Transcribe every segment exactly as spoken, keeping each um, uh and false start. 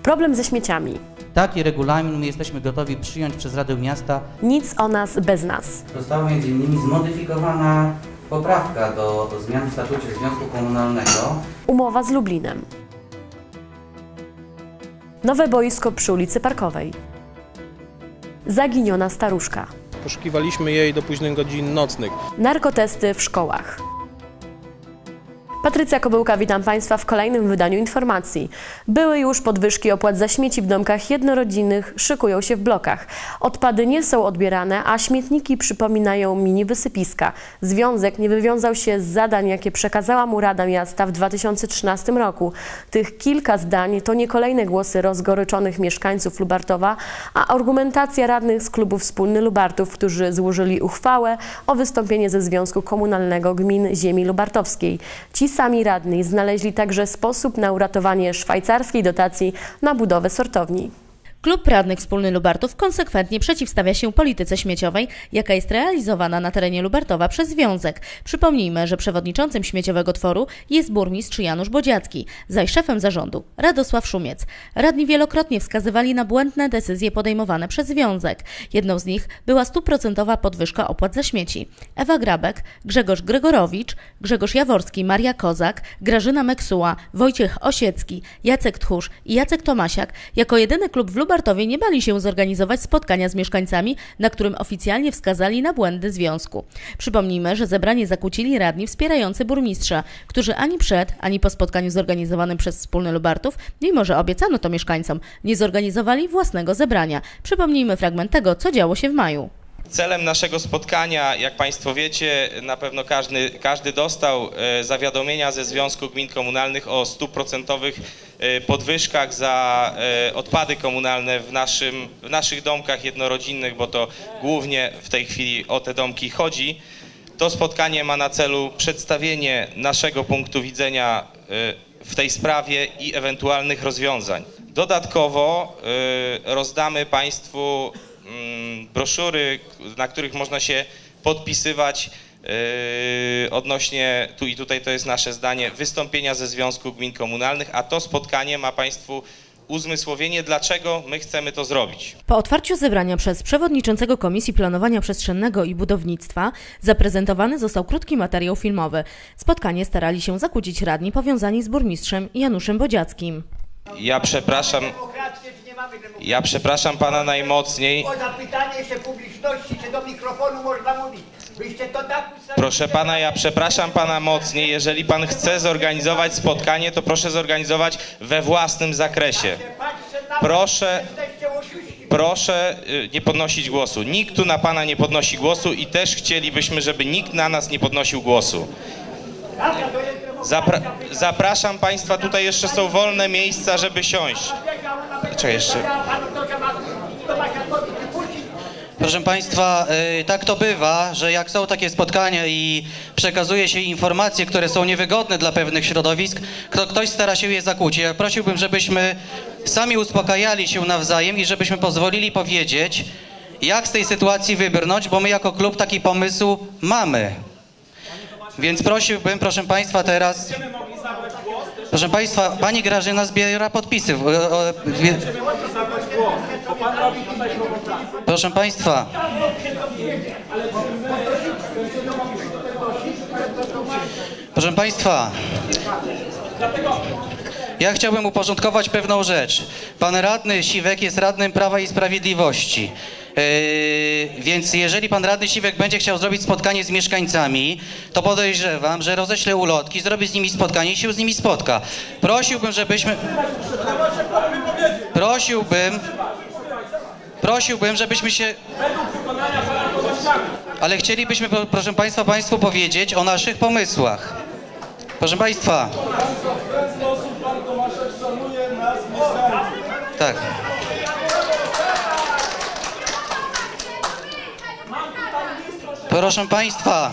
Problem ze śmieciami. Taki regulamin my jesteśmy gotowi przyjąć przez Radę Miasta. Nic o nas bez nas. Została między innymi zmodyfikowana poprawka do, do zmian w statucie Związku Komunalnego. Umowa z Lublinem. Nowe boisko przy ulicy Parkowej. Zaginiona staruszka. Poszukiwaliśmy jej do późnych godzin nocnych. Narkotesty w szkołach. Patrycja Kobyłka, witam Państwa w kolejnym wydaniu informacji. Były już podwyżki opłat za śmieci w domkach jednorodzinnych, szykują się w blokach. Odpady nie są odbierane, a śmietniki przypominają mini wysypiska. Związek nie wywiązał się z zadań, jakie przekazała mu Rada Miasta w dwa tysiące trzynastym roku. Tych kilka zdań to nie kolejne głosy rozgoryczonych mieszkańców Lubartowa, a argumentacja radnych z klubu Wspólny Lubartów, którzy złożyli uchwałę o wystąpienie ze Związku Komunalnego Gmin Ziemi Lubartowskiej. Ci sami radni znaleźli także sposób na uratowanie szwajcarskiej dotacji na budowę sortowni. Klub Radnych Wspólny Lubartów konsekwentnie przeciwstawia się polityce śmieciowej, jaka jest realizowana na terenie Lubartowa przez Związek. Przypomnijmy, że przewodniczącym śmieciowego tworu jest burmistrz Janusz Bodziacki, zaś szefem zarządu Radosław Szumiec. Radni wielokrotnie wskazywali na błędne decyzje podejmowane przez Związek. Jedną z nich była stuprocentowa podwyżka opłat za śmieci. Ewa Grabek, Grzegorz Gregorowicz, Grzegorz Jaworski, Maria Kozak, Grażyna Meksuła, Wojciech Osiecki, Jacek Tchórz i Jacek Tomasiak jako jedyny klub w Lubartowie nie bali się zorganizować spotkania z mieszkańcami, na którym oficjalnie wskazali na błędy związku. Przypomnijmy, że zebranie zakłócili radni wspierający burmistrza, którzy ani przed, ani po spotkaniu zorganizowanym przez Wspólny Lubartów, mimo że obiecano to mieszkańcom, nie zorganizowali własnego zebrania. Przypomnijmy fragment tego, co działo się w maju. Celem naszego spotkania, jak Państwo wiecie, na pewno każdy, każdy dostał zawiadomienia ze Związku Gmin Komunalnych o stuprocentowych podwyżkach za odpady komunalne w, naszym, w naszych domkach jednorodzinnych, bo to głównie w tej chwili o te domki chodzi. To spotkanie ma na celu przedstawienie naszego punktu widzenia w tej sprawie i ewentualnych rozwiązań. Dodatkowo rozdamy Państwu broszury, na których można się podpisywać yy, odnośnie, tu i tutaj to jest nasze zdanie, wystąpienia ze Związku Gmin Komunalnych, a to spotkanie ma Państwu uzmysłowienie, dlaczego my chcemy to zrobić. Po otwarciu zebrania przez przewodniczącego Komisji Planowania Przestrzennego i Budownictwa zaprezentowany został krótki materiał filmowy. Spotkanie starali się zakłócić radni powiązani z burmistrzem Januszem Bodziackim. Ja przepraszam... Ja przepraszam Pana najmocniej. O zapytanie się publiczności, czy do mikrofonu można mówić. Byście to tak ustawili... Proszę Pana, ja przepraszam Pana mocniej. Jeżeli Pan chce zorganizować spotkanie, to proszę zorganizować we własnym zakresie. Proszę, proszę nie podnosić głosu. Nikt tu na Pana nie podnosi głosu i też chcielibyśmy, żeby nikt na nas nie podnosił głosu. Zapra zapraszam Państwa, tutaj jeszcze są wolne miejsca, żeby siąść. Czekaj jeszcze. Proszę Państwa, yy, tak to bywa, że jak są takie spotkania i przekazuje się informacje, które są niewygodne dla pewnych środowisk, to ktoś stara się je zakłócić. Ja prosiłbym, żebyśmy sami uspokajali się nawzajem i żebyśmy pozwolili powiedzieć, jak z tej sytuacji wybrnąć, bo my jako klub taki pomysł mamy. Więc prosiłbym, proszę Państwa, teraz... Proszę Państwa, Pani Grażyna zbiera podpisy. Proszę Państwa. Proszę Państwa. Ja chciałbym uporządkować pewną rzecz. Pan radny Siwek jest radnym Prawa i Sprawiedliwości. Yy, więc jeżeli pan radny Siwek będzie chciał zrobić spotkanie z mieszkańcami, to podejrzewam, że roześle ulotki, zrobi z nimi spotkanie i się z nimi spotka. Prosiłbym, żebyśmy... Prosiłbym... Prosiłbym, żebyśmy się... Ale chcielibyśmy, proszę Państwa, Państwu powiedzieć o naszych pomysłach. Proszę Państwa... Tak. Proszę Państwa,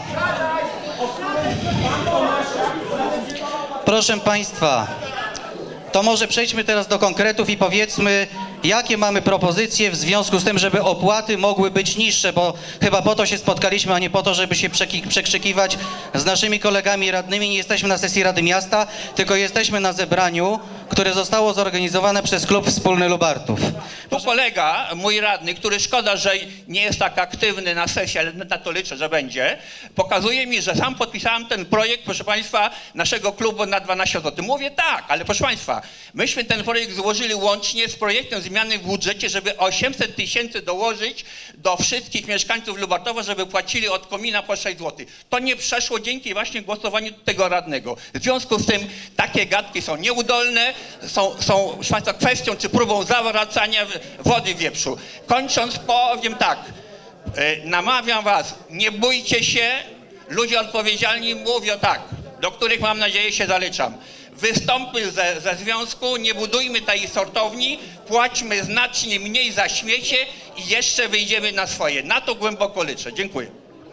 proszę Państwa, to może przejdźmy teraz do konkretów i powiedzmy, jakie mamy propozycje w związku z tym, żeby opłaty mogły być niższe, bo chyba po to się spotkaliśmy, a nie po to, żeby się przekrzykiwać z naszymi kolegami radnymi. Nie jesteśmy na sesji Rady Miasta, tylko jesteśmy na zebraniu które zostało zorganizowane przez Klub Wspólny Lubartów. Tu kolega, mój radny, który szkoda, że nie jest tak aktywny na sesji, ale na to liczę, że będzie, pokazuje mi, że sam podpisałem ten projekt, proszę Państwa, naszego klubu na dwanaście złotych. Mówię tak, ale proszę Państwa, myśmy ten projekt złożyli łącznie z projektem zmiany w budżecie, żeby osiemset tysięcy dołożyć do wszystkich mieszkańców Lubartowa, żeby płacili od komina po sześć złotych. To nie przeszło dzięki właśnie głosowaniu tego radnego. W związku z tym takie gadki są nieudolne, są, są proszę Państwa, kwestią czy próbą zawracania wody w wieprzu. Kończąc, powiem tak, yy, namawiam Was, nie bójcie się, ludzie odpowiedzialni mówią tak, do których mam nadzieję się zaliczam. Wystąpmy ze, ze związku, nie budujmy tej sortowni, płaćmy znacznie mniej za śmiecie i jeszcze wyjdziemy na swoje. Na to głęboko liczę. Dziękuję.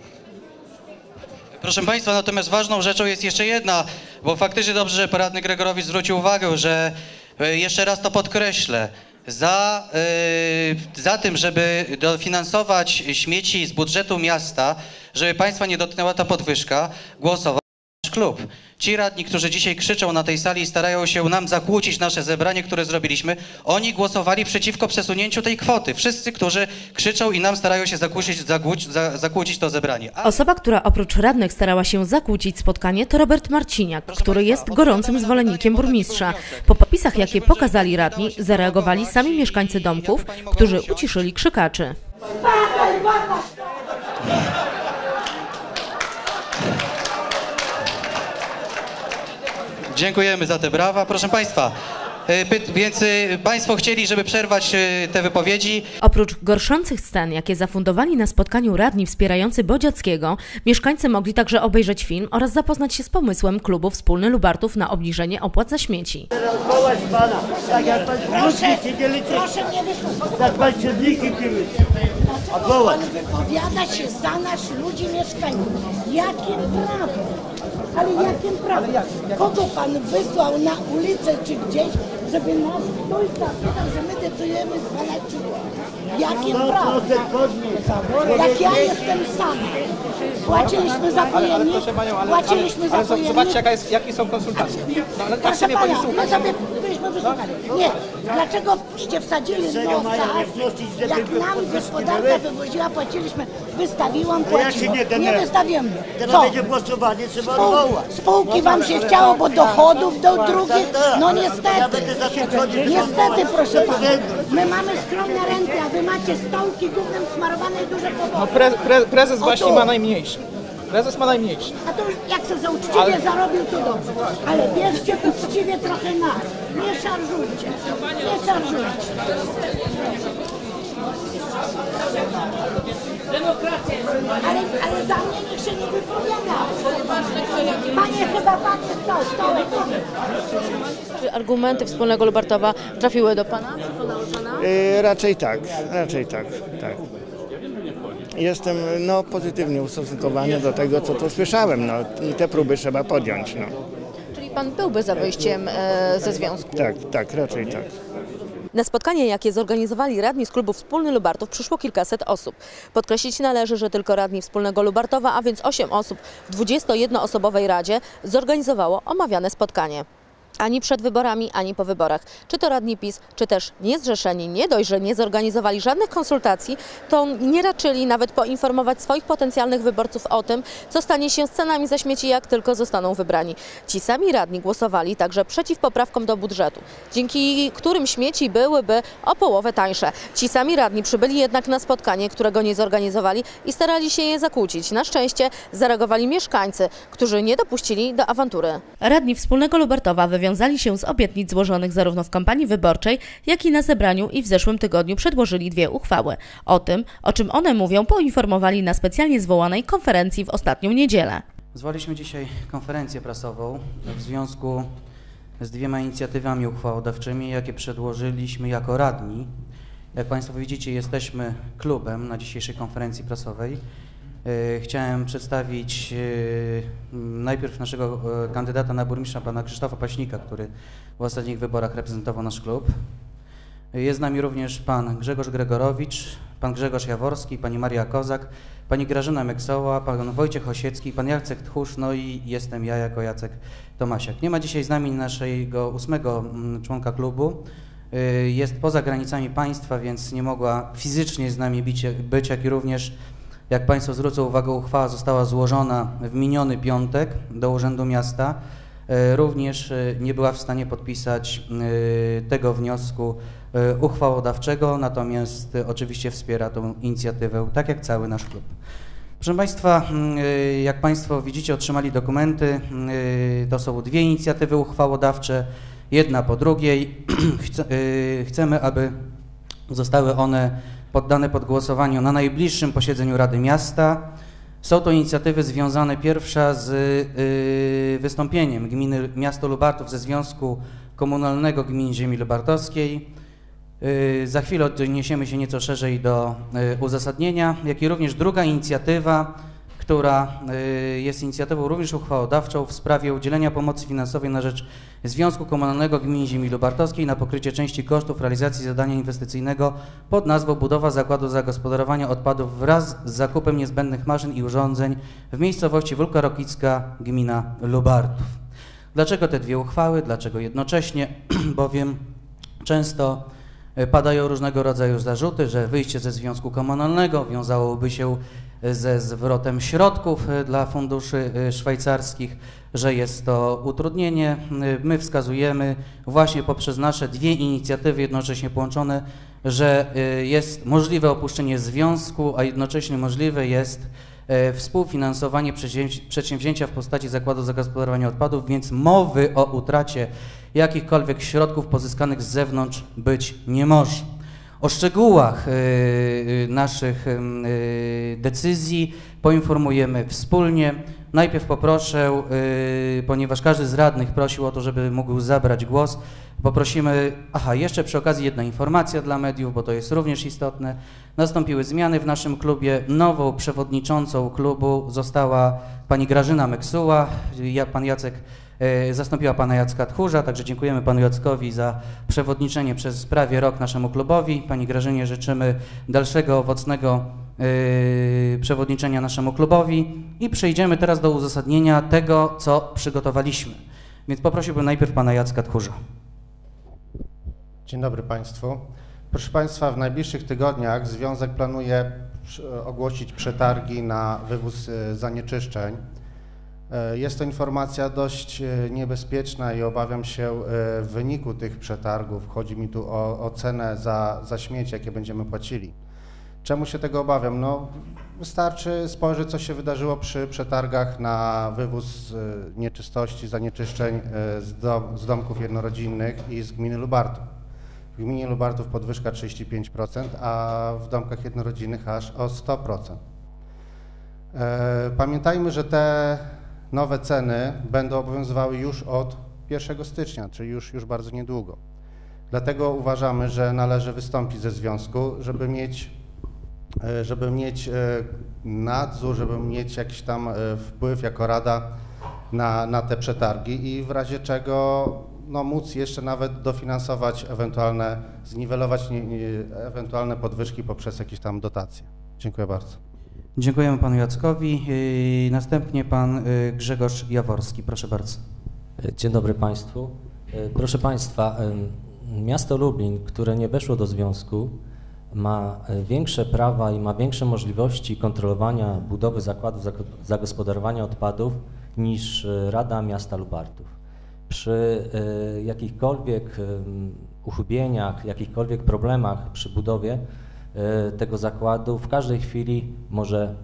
Proszę Państwa, natomiast ważną rzeczą jest jeszcze jedna, bo faktycznie dobrze, że radny Gregorowicz zwrócił uwagę, że y, jeszcze raz to podkreślę, za, y, za tym, żeby dofinansować śmieci z budżetu miasta, żeby Państwa nie dotknęła ta podwyżka, głosował nasz klub. Ci radni, którzy dzisiaj krzyczą na tej sali i starają się nam zakłócić nasze zebranie, które zrobiliśmy, oni głosowali przeciwko przesunięciu tej kwoty. Wszyscy, którzy krzyczą i nam starają się zakłócić, zakłócić, zakłócić to zebranie. A... Osoba, która oprócz radnych starała się zakłócić spotkanie, to Robert Marciniak, który jest gorącym zwolennikiem burmistrza. Po podpisach, jakie pokazali radni, zareagowali sami mieszkańcy domków, którzy uciszyli krzykaczy. Dziękujemy za te brawa. Proszę Państwa, więc Państwo chcieli, żeby przerwać te wypowiedzi. Oprócz gorszących scen, jakie zafundowali na spotkaniu radni wspierający Bodziackiego, mieszkańcy mogli także obejrzeć film oraz zapoznać się z pomysłem klubu Wspólny Lubartów na obniżenie opłat za śmieci. Proszę, proszę mnie wysłuchać. Dlaczego pan wypowiada się za nas, ludzi, mieszkańców? Jakie prawo? Ale jakim prawem? Kogo pan wysłał na ulicę czy gdzieś, żeby nas ktoś zapytał, że my decydujemy dwanaście złotych? Jakim prawem? Jak ja jestem sama. Płaciliśmy za pojemnik, płaciliśmy za pojemnik. Zobaczcie, jaka jest, jakie są konsultacje. No, ale tak Proszę sobie pana, pani my sobie byliśmy wysłuchali. Nie, dlaczegoście wsadzili nosa, jak nam gospodarka wywoziła, płaciliśmy, wystawiłam, płaciłam. Nie wystawiłem. Co? Głosowanie trzeba Spół, spółki wam się chciało, bo dochodów do drugich, no niestety, niestety proszę pana, my mamy skromne renty, a wy macie stołki gównem smarowane i duże powody. No pre, pre, prezes O właśnie tu. ma najmniejszy. Prezes ma najmniejszy. A to już jak se za uczciwie Ale- zarobił, to dobrze. Ale bierzcie uczciwie trochę nas. Nie szarżujcie. Nie szarżujcie. Ale, ale za mnie niech się nie wypowiada. Panie, chyba pan jest to, stołek. Czy argumenty Wspólnego Lubartowa trafiły do pana? Przekonały pana? Yy, raczej tak, raczej tak, tak. Jestem no, pozytywnie ustosunkowany do tego, co tu słyszałem. No, te próby trzeba podjąć. No. Czyli pan byłby za wyjściem e, ze związku? Tak, tak, raczej tak. Na spotkanie, jakie zorganizowali radni z klubu Wspólny Lubartów, przyszło kilkaset osób. Podkreślić należy, że tylko radni Wspólnego Lubartowa, a więc osiem osób w dwudziestojednoosobowej radzie zorganizowało omawiane spotkanie. Ani przed wyborami, ani po wyborach. Czy to radni PiS, czy też niezrzeszeni, nie dość, że nie zorganizowali żadnych konsultacji, to nie raczyli nawet poinformować swoich potencjalnych wyborców o tym, co stanie się z cenami za śmieci, jak tylko zostaną wybrani. Ci sami radni głosowali także przeciw poprawkom do budżetu, dzięki którym śmieci byłyby o połowę tańsze. Ci sami radni przybyli jednak na spotkanie, którego nie zorganizowali i starali się je zakłócić. Na szczęście zareagowali mieszkańcy, którzy nie dopuścili do awantury. Radni Wspólnego Lubartowa wywiązali się z obietnic złożonych zarówno w kampanii wyborczej, jak i na zebraniu i w zeszłym tygodniu przedłożyli dwie uchwały. O tym, o czym one mówią, poinformowali na specjalnie zwołanej konferencji w ostatnią niedzielę. Zwołaliśmy dzisiaj konferencję prasową w związku z dwiema inicjatywami uchwałodawczymi, jakie przedłożyliśmy jako radni. Jak Państwo widzicie, jesteśmy klubem na dzisiejszej konferencji prasowej. Chciałem przedstawić najpierw naszego kandydata na burmistrza, pana Krzysztofa Paśnika, który w ostatnich wyborach reprezentował nasz klub. Jest z nami również pan Grzegorz Gregorowicz, pan Grzegorz Jaworski, pani Maria Kozak, pani Grażyna Meksoła, pan Wojciech Osiecki, pan Jacek Tchórz, no i jestem ja jako Jacek Tomasiak. Nie ma dzisiaj z nami naszego ósmego członka klubu. Jest poza granicami państwa, więc nie mogła fizycznie z nami być, być jak i również, jak Państwo zwrócą uwagę, uchwała została złożona w miniony piątek do Urzędu Miasta. Również nie była w stanie podpisać tego wniosku uchwałodawczego, natomiast oczywiście wspiera tą inicjatywę, tak jak cały nasz klub. Proszę Państwa, jak Państwo widzicie, otrzymali dokumenty. To są dwie inicjatywy uchwałodawcze, jedna po drugiej. Chcemy, aby zostały one poddane pod głosowanie na najbliższym posiedzeniu Rady Miasta. Są to inicjatywy związane pierwsza z y, wystąpieniem gminy miasto Lubartów ze Związku Komunalnego Gmin Ziemi Lubartowskiej. Y, za chwilę odniesiemy się nieco szerzej do y, uzasadnienia, jak i również druga inicjatywa, która y, jest inicjatywą również uchwałodawczą w sprawie udzielenia pomocy finansowej na rzecz Związku Komunalnego Gmin Ziemi Lubartowskiej na pokrycie części kosztów realizacji zadania inwestycyjnego pod nazwą budowa zakładu zagospodarowania odpadów wraz z zakupem niezbędnych maszyn i urządzeń w miejscowości Wólka Rokicka, gmina Lubartów. Dlaczego te dwie uchwały? Dlaczego jednocześnie? Bowiem często padają różnego rodzaju zarzuty, że wyjście ze Związku Komunalnego wiązałoby się ze zwrotem środków dla funduszy szwajcarskich, że jest to utrudnienie. My wskazujemy właśnie poprzez nasze dwie inicjatywy jednocześnie połączone, że jest możliwe opuszczenie związku, a jednocześnie możliwe jest współfinansowanie przedsięwzięcia w postaci zakładu zagospodarowania odpadów, więc mowy o utracie jakichkolwiek środków pozyskanych z zewnątrz być nie może. O szczegółach y, naszych y, decyzji poinformujemy wspólnie. Najpierw poproszę, y, ponieważ każdy z radnych prosił o to, żeby mógł zabrać głos, poprosimy, aha, jeszcze przy okazji jedna informacja dla mediów, bo to jest również istotne. Nastąpiły zmiany w naszym klubie. Nową przewodniczącą klubu została pani Grażyna Meksuła, ja, pan Jacek zastąpiła pana Jacka Tchórza, także dziękujemy panu Jackowi za przewodniczenie przez prawie rok naszemu klubowi. Pani Grażynie życzymy dalszego owocnego yy, przewodniczenia naszemu klubowi i przejdziemy teraz do uzasadnienia tego, co przygotowaliśmy. Więc poprosiłbym najpierw pana Jacka Tchórza. Dzień dobry Państwu. Proszę Państwa, w najbliższych tygodniach Związek planuje ogłosić przetargi na wywóz zanieczyszczeń. Jest to informacja dość niebezpieczna i obawiam się w wyniku tych przetargów. Chodzi mi tu o, o cenę za, za śmieci, jakie będziemy płacili. Czemu się tego obawiam? No, wystarczy spojrzeć, co się wydarzyło przy przetargach na wywóz nieczystości, zanieczyszczeń z, dom, z domków jednorodzinnych i z gminy Lubartów. W gminie Lubartów podwyżka trzydzieści pięć procent, a w domkach jednorodzinnych aż o sto procent. Pamiętajmy, że te nowe ceny będą obowiązywały już od pierwszego stycznia, czyli już, już bardzo niedługo. Dlatego uważamy, że należy wystąpić ze związku, żeby mieć, żeby mieć nadzór, żeby mieć jakiś tam wpływ jako rada na, na te przetargi i w razie czego no, móc jeszcze nawet dofinansować ewentualne, zniwelować nie, nie, ewentualne podwyżki poprzez jakieś tam dotacje. Dziękuję bardzo. Dziękujemy panu Jackowi. Następnie pan Grzegorz Jaworski. Proszę bardzo. Dzień dobry Państwu. Proszę Państwa, miasto Lublin, które nie weszło do związku, ma większe prawa i ma większe możliwości kontrolowania budowy zakładów zagospodarowania odpadów niż Rada Miasta Lubartów. Przy jakichkolwiek uchybieniach, jakichkolwiek problemach przy budowie tego zakładu w każdej chwili może,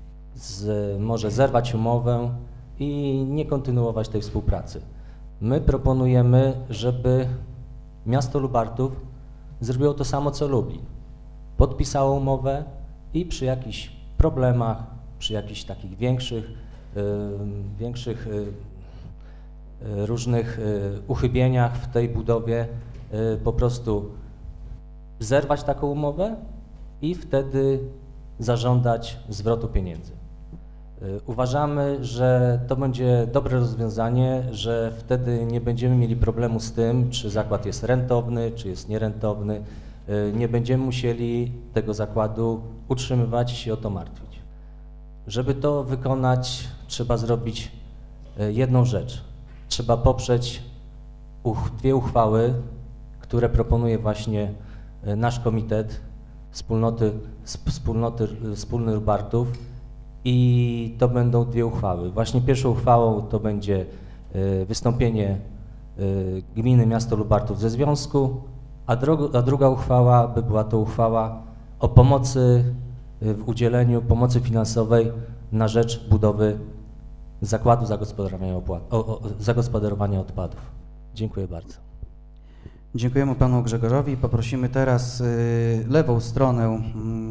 z, może zerwać umowę i nie kontynuować tej współpracy. My proponujemy, żeby miasto Lubartów zrobiło to samo co Lublin. Podpisało umowę i przy jakichś problemach, przy jakichś takich większych, yy, większych yy, różnych yy, uchybieniach w tej budowie yy, po prostu zerwać taką umowę i wtedy zażądać zwrotu pieniędzy. Uważamy, że to będzie dobre rozwiązanie, że wtedy nie będziemy mieli problemu z tym, czy zakład jest rentowny, czy jest nierentowny. nie będziemy musieli tego zakładu utrzymywać i się o to martwić. Żeby to wykonać, trzeba zrobić jedną rzecz. Trzeba poprzeć uch, dwie uchwały, które proponuje właśnie nasz komitet wspólnoty, wspólnoty, wspólny Lubartów i to będą dwie uchwały. Właśnie pierwszą uchwałą to będzie wystąpienie gminy miasto Lubartów ze związku, a, drogo, a druga uchwała by była to uchwała o pomocy w udzieleniu pomocy finansowej na rzecz budowy zakładu zagospodarowania, opłat, o, o, zagospodarowania odpadów. Dziękuję bardzo. Dziękujemy panu Grzegorzowi. Poprosimy teraz y, lewą stronę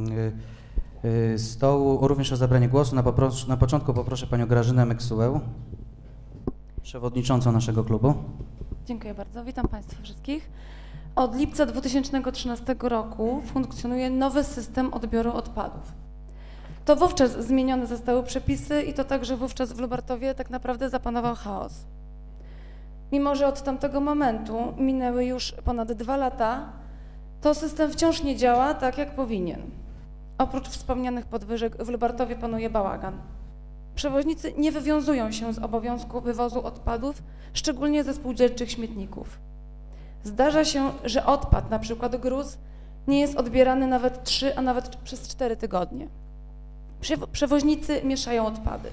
y, y, stołu również o zabranie głosu. Na, popro- na początku poproszę panią Grażynę Meksułę, przewodniczącą naszego klubu. Dziękuję bardzo. Witam państwa wszystkich. Od lipca dwa tysiące trzynastego roku funkcjonuje nowy system odbioru odpadów. To wówczas zmienione zostały przepisy i to także wówczas w Lubartowie tak naprawdę zapanował chaos. Mimo że od tamtego momentu minęły już ponad dwa lata, to system wciąż nie działa tak, jak powinien. Oprócz wspomnianych podwyżek w Lubartowie panuje bałagan. Przewoźnicy nie wywiązują się z obowiązku wywozu odpadów, szczególnie ze spółdzielczych śmietników. Zdarza się, że odpad, na przykład gruz, nie jest odbierany nawet trzy, a nawet przez cztery tygodnie. Przewoźnicy mieszają odpady.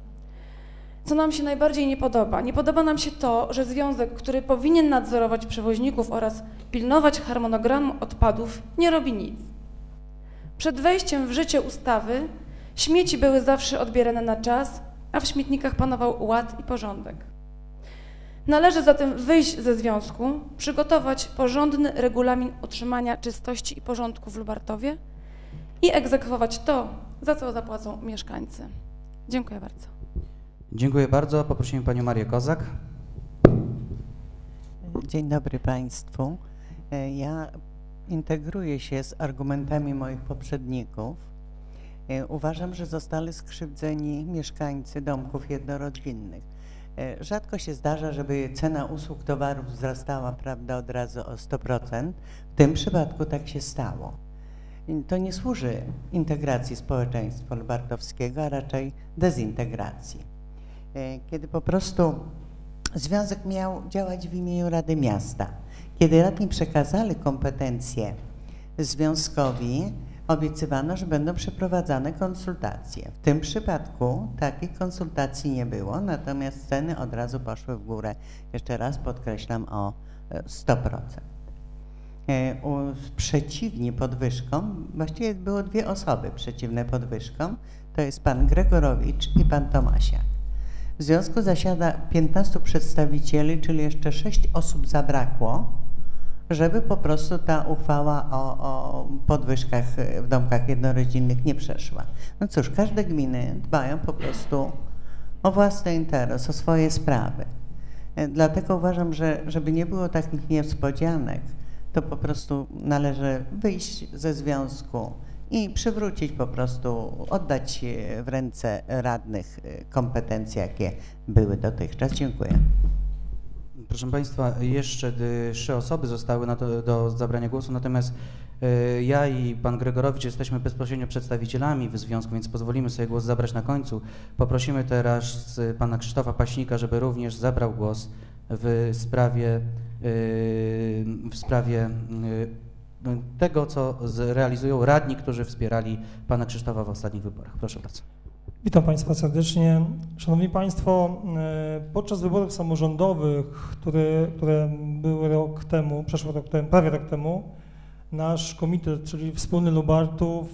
Co nam się najbardziej nie podoba? Nie podoba nam się to, że związek, który powinien nadzorować przewoźników oraz pilnować harmonogramu odpadów, nie robi nic. Przed wejściem w życie ustawy śmieci były zawsze odbierane na czas, a w śmietnikach panował ład i porządek. Należy zatem wyjść ze związku, przygotować porządny regulamin utrzymania czystości i porządku w Lubartowie i egzekwować to, za co zapłacą mieszkańcy. Dziękuję bardzo. Dziękuję bardzo. Poprosimy panią Marię Kozak. Dzień dobry państwu. Ja integruję się z argumentami moich poprzedników. Uważam, że zostali skrzywdzeni mieszkańcy domków jednorodzinnych. Rzadko się zdarza, żeby cena usług, towarów wzrastała, prawda, od razu o sto procent. W tym przypadku tak się stało. To nie służy integracji społeczeństwa lubartowskiego, a raczej dezintegracji. Kiedy po prostu związek miał działać w imieniu Rady Miasta. Kiedy radni przekazali kompetencje związkowi, obiecywano, że będą przeprowadzane konsultacje. W tym przypadku takich konsultacji nie było, natomiast ceny od razu poszły w górę. Jeszcze raz podkreślam o sto procent. Przeciwni podwyżkom, właściwie było dwie osoby przeciwne podwyżkom, to jest pan Gregorowicz i pan Tomasiak. W związku zasiada piętnastu przedstawicieli, czyli jeszcze sześć osób zabrakło, żeby po prostu ta uchwała o, o podwyżkach w domkach jednorodzinnych nie przeszła. No cóż, każde gminy dbają po prostu o własny interes, o swoje sprawy. Dlatego uważam, że żeby nie było takich niespodzianek, to po prostu należy wyjść ze związku i przywrócić po prostu, oddać w ręce radnych kompetencje, jakie były dotychczas. Dziękuję. Proszę państwa, jeszcze trzy osoby zostały na to, do zabrania głosu, natomiast y, ja i pan Gregorowicz jesteśmy bezpośrednio przedstawicielami w związku, więc pozwolimy sobie głos zabrać na końcu. Poprosimy teraz pana Krzysztofa Paśnika, żeby również zabrał głos w sprawie, y, w sprawie y, tego, co realizują radni, którzy wspierali pana Krzysztofa w ostatnich wyborach. Proszę bardzo. Witam państwa serdecznie. Szanowni państwo, podczas wyborów samorządowych, które, które były rok temu, przeszły rok temu, prawie rok temu, nasz komitet, czyli Wspólny Lubartów,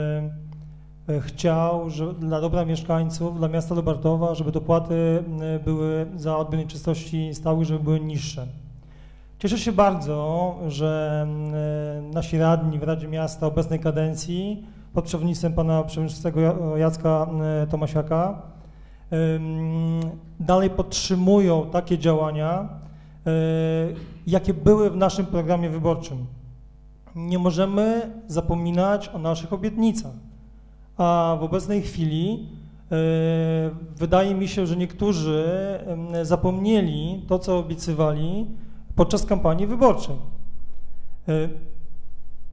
chciał, że dla dobra mieszkańców, dla miasta Lubartowa, żeby dopłaty były za odbiór nieczystości stałych, żeby były niższe. Cieszę się bardzo, że nasi radni w Radzie Miasta obecnej kadencji pod przewodnictwem pana przewodniczącego Jacka Tomasiaka dalej podtrzymują takie działania, jakie były w naszym programie wyborczym. Nie możemy zapominać o naszych obietnicach, a w obecnej chwili wydaje mi się, że niektórzy zapomnieli to, co obiecywali podczas kampanii wyborczej.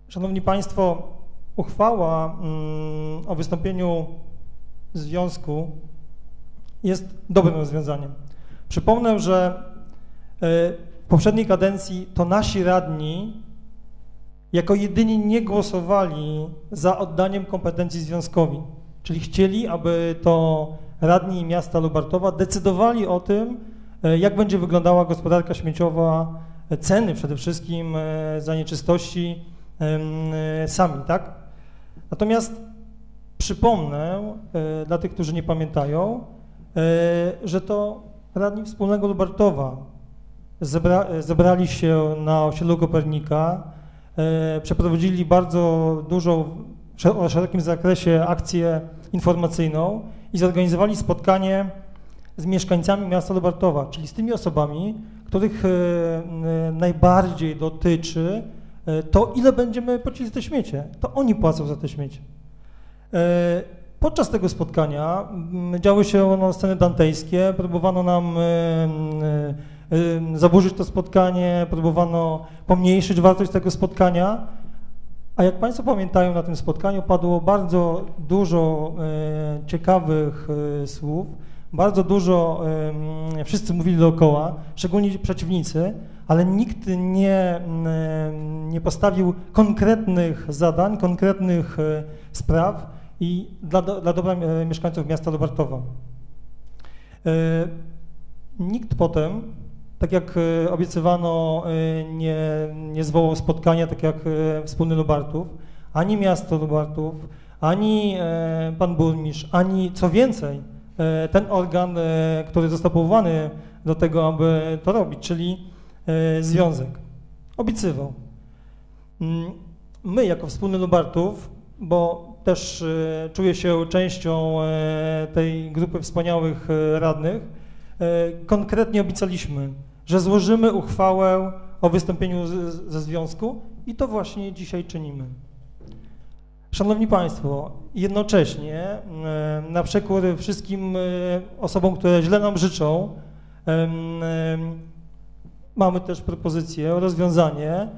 Szanowni Państwo, uchwała mm, o wystąpieniu związku jest dobrym rozwiązaniem. Przypomnę, że w poprzedniej kadencji to nasi radni jako jedyni nie głosowali za oddaniem kompetencji związkowi, czyli chcieli, aby to radni miasta Lubartowa decydowali o tym, jak będzie wyglądała gospodarka śmieciowa, ceny przede wszystkim za nieczystości sami, tak? Natomiast przypomnę dla tych, którzy nie pamiętają, że to radni wspólnego Lubartowa zebra, zebrali się na osiedlu Kopernika, przeprowadzili bardzo dużą, o szerokim zakresie akcję informacyjną i zorganizowali spotkanie z mieszkańcami miasta Lubartowa, czyli z tymi osobami, których najbardziej dotyczy to, ile będziemy płacili za te śmiecie. To oni płacą za te śmiecie. Podczas tego spotkania działy się no, sceny dantejskie, próbowano nam y, y, zaburzyć to spotkanie, próbowano pomniejszyć wartość tego spotkania, a jak Państwo pamiętają, na tym spotkaniu padło bardzo dużo y, ciekawych y, słów, bardzo dużo, y, wszyscy mówili dookoła, szczególnie przeciwnicy, ale nikt nie, y, nie postawił konkretnych zadań, konkretnych y, spraw, i dla, dla dobra mieszkańców miasta Lubartowa. Nikt potem, tak jak obiecywano, nie, nie zwołał spotkania, tak jak wspólny Lubartów, ani miasto Lubartów, ani pan burmistrz, ani co więcej, ten organ, który został powołany do tego, aby to robić, czyli związek, obiecywał. My jako wspólny Lubartów, bo też y, czuję się częścią y, tej grupy wspaniałych y, radnych, y, konkretnie obiecaliśmy, że złożymy uchwałę o wystąpieniu z, ze związku i to właśnie dzisiaj czynimy. Szanowni Państwo, jednocześnie y, na przekór wszystkim y, osobom, które źle nam życzą, y, y, mamy też propozycję, rozwiązanie y,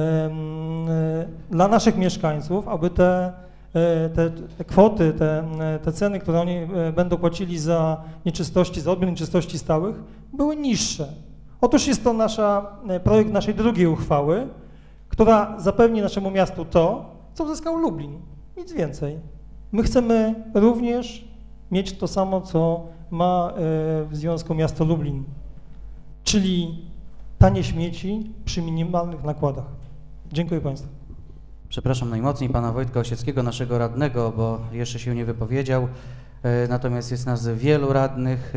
y, dla naszych mieszkańców, aby te Te, te kwoty, te, te ceny, które oni będą płacili za nieczystości, za odbiór nieczystości stałych, były niższe. Otóż jest to nasza, projekt naszej drugiej uchwały, która zapewni naszemu miastu to, co uzyskał Lublin. Nic więcej. My chcemy również mieć to samo, co ma w związku miasto Lublin, czyli tanie śmieci przy minimalnych nakładach. Dziękuję Państwu. Przepraszam najmocniej pana Wojtka Osieckiego, naszego radnego, bo jeszcze się nie wypowiedział, natomiast jest nas wielu radnych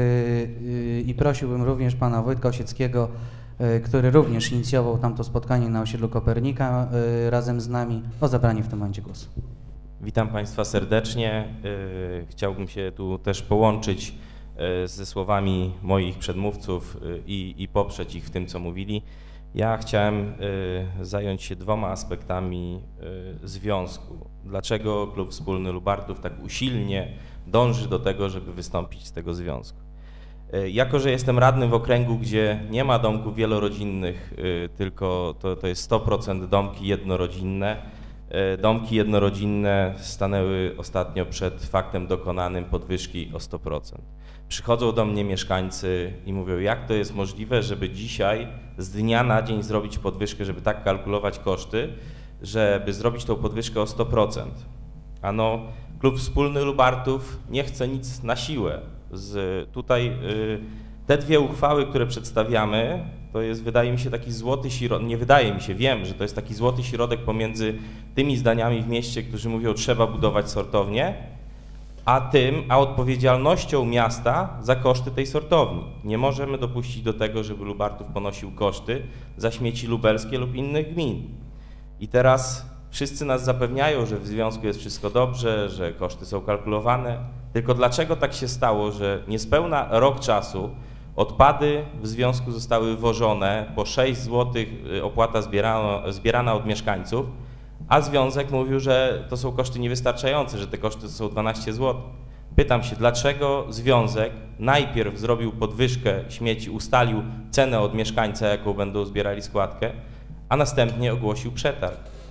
i prosiłbym również pana Wojtka Osieckiego, który również inicjował tamto spotkanie na osiedlu Kopernika razem z nami, o zabranie w tym momencie głosu. Witam Państwa serdecznie. Chciałbym się tu też połączyć ze słowami moich przedmówców i, i poprzeć ich w tym, co mówili. Ja chciałem y, zająć się dwoma aspektami y, związku. Dlaczego Klub Wspólny Lubartów tak usilnie dąży do tego, żeby wystąpić z tego związku? Y, jako, że jestem radnym w okręgu, gdzie nie ma domków wielorodzinnych, y, tylko to, to jest sto procent domki jednorodzinne, y, domki jednorodzinne stanęły ostatnio przed faktem dokonanym podwyżki o sto procent. Przychodzą do mnie mieszkańcy i mówią, jak to jest możliwe, żeby dzisiaj z dnia na dzień zrobić podwyżkę, żeby tak kalkulować koszty, żeby zrobić tą podwyżkę o sto procent. Ano, Klub Wspólny Lubartów nie chce nic na siłę. Z, tutaj y, te dwie uchwały, które przedstawiamy, to jest, wydaje mi się, taki złoty środek, nie wydaje mi się, wiem, że to jest taki złoty środek pomiędzy tymi zdaniami w mieście, którzy mówią, trzeba budować sortownię, a tym, a odpowiedzialnością miasta za koszty tej sortowni. Nie możemy dopuścić do tego, żeby Lubartów ponosił koszty za śmieci lubelskie lub innych gmin. I teraz wszyscy nas zapewniają, że w związku jest wszystko dobrze, że koszty są kalkulowane. Tylko dlaczego tak się stało, że niespełna rok czasu odpady w związku zostały wożone, po sześć złotych opłata zbierano, zbierana od mieszkańców, a związek mówił, że to są koszty niewystarczające, że te koszty to są dwanaście złotych. Pytam się, dlaczego związek najpierw zrobił podwyżkę śmieci, ustalił cenę od mieszkańca, jaką będą zbierali składkę, a następnie ogłosił przetarg.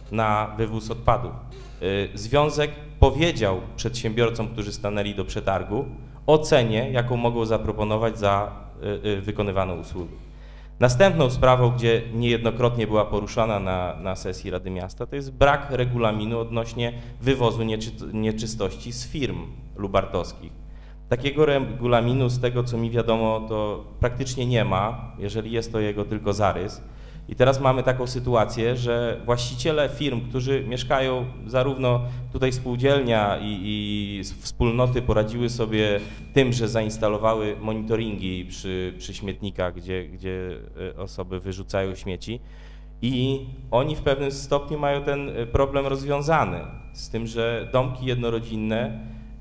na wywóz odpadów. Związek powiedział przedsiębiorcom, którzy stanęli do przetargu, o cenie, jaką mogą zaproponować za wykonywaną usługę. Następną sprawą, gdzie niejednokrotnie była poruszana na, na sesji Rady Miasta, to jest brak regulaminu odnośnie wywozu nieczy, nieczystości z firm lubartowskich. Takiego regulaminu, z tego co mi wiadomo, to praktycznie nie ma, jeżeli jest to jego tylko zarys. I teraz mamy taką sytuację, że właściciele firm, którzy mieszkają, zarówno tutaj spółdzielnia i, i wspólnoty poradziły sobie tym, że zainstalowały monitoringi przy, przy śmietnikach, gdzie, gdzie osoby wyrzucają śmieci, i oni w pewnym stopniu mają ten problem rozwiązany, z tym, że domki jednorodzinne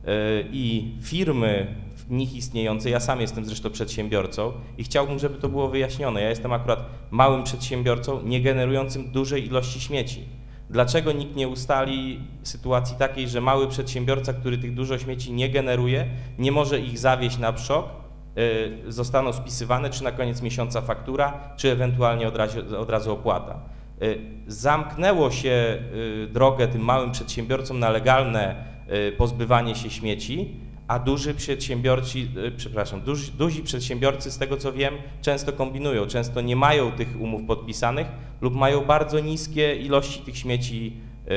i firmy w nich istniejące, ja sam jestem zresztą przedsiębiorcą i chciałbym, żeby to było wyjaśnione. Ja jestem akurat małym przedsiębiorcą, nie generującym dużej ilości śmieci. Dlaczego nikt nie ustali sytuacji takiej, że mały przedsiębiorca, który tych dużo śmieci nie generuje, nie może ich zawieźć na przok, yy, zostaną spisywane, czy na koniec miesiąca faktura, czy ewentualnie od razu, od razu opłata. Yy, zamknęło się yy, drogę tym małym przedsiębiorcom na legalne yy, pozbywanie się śmieci, a duży przedsiębiorcy, przepraszam, duzi, duzi przedsiębiorcy, z tego co wiem, często kombinują, często nie mają tych umów podpisanych lub mają bardzo niskie ilości tych śmieci yy,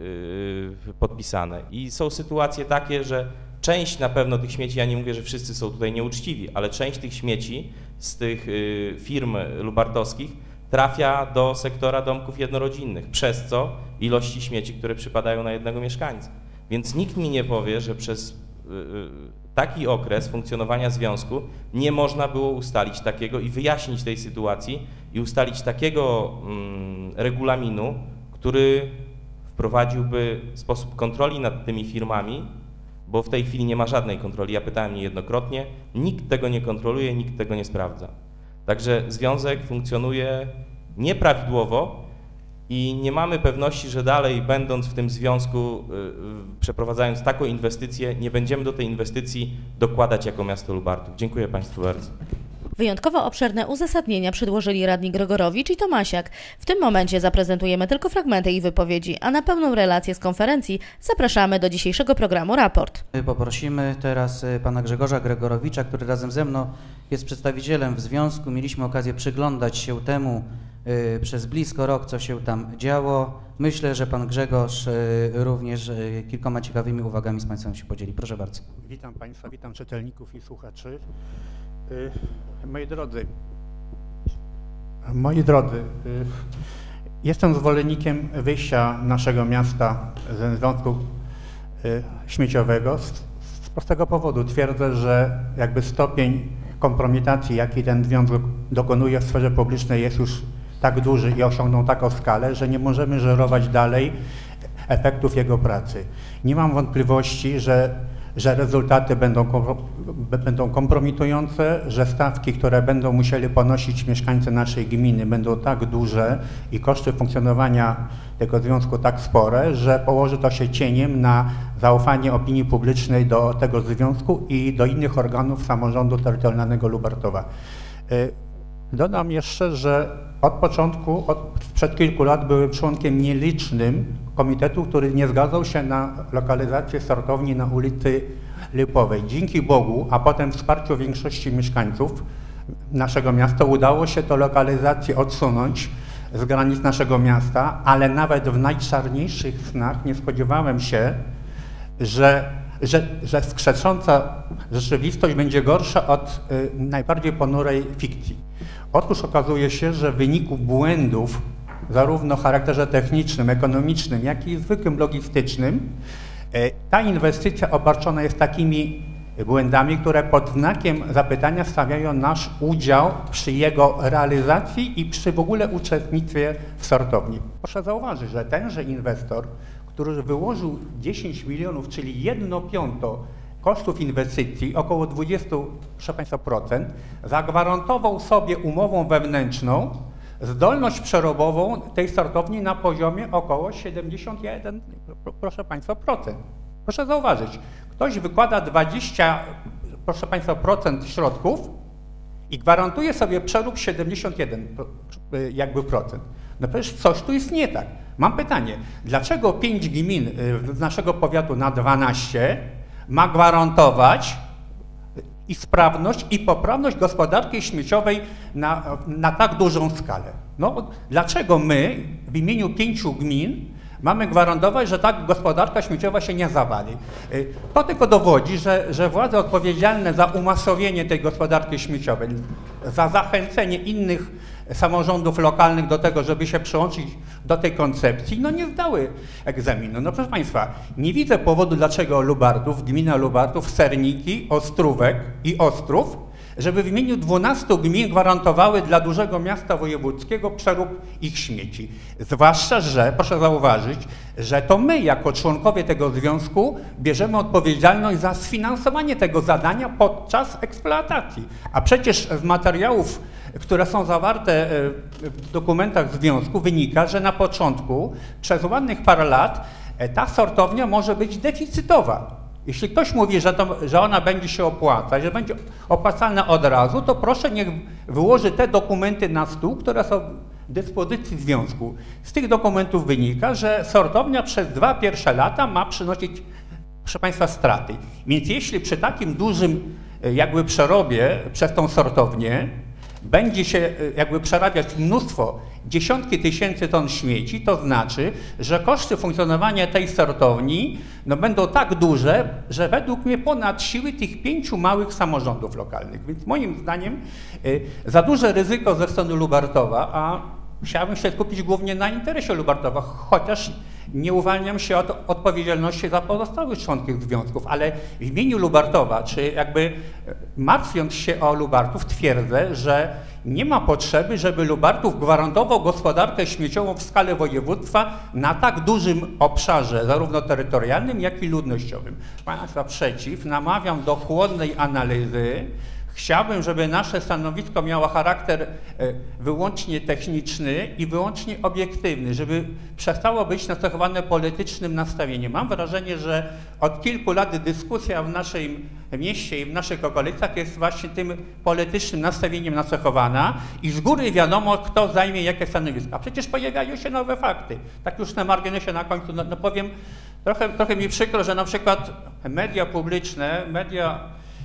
yy, podpisane. I są sytuacje takie, że część na pewno tych śmieci, ja nie mówię, że wszyscy są tutaj nieuczciwi, ale część tych śmieci z tych yy, firm lubartowskich trafia do sektora domków jednorodzinnych, przez co ilości śmieci, które przypadają na jednego mieszkańca. Więc nikt mi nie powie, że przez taki okres funkcjonowania związku nie można było ustalić takiego i wyjaśnić tej sytuacji i ustalić takiego mm, regulaminu, który wprowadziłby sposób kontroli nad tymi firmami, bo w tej chwili nie ma żadnej kontroli. Ja pytałem niejednokrotnie, nikt tego nie kontroluje, nikt tego nie sprawdza. Także związek funkcjonuje nieprawidłowo i nie mamy pewności, że dalej, będąc w tym związku, yy, przeprowadzając taką inwestycję, nie będziemy do tej inwestycji dokładać jako miasto Lubartów. Dziękuję Państwu bardzo. Wyjątkowo obszerne uzasadnienia przedłożyli radni Gregorowicz i Tomasiak. W tym momencie zaprezentujemy tylko fragmenty ich wypowiedzi, a na pełną relację z konferencji zapraszamy do dzisiejszego programu Raport. Poprosimy teraz pana Grzegorza Gregorowicza, który razem ze mną jest przedstawicielem w związku. Mieliśmy okazję przyglądać się temu y, przez blisko rok, co się tam działo. Myślę, że pan Grzegorz y, również y, kilkoma ciekawymi uwagami z Państwem się podzieli. Proszę bardzo. Witam Państwa, witam czytelników i słuchaczy. Y, moi drodzy, moi drodzy, y, jestem zwolennikiem wyjścia naszego miasta ze związku y, śmieciowego z, z prostego powodu. Twierdzę, że jakby stopień kompromitacji, jaki ten związek dokonuje w sferze publicznej, jest już tak duży i osiągnął taką skalę, że nie możemy żerować dalej efektów jego pracy. Nie mam wątpliwości, że że rezultaty będą, będą kompromitujące, że stawki, które będą musieli ponosić mieszkańcy naszej gminy, będą tak duże i koszty funkcjonowania tego związku tak spore, że położy to się cieniem na zaufanie opinii publicznej do tego związku i do innych organów samorządu terytorialnego Lubartowa. Dodam jeszcze, że od początku, od, sprzed kilku lat byłem członkiem nielicznym komitetu, który nie zgadzał się na lokalizację sortowni na ulicy Lipowej. Dzięki Bogu, a potem wsparciu większości mieszkańców naszego miasta udało się tę lokalizację odsunąć z granic naszego miasta, ale nawet w najczarniejszych snach nie spodziewałem się, że, że, że skrzecząca rzeczywistość będzie gorsza od y, najbardziej ponurej fikcji. Otóż okazuje się, że w wyniku błędów zarówno o charakterze technicznym, ekonomicznym, jak i zwykłym logistycznym, ta inwestycja obarczona jest takimi błędami, które pod znakiem zapytania stawiają nasz udział przy jego realizacji i przy w ogóle uczestnictwie w sortowni. Proszę zauważyć, że tenże inwestor, który wyłożył dziesięć milionów, czyli jedno piąto kosztów inwestycji, około dwadzieścia, proszę Państwa, procent, zagwarantował sobie umową wewnętrzną zdolność przerobową tej sortowni na poziomie około siedemdziesiąt jeden, proszę Państwa, procent. Proszę zauważyć, ktoś wykłada dwadzieścia, proszę Państwa, procent środków i gwarantuje sobie przerób siedemdziesiąt jeden jakby procent. No przecież coś tu jest nie tak. Mam pytanie, dlaczego pięć gmin z naszego powiatu na dwanaście ma gwarantować i sprawność, i poprawność gospodarki śmieciowej na, na tak dużą skalę? No, dlaczego my w imieniu pięciu gmin mamy gwarantować, że tak gospodarka śmieciowa się nie zawali? To tylko dowodzi, że, że władze odpowiedzialne za umasowienie tej gospodarki śmieciowej, za zachęcenie innych samorządów lokalnych do tego, żeby się przyłączyć do tej koncepcji, no nie zdały egzaminu. No proszę Państwa, nie widzę powodu, dlaczego Lubartów, gmina Lubartów, Serniki, Ostrówek i Ostrów, żeby w imieniu dwunastu gmin gwarantowały dla dużego miasta wojewódzkiego przerób ich śmieci. Zwłaszcza, że, proszę zauważyć, że to my jako członkowie tego związku bierzemy odpowiedzialność za sfinansowanie tego zadania podczas eksploatacji. A przecież z materiałów, które są zawarte w dokumentach związku, wynika, że na początku, przez ładnych parę lat, ta sortownia może być deficytowa. Jeśli ktoś mówi, że, to, że ona będzie się opłacać, że będzie opłacalna od razu, to proszę niech wyłoży te dokumenty na stół, które są w dyspozycji związku. Z tych dokumentów wynika, że sortownia przez dwa pierwsze lata ma przynosić, proszę Państwa, straty. Więc jeśli przy takim dużym jakby przerobie przez tą sortownię będzie się jakby przerabiać mnóstwo, dziesiątki tysięcy ton śmieci, to znaczy, że koszty funkcjonowania tej sortowni no, będą tak duże, że według mnie ponad siły tych pięciu małych samorządów lokalnych. Więc moim zdaniem y, za duże ryzyko ze strony Lubartowa, a chciałbym się skupić głównie na interesie Lubartowa, chociaż nie uwalniam się od odpowiedzialności za pozostałych członków związków, ale w imieniu Lubartowa, czy jakby martwiąc się o Lubartów, twierdzę, że nie ma potrzeby, żeby Lubartów gwarantował gospodarkę śmieciową w skali województwa na tak dużym obszarze, zarówno terytorialnym, jak i ludnościowym. Państwa przeciw, namawiam do chłodnej analizy. Chciałbym, żeby nasze stanowisko miało charakter wyłącznie techniczny i wyłącznie obiektywny, żeby przestało być nacechowane politycznym nastawieniem. Mam wrażenie, że od kilku lat dyskusja w naszym mieście i w naszych okolicach jest właśnie tym politycznym nastawieniem nacechowana i z góry wiadomo, kto zajmie jakie stanowiska. Przecież pojawiają się nowe fakty. Tak już na marginesie na końcu no, no powiem, trochę, trochę mi przykro, że na przykład media publiczne, media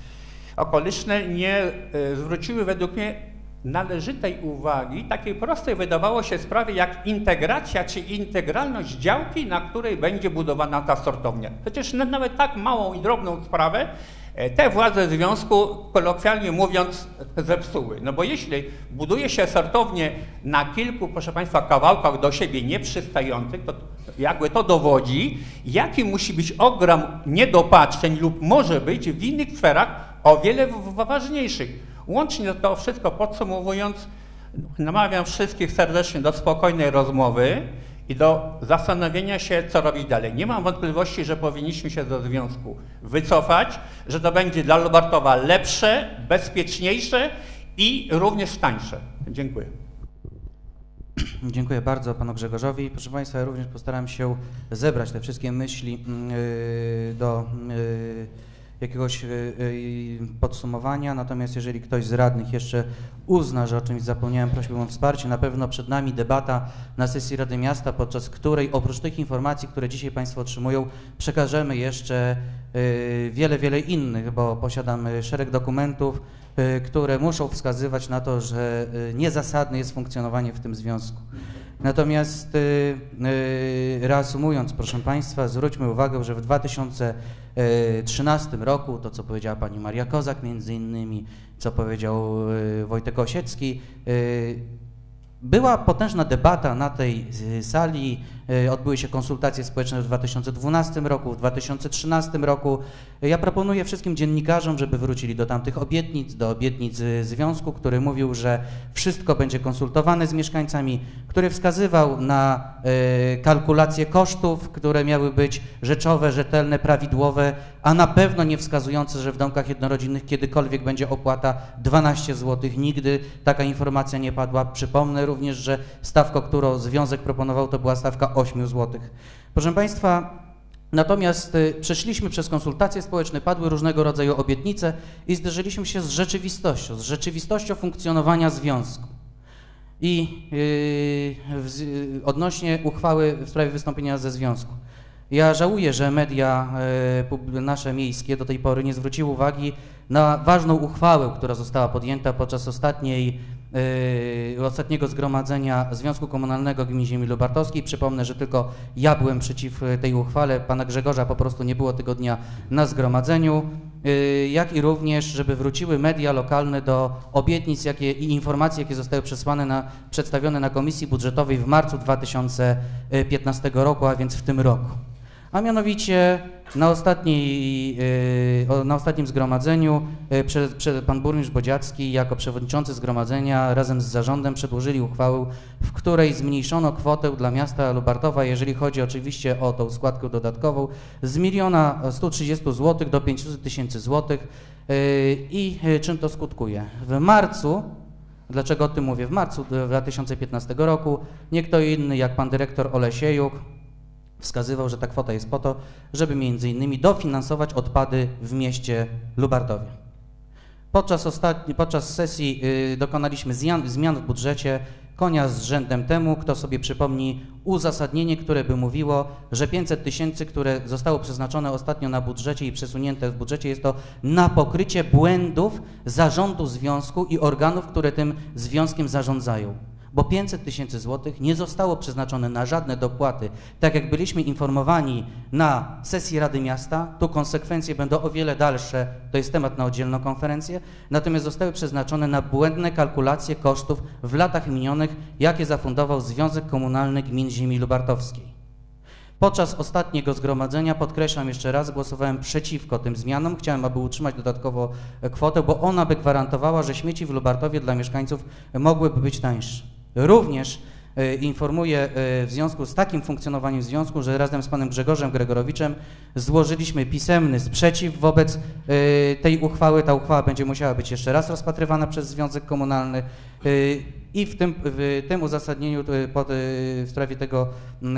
okoliczne nie y, zwróciły według mnie należytej uwagi takiej prostej wydawało się sprawie jak integracja czy integralność działki, na której będzie budowana ta sortownia. Przecież nawet tak małą i drobną sprawę te władze związku, kolokwialnie mówiąc, zepsuły. No bo jeśli buduje się sortownię na kilku, proszę Państwa, kawałkach do siebie nieprzystających, to jakby to dowodzi, jaki musi być ogrom niedopatrzeń lub może być w innych sferach o wiele ważniejszych. Łącznie to wszystko podsumowując, namawiam wszystkich serdecznie do spokojnej rozmowy i do zastanowienia się, co robić dalej. Nie mam wątpliwości, że powinniśmy się do związku wycofać, że to będzie dla Lubartowa lepsze, bezpieczniejsze i również tańsze. Dziękuję. Dziękuję bardzo panu Grzegorzowi. Proszę Państwa, ja również postaram się zebrać te wszystkie myśli yy, do yy, jakiegoś podsumowania, natomiast jeżeli ktoś z radnych jeszcze uzna, że o czymś zapomniałem, prosiłbym o wsparcie. Na pewno przed nami debata na sesji Rady Miasta, podczas której oprócz tych informacji, które dzisiaj Państwo otrzymują, przekażemy jeszcze wiele, wiele innych, bo posiadamy szereg dokumentów, które muszą wskazywać na to, że niezasadne jest funkcjonowanie w tym związku. Natomiast reasumując, proszę Państwa, zwróćmy uwagę, że w dwa tysiące trzynastym roku, to co powiedziała pani Maria Kozak między innymi, co powiedział Wojtek Osiecki, była potężna debata na tej sali, odbyły się konsultacje społeczne w dwa tysiące dwunastym roku, w dwa tysiące trzynastym roku. Ja proponuję wszystkim dziennikarzom, żeby wrócili do tamtych obietnic, do obietnic związku, który mówił, że wszystko będzie konsultowane z mieszkańcami, który wskazywał na kalkulacje kosztów, które miały być rzeczowe, rzetelne, prawidłowe, a na pewno nie wskazujące, że w domkach jednorodzinnych kiedykolwiek będzie opłata dwanaście złotych. Nigdy taka informacja nie padła. Przypomnę również, że stawka, którą związek proponował, to była stawka osiem złotych. Proszę Państwa, natomiast y, przeszliśmy przez konsultacje społeczne, padły różnego rodzaju obietnice i zderzyliśmy się z rzeczywistością, z rzeczywistością funkcjonowania związku. I yy, w, odnośnie uchwały w sprawie wystąpienia ze związku. Ja żałuję, że media yy, nasze miejskie do tej pory nie zwróciły uwagi na ważną uchwałę, która została podjęta podczas ostatniej, yy, ostatniego zgromadzenia Związku Komunalnego Gmin Ziemi Lubartowskiej. Przypomnę, że tylko ja byłem przeciw tej uchwale, pana Grzegorza po prostu nie było tego dnia na zgromadzeniu, yy, jak i również, żeby wróciły media lokalne do obietnic jakie, i informacji, jakie zostały przesłane na, przedstawione na Komisji Budżetowej w marcu dwa tysiące piętnastego roku, a więc w tym roku. A mianowicie na, ostatniej, yy, na ostatnim zgromadzeniu yy, prze, prze, pan burmistrz Bodziacki jako przewodniczący zgromadzenia razem z zarządem przedłożyli uchwałę, w której zmniejszono kwotę dla miasta Lubartowa, jeżeli chodzi oczywiście o tą składkę dodatkową, z miliona stu trzydziestu złotych do pięciuset tysięcy złotych. Yy, I yy, czym to skutkuje? W marcu, dlaczego o tym mówię, w marcu dwa tysiące piętnastego roku nie kto inny jak pan dyrektor Olesiejuk wskazywał, że ta kwota jest po to, żeby między innymi dofinansować odpady w mieście Lubartowie. Podczas, ostatni, podczas sesji y, dokonaliśmy zmian, zmian w budżecie, konia z rzędem temu, kto sobie przypomni uzasadnienie, które by mówiło, że pięćset tysięcy, które zostało przeznaczone ostatnio na budżecie i przesunięte w budżecie, jest to na pokrycie błędów zarządu związku i organów, które tym związkiem zarządzają. Bo pięćset tysięcy złotych nie zostało przeznaczone na żadne dopłaty. Tak jak byliśmy informowani na sesji Rady Miasta, tu konsekwencje będą o wiele dalsze, to jest temat na oddzielną konferencję, natomiast zostały przeznaczone na błędne kalkulacje kosztów w latach minionych, jakie zafundował Związek Komunalny Gmin Ziemi Lubartowskiej. Podczas ostatniego zgromadzenia, podkreślam jeszcze raz, głosowałem przeciwko tym zmianom. Chciałem, aby utrzymać dodatkowo kwotę, bo ona by gwarantowała, że śmieci w Lubartowie dla mieszkańców mogłyby być tańsze. Również e, informuję e, w związku z takim funkcjonowaniem związku, że razem z panem Grzegorzem Gregorowiczem złożyliśmy pisemny sprzeciw wobec e, tej uchwały. Ta uchwała będzie musiała być jeszcze raz rozpatrywana przez Związek Komunalny. E, I w tym, w tym uzasadnieniu pod, w sprawie tego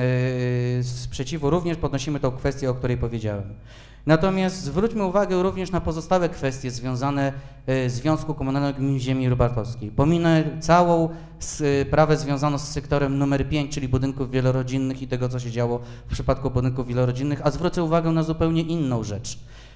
yy, sprzeciwu również podnosimy tą kwestię, o której powiedziałem. Natomiast zwróćmy uwagę również na pozostałe kwestie związane z Związku Komunalnego Gmin Ziemi Lubartowskiej. Pominę całą sprawę związaną z sektorem numer pięć, czyli budynków wielorodzinnych i tego, co się działo w przypadku budynków wielorodzinnych, a zwrócę uwagę na zupełnie inną rzecz.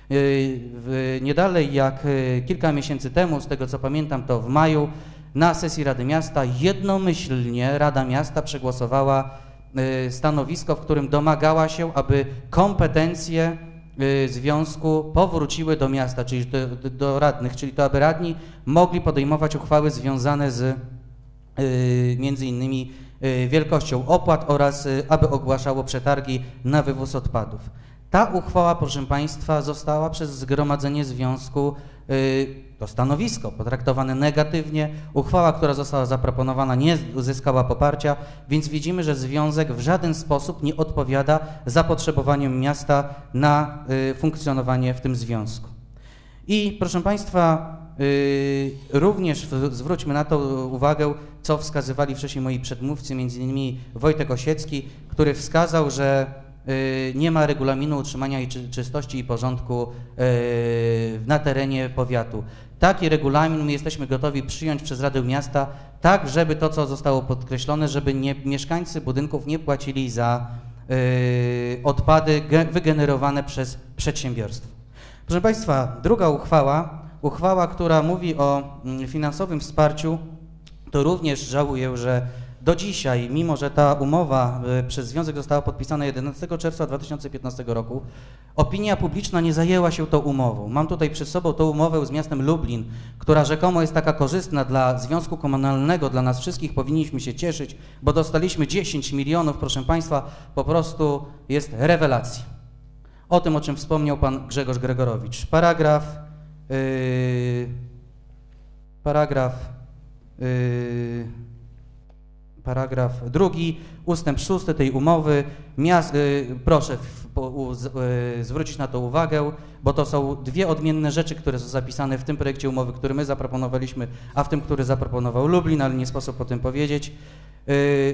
Yy, nie dalej jak kilka miesięcy temu, z tego co pamiętam, to w maju, na sesji Rady Miasta jednomyślnie Rada Miasta przegłosowała y, stanowisko, w którym domagała się, aby kompetencje y, związku powróciły do miasta, czyli do, do, do radnych, czyli to, aby radni mogli podejmować uchwały związane z y, między innymi y, wielkością opłat oraz y, aby ogłaszało przetargi na wywóz odpadów. Ta uchwała, proszę Państwa, została przez Zgromadzenie Związku, y, to stanowisko potraktowane negatywnie. Uchwała, która została zaproponowana, nie uzyskała poparcia, więc widzimy, że Związek w żaden sposób nie odpowiada zapotrzebowaniom miasta na y, funkcjonowanie w tym związku. I proszę Państwa, y, również w, zwróćmy na to uwagę, co wskazywali wcześniej moi przedmówcy, między innymi Wojtek Osiecki, który wskazał, że nie ma regulaminu utrzymania i czy, czystości i porządku yy, na terenie powiatu. Taki regulamin my jesteśmy gotowi przyjąć przez Radę Miasta, tak żeby to, co zostało podkreślone, żeby nie, mieszkańcy budynków nie płacili za yy, odpady ge, wygenerowane przez przedsiębiorstwo. Proszę Państwa, druga uchwała, uchwała, która mówi o finansowym wsparciu, to również żałuję, że do dzisiaj, mimo że ta umowa y, przez Związek została podpisana jedenastego czerwca dwa tysiące piętnastego roku, opinia publiczna nie zajęła się tą umową. Mam tutaj przed sobą tą umowę z miastem Lublin, która rzekomo jest taka korzystna dla Związku Komunalnego, dla nas wszystkich, powinniśmy się cieszyć, bo dostaliśmy dziesięć milionów, proszę Państwa, po prostu jest rewelacja. O tym, o czym wspomniał pan Grzegorz Gregorowicz. Paragraf, yy, paragraf, yy, Paragraf drugi, ustęp szósty tej umowy, miast, y, proszę w, po, u, z, y, zwrócić na to uwagę, bo to są dwie odmienne rzeczy, które są zapisane w tym projekcie umowy, który my zaproponowaliśmy, a w tym, który zaproponował Lublin, ale nie sposób o tym powiedzieć. Y,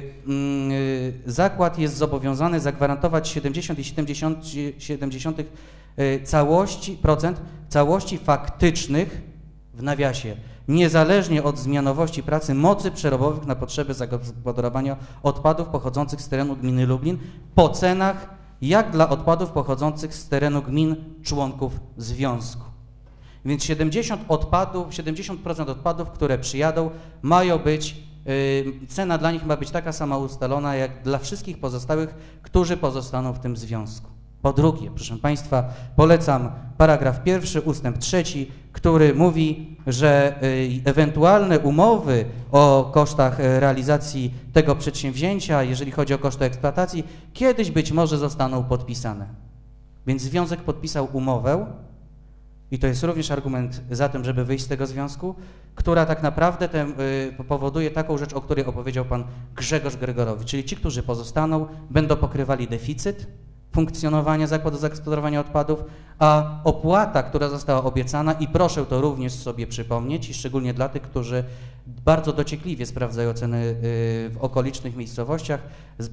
y, zakład jest zobowiązany zagwarantować siedemdziesiąt i siedem całości, procent całości faktycznych, w nawiasie, niezależnie od zmianowości pracy mocy przerobowych na potrzeby zagospodarowania odpadów pochodzących z terenu gminy Lublin po cenach jak dla odpadów pochodzących z terenu gmin członków związku. Więc siedemdziesiąt odpadów, siedemdziesiąt procent odpadów, które przyjadą, mają być, yy, cena dla nich ma być taka sama ustalona jak dla wszystkich pozostałych, którzy pozostaną w tym związku. Po drugie, proszę Państwa, polecam paragraf pierwszy, ustęp trzeci, który mówi, że yy, ewentualne umowy o kosztach yy, realizacji tego przedsięwzięcia, jeżeli chodzi o koszty eksploatacji, kiedyś być może zostaną podpisane. Więc związek podpisał umowę, i to jest również argument za tym, żeby wyjść z tego związku, która tak naprawdę ten, y, powoduje taką rzecz, o której opowiedział pan Grzegorz Gregorowicz, czyli ci, którzy pozostaną, będą pokrywali deficyt funkcjonowania zakładu zagospodarowania odpadów, a opłata, która została obiecana, i proszę to również sobie przypomnieć, i szczególnie dla tych, którzy bardzo dociekliwie sprawdzają ceny y, w okolicznych miejscowościach,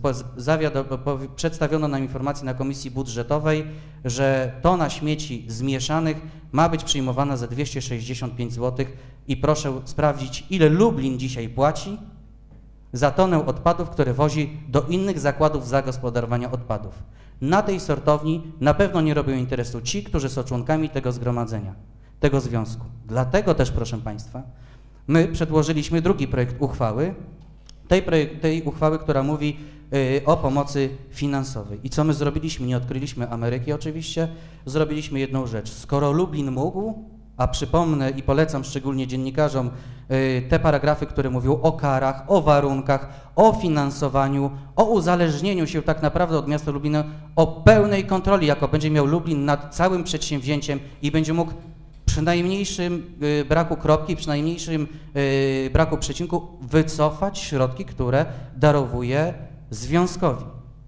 przedstawiono nam informację na Komisji Budżetowej, że tona śmieci zmieszanych ma być przyjmowana za dwieście sześćdziesiąt pięć złotych i proszę sprawdzić, ile Lublin dzisiaj płaci za tonę odpadów, które wozi do innych zakładów zagospodarowania odpadów. Na tej sortowni na pewno nie robią interesu ci, którzy są członkami tego zgromadzenia, tego związku. Dlatego też, proszę Państwa, my przedłożyliśmy drugi projekt uchwały, tej, projekt, tej uchwały, która mówi y, o pomocy finansowej. I co my zrobiliśmy? Nie odkryliśmy Ameryki oczywiście, zrobiliśmy jedną rzecz. Skoro Lublin mógł, a przypomnę i polecam szczególnie dziennikarzom y, te paragrafy, które mówią o karach, o warunkach, o finansowaniu, o uzależnieniu się tak naprawdę od miasta Lublina, o pełnej kontroli, jaką będzie miał Lublin nad całym przedsięwzięciem i będzie mógł przy najmniejszym y, braku kropki, przy najmniejszym y, braku przecinku wycofać środki, które darowuje związkowi.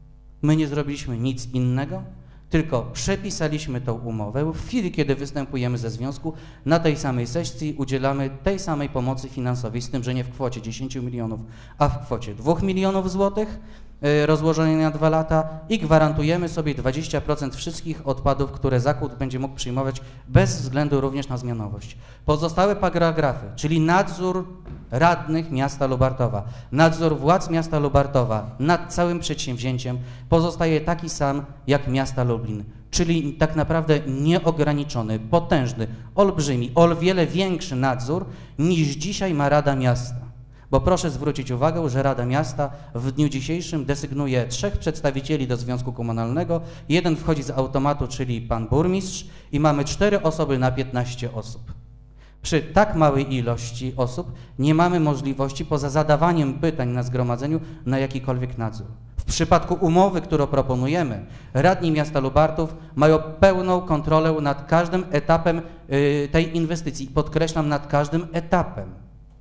My nie zrobiliśmy nic innego, tylko przepisaliśmy tą umowę. W chwili, kiedy występujemy ze związku, na tej samej sesji udzielamy tej samej pomocy finansowej, z tym, że nie w kwocie dziesięciu milionów, a w kwocie dwóch milionów złotych rozłożonej na dwa lata i gwarantujemy sobie dwadzieścia procent wszystkich odpadów, które zakład będzie mógł przyjmować bez względu również na zmianowość. Pozostałe paragrafy, czyli nadzór radnych miasta Lubartowa, nadzór władz miasta Lubartowa nad całym przedsięwzięciem pozostaje taki sam jak miasta Lublin, czyli tak naprawdę nieograniczony, potężny, olbrzymi, o wiele większy nadzór niż dzisiaj ma Rada Miasta. Bo proszę zwrócić uwagę, że Rada Miasta w dniu dzisiejszym desygnuje trzech przedstawicieli do Związku Komunalnego, jeden wchodzi z automatu, czyli pan burmistrz, i mamy cztery osoby na piętnaście osób. Przy tak małej ilości osób nie mamy możliwości, poza zadawaniem pytań na zgromadzeniu, na jakikolwiek nadzór. W przypadku umowy, którą proponujemy, radni miasta Lubartów mają pełną kontrolę nad każdym etapem yy, tej inwestycji. Podkreślam, nad każdym etapem.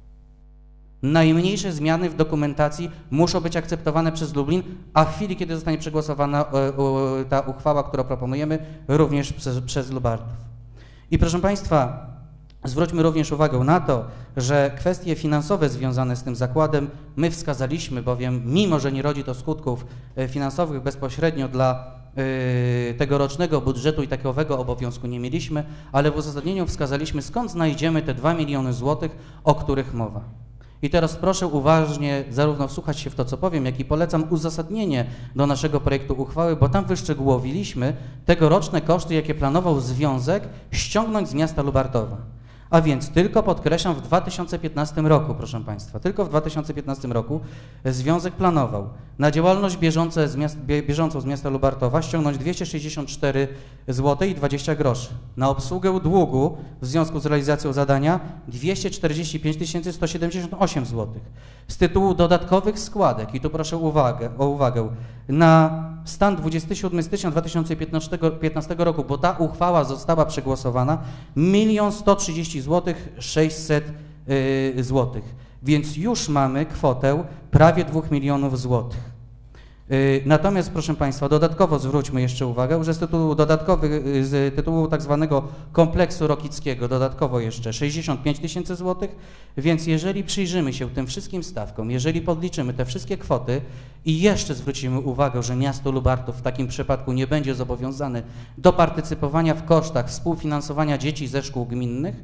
Najmniejsze zmiany w dokumentacji muszą być akceptowane przez Lublin, a w chwili, kiedy zostanie przegłosowana yy, ta uchwała, którą proponujemy, również przez, przez Lubartów. I proszę Państwa, zwróćmy również uwagę na to, że kwestie finansowe związane z tym zakładem my wskazaliśmy, bowiem mimo, że nie rodzi to skutków finansowych bezpośrednio dla yy, tegorocznego budżetu i takowego obowiązku nie mieliśmy, ale w uzasadnieniu wskazaliśmy, skąd znajdziemy te dwa miliony złotych, o których mowa. I teraz proszę uważnie zarówno wsłuchać się w to, co powiem, jak i polecam uzasadnienie do naszego projektu uchwały, bo tam wyszczegółowiliśmy tegoroczne koszty, jakie planował związek ściągnąć z miasta Lubartowa. A więc tylko podkreślam, w dwa tysiące piętnastym roku, proszę Państwa, tylko w dwa tysiące piętnastym roku związek planował na działalność bieżące z miast, bieżącą z miasta Lubartowa ściągnąć dwieście sześćdziesiąt cztery złote i dwadzieścia groszy. Na obsługę długu w związku z realizacją zadania dwieście czterdzieści pięć tysięcy sto siedemdziesiąt osiem złotych. Z tytułu dodatkowych składek, i tu proszę uwagę, o uwagę, na stan dwudziestego siódmego stycznia dwa tysiące piętnastego roku, bo ta uchwała została przegłosowana, milion sto trzydzieści złotych sześćset złotych. Więc już mamy kwotę prawie dwóch milionów złotych. Natomiast, proszę Państwa, dodatkowo zwróćmy jeszcze uwagę, że z tytułu dodatkowych, z tytułu tak zwanego kompleksu rokickiego dodatkowo jeszcze sześćdziesiąt pięć tysięcy złotych, więc jeżeli przyjrzymy się tym wszystkim stawkom, jeżeli podliczymy te wszystkie kwoty i jeszcze zwrócimy uwagę, że miasto Lubartów w takim przypadku nie będzie zobowiązane do partycypowania w kosztach współfinansowania dzieci ze szkół gminnych,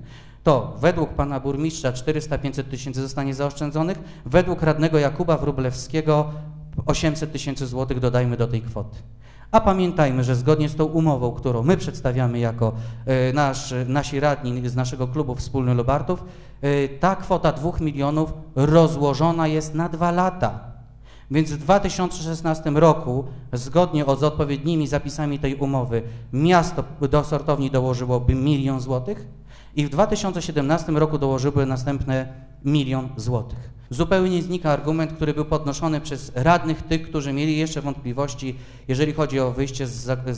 to według pana burmistrza czterysta do pięciuset tysięcy zostanie zaoszczędzonych, według radnego Jakuba Wróblewskiego osiemset tysięcy złotych dodajmy do tej kwoty. A pamiętajmy, że zgodnie z tą umową, którą my przedstawiamy jako y, nasz, nasi radni z naszego klubu Wspólny Lubartów, y, ta kwota dwóch milionów rozłożona jest na dwa lata. Więc w dwa tysiące szesnastym roku, zgodnie z odpowiednimi zapisami tej umowy, miasto do sortowni dołożyłoby milion złotych i w dwa tysiące siedemnastym roku dołożyłby następne milion złotych. Zupełnie znika argument, który był podnoszony przez radnych, tych, którzy mieli jeszcze wątpliwości, jeżeli chodzi o wyjście z, z,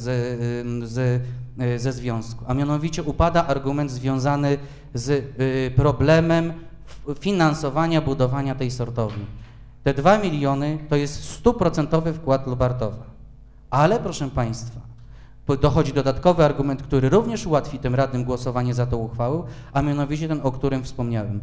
z, ze związku. A mianowicie upada argument związany z problemem finansowania budowania tej sortowni. Te dwa miliony to jest stuprocentowy wkład Lubartowa. Ale proszę Państwa, dochodzi dodatkowy argument, który również ułatwi tym radnym głosowanie za tą uchwałą, a mianowicie ten, o którym wspomniałem.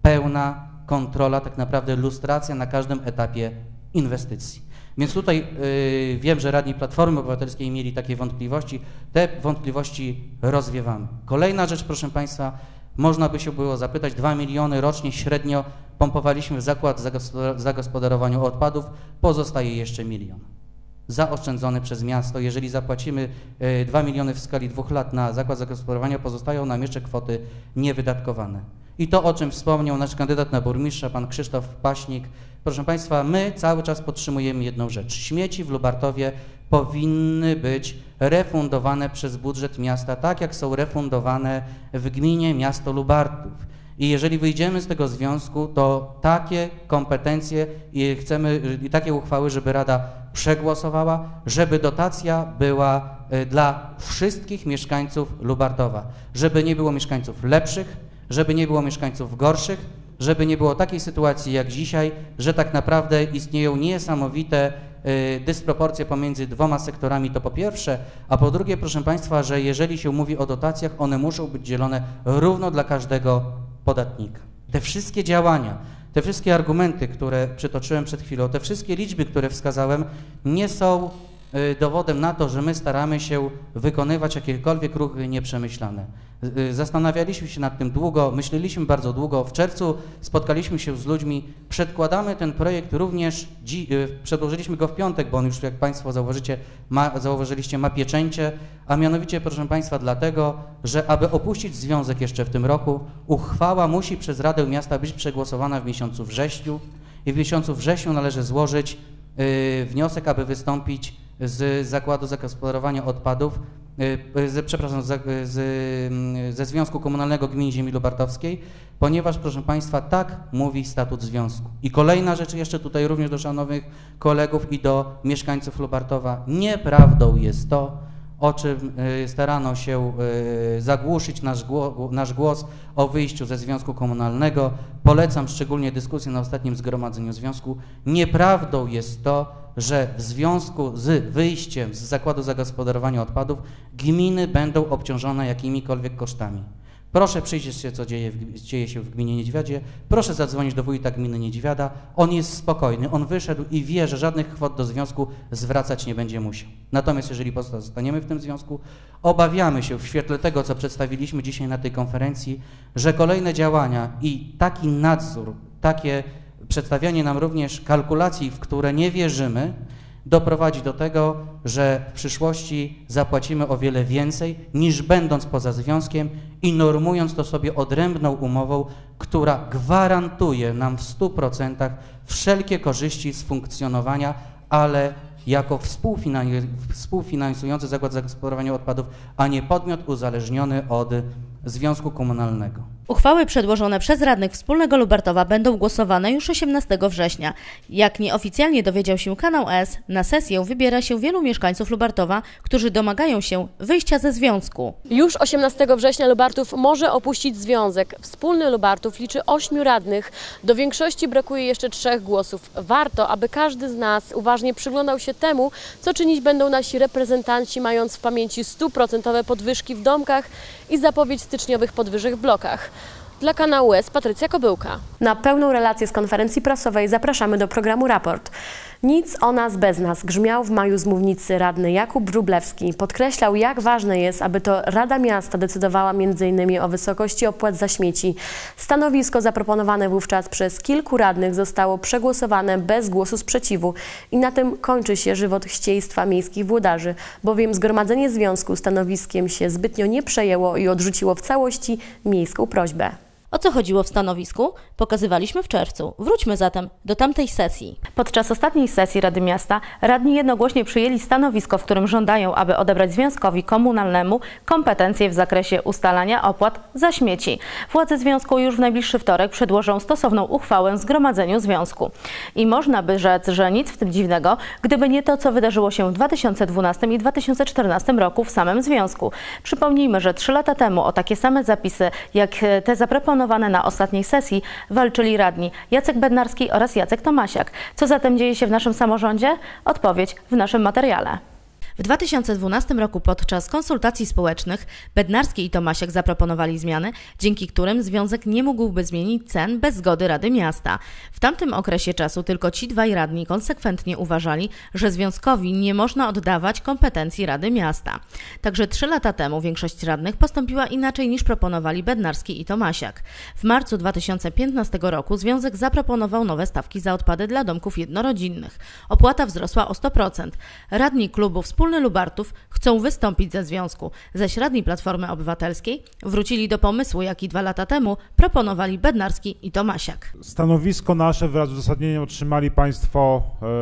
Pełna kontrola, tak naprawdę lustracja na każdym etapie inwestycji. Więc tutaj yy, wiem, że radni Platformy Obywatelskiej mieli takie wątpliwości. Te wątpliwości rozwiewamy. Kolejna rzecz, proszę Państwa, można by się było zapytać, dwa miliony rocznie średnio pompowaliśmy w zakład zagospodarowania odpadów, pozostaje jeszcze milion. Zaoszczędzony przez miasto. Jeżeli zapłacimy dwa miliony w skali dwóch lat na zakład zagospodarowania, pozostają nam jeszcze kwoty niewydatkowane. I to, o czym wspomniał nasz kandydat na burmistrza, pan Krzysztof Paśnik. Proszę Państwa, my cały czas podtrzymujemy jedną rzecz. Śmieci w Lubartowie powinny być refundowane przez budżet miasta, tak jak są refundowane w gminie miasto Lubartów. I jeżeli wyjdziemy z tego związku, to takie kompetencje i chcemy i takie uchwały, żeby Rada przegłosowała, żeby dotacja była dla wszystkich mieszkańców Lubartowa, żeby nie było mieszkańców lepszych, żeby nie było mieszkańców gorszych, żeby nie było takiej sytuacji jak dzisiaj, że tak naprawdę istnieją niesamowite y, dysproporcje pomiędzy dwoma sektorami, to po pierwsze, a po drugie, proszę Państwa, że jeżeli się mówi o dotacjach, one muszą być dzielone równo dla każdego podatnika. Te wszystkie działania, te wszystkie argumenty, które przytoczyłem przed chwilą, te wszystkie liczby, które wskazałem, nie są y, dowodem na to, że my staramy się wykonywać jakiekolwiek ruchy nieprzemyślane. Zastanawialiśmy się nad tym długo, myśleliśmy bardzo długo. W czerwcu spotkaliśmy się z ludźmi, przedkładamy ten projekt również, przedłożyliśmy go w piątek, bo on już, jak Państwo zauważycie, ma, zauważyliście, ma pieczęcie, a mianowicie, proszę Państwa, dlatego, że aby opuścić związek jeszcze w tym roku, uchwała musi przez Radę Miasta być przegłosowana w miesiącu wrześniu i w miesiącu wrześniu należy złożyć y, wniosek, aby wystąpić z Zakładu Zagospodarowania Odpadów, z, przepraszam, z, z, ze Związku Komunalnego Gmin Ziemi Lubartowskiej, ponieważ, proszę Państwa, tak mówi statut związku. I kolejna rzecz jeszcze tutaj również do szanownych kolegów i do mieszkańców Lubartowa. Nieprawdą jest to, o czym starano się zagłuszyć nasz głos, nasz głos o wyjściu ze Związku Komunalnego. Polecam szczególnie dyskusję na ostatnim zgromadzeniu związku. Nieprawdą jest to, że w związku z wyjściem z Zakładu Zagospodarowania Odpadów gminy będą obciążone jakimikolwiek kosztami. Proszę przyjrzeć się, co dzieje, w, dzieje się w gminie Niedźwiedzie, proszę zadzwonić do wójta gminy Niedźwiada, on jest spokojny, on wyszedł i wie, że żadnych kwot do związku zwracać nie będzie musiał. Natomiast jeżeli pozostaniemy w tym związku, obawiamy się w świetle tego, co przedstawiliśmy dzisiaj na tej konferencji, że kolejne działania i taki nadzór, takie przedstawianie nam również kalkulacji, w które nie wierzymy, doprowadzi do tego, że w przyszłości zapłacimy o wiele więcej niż będąc poza związkiem i normując to sobie odrębną umową, która gwarantuje nam w stu procentach wszelkie korzyści z funkcjonowania, ale jako współfinansujący Zakład Zagospodarowania Odpadów, a nie podmiot uzależniony od Związku Komunalnego. Uchwały przedłożone przez radnych Wspólnego Lubartowa będą głosowane już osiemnastego września. Jak nieoficjalnie dowiedział się Kanał S, na sesję wybiera się wielu mieszkańców Lubartowa, którzy domagają się wyjścia ze związku. Już osiemnastego września Lubartów może opuścić związek. Wspólny Lubartów liczy ośmiu radnych. Do większości brakuje jeszcze trzech głosów. Warto, aby każdy z nas uważnie przyglądał się temu, co czynić będą nasi reprezentanci, mając w pamięci stuprocentowe podwyżki w domkach i zapowiedź styczniowych podwyżek w blokach. Dla Kanału S Patrycja Kobyłka. Na pełną relację z konferencji prasowej zapraszamy do programu Raport. Nic o nas bez nas grzmiał w maju z mównicy radny Jakub Wróblewski. Podkreślał, jak ważne jest, aby to Rada Miasta decydowała między innymi o wysokości opłat za śmieci. Stanowisko zaproponowane wówczas przez kilku radnych zostało przegłosowane bez głosu sprzeciwu i na tym kończy się żywot chcieństwa miejskich włodarzy, bowiem zgromadzenie związku stanowiskiem się zbytnio nie przejęło i odrzuciło w całości miejską prośbę. O co chodziło w stanowisku? Pokazywaliśmy w czerwcu. Wróćmy zatem do tamtej sesji. Podczas ostatniej sesji Rady Miasta radni jednogłośnie przyjęli stanowisko, w którym żądają, aby odebrać związkowi komunalnemu kompetencje w zakresie ustalania opłat za śmieci. Władze związku już w najbliższy wtorek przedłożą stosowną uchwałę zgromadzeniu związku. I można by rzec, że nic w tym dziwnego, gdyby nie to, co wydarzyło się w dwa tysiące dwunastym i dwa tysiące czternastym roku w samym związku. Przypomnijmy, że trzy lata temu o takie same zapisy, jak te zaproponowane na ostatniej sesji, walczyli radni Jacek Bednarski oraz Jacek Tomasiak. Co zatem dzieje się w naszym samorządzie? Odpowiedź w naszym materiale. W dwa tysiące dwunastym roku podczas konsultacji społecznych Bednarski i Tomasiak zaproponowali zmiany, dzięki którym związek nie mógłby zmienić cen bez zgody Rady Miasta. W tamtym okresie czasu tylko ci dwaj radni konsekwentnie uważali, że związkowi nie można oddawać kompetencji Rady Miasta. Także trzy lata temu większość radnych postąpiła inaczej niż proponowali Bednarski i Tomasiak. W marcu dwa tysiące piętnastego roku związek zaproponował nowe stawki za odpady dla domków jednorodzinnych. Opłata wzrosła o sto procent. Radni klubu Wspólny Lubartów chcą wystąpić ze związku, zaś radni Platformy Obywatelskiej wrócili do pomysłu, jaki dwa lata temu proponowali Bednarski i Tomasiak. Stanowisko nasze wraz z uzasadnieniem otrzymali Państwo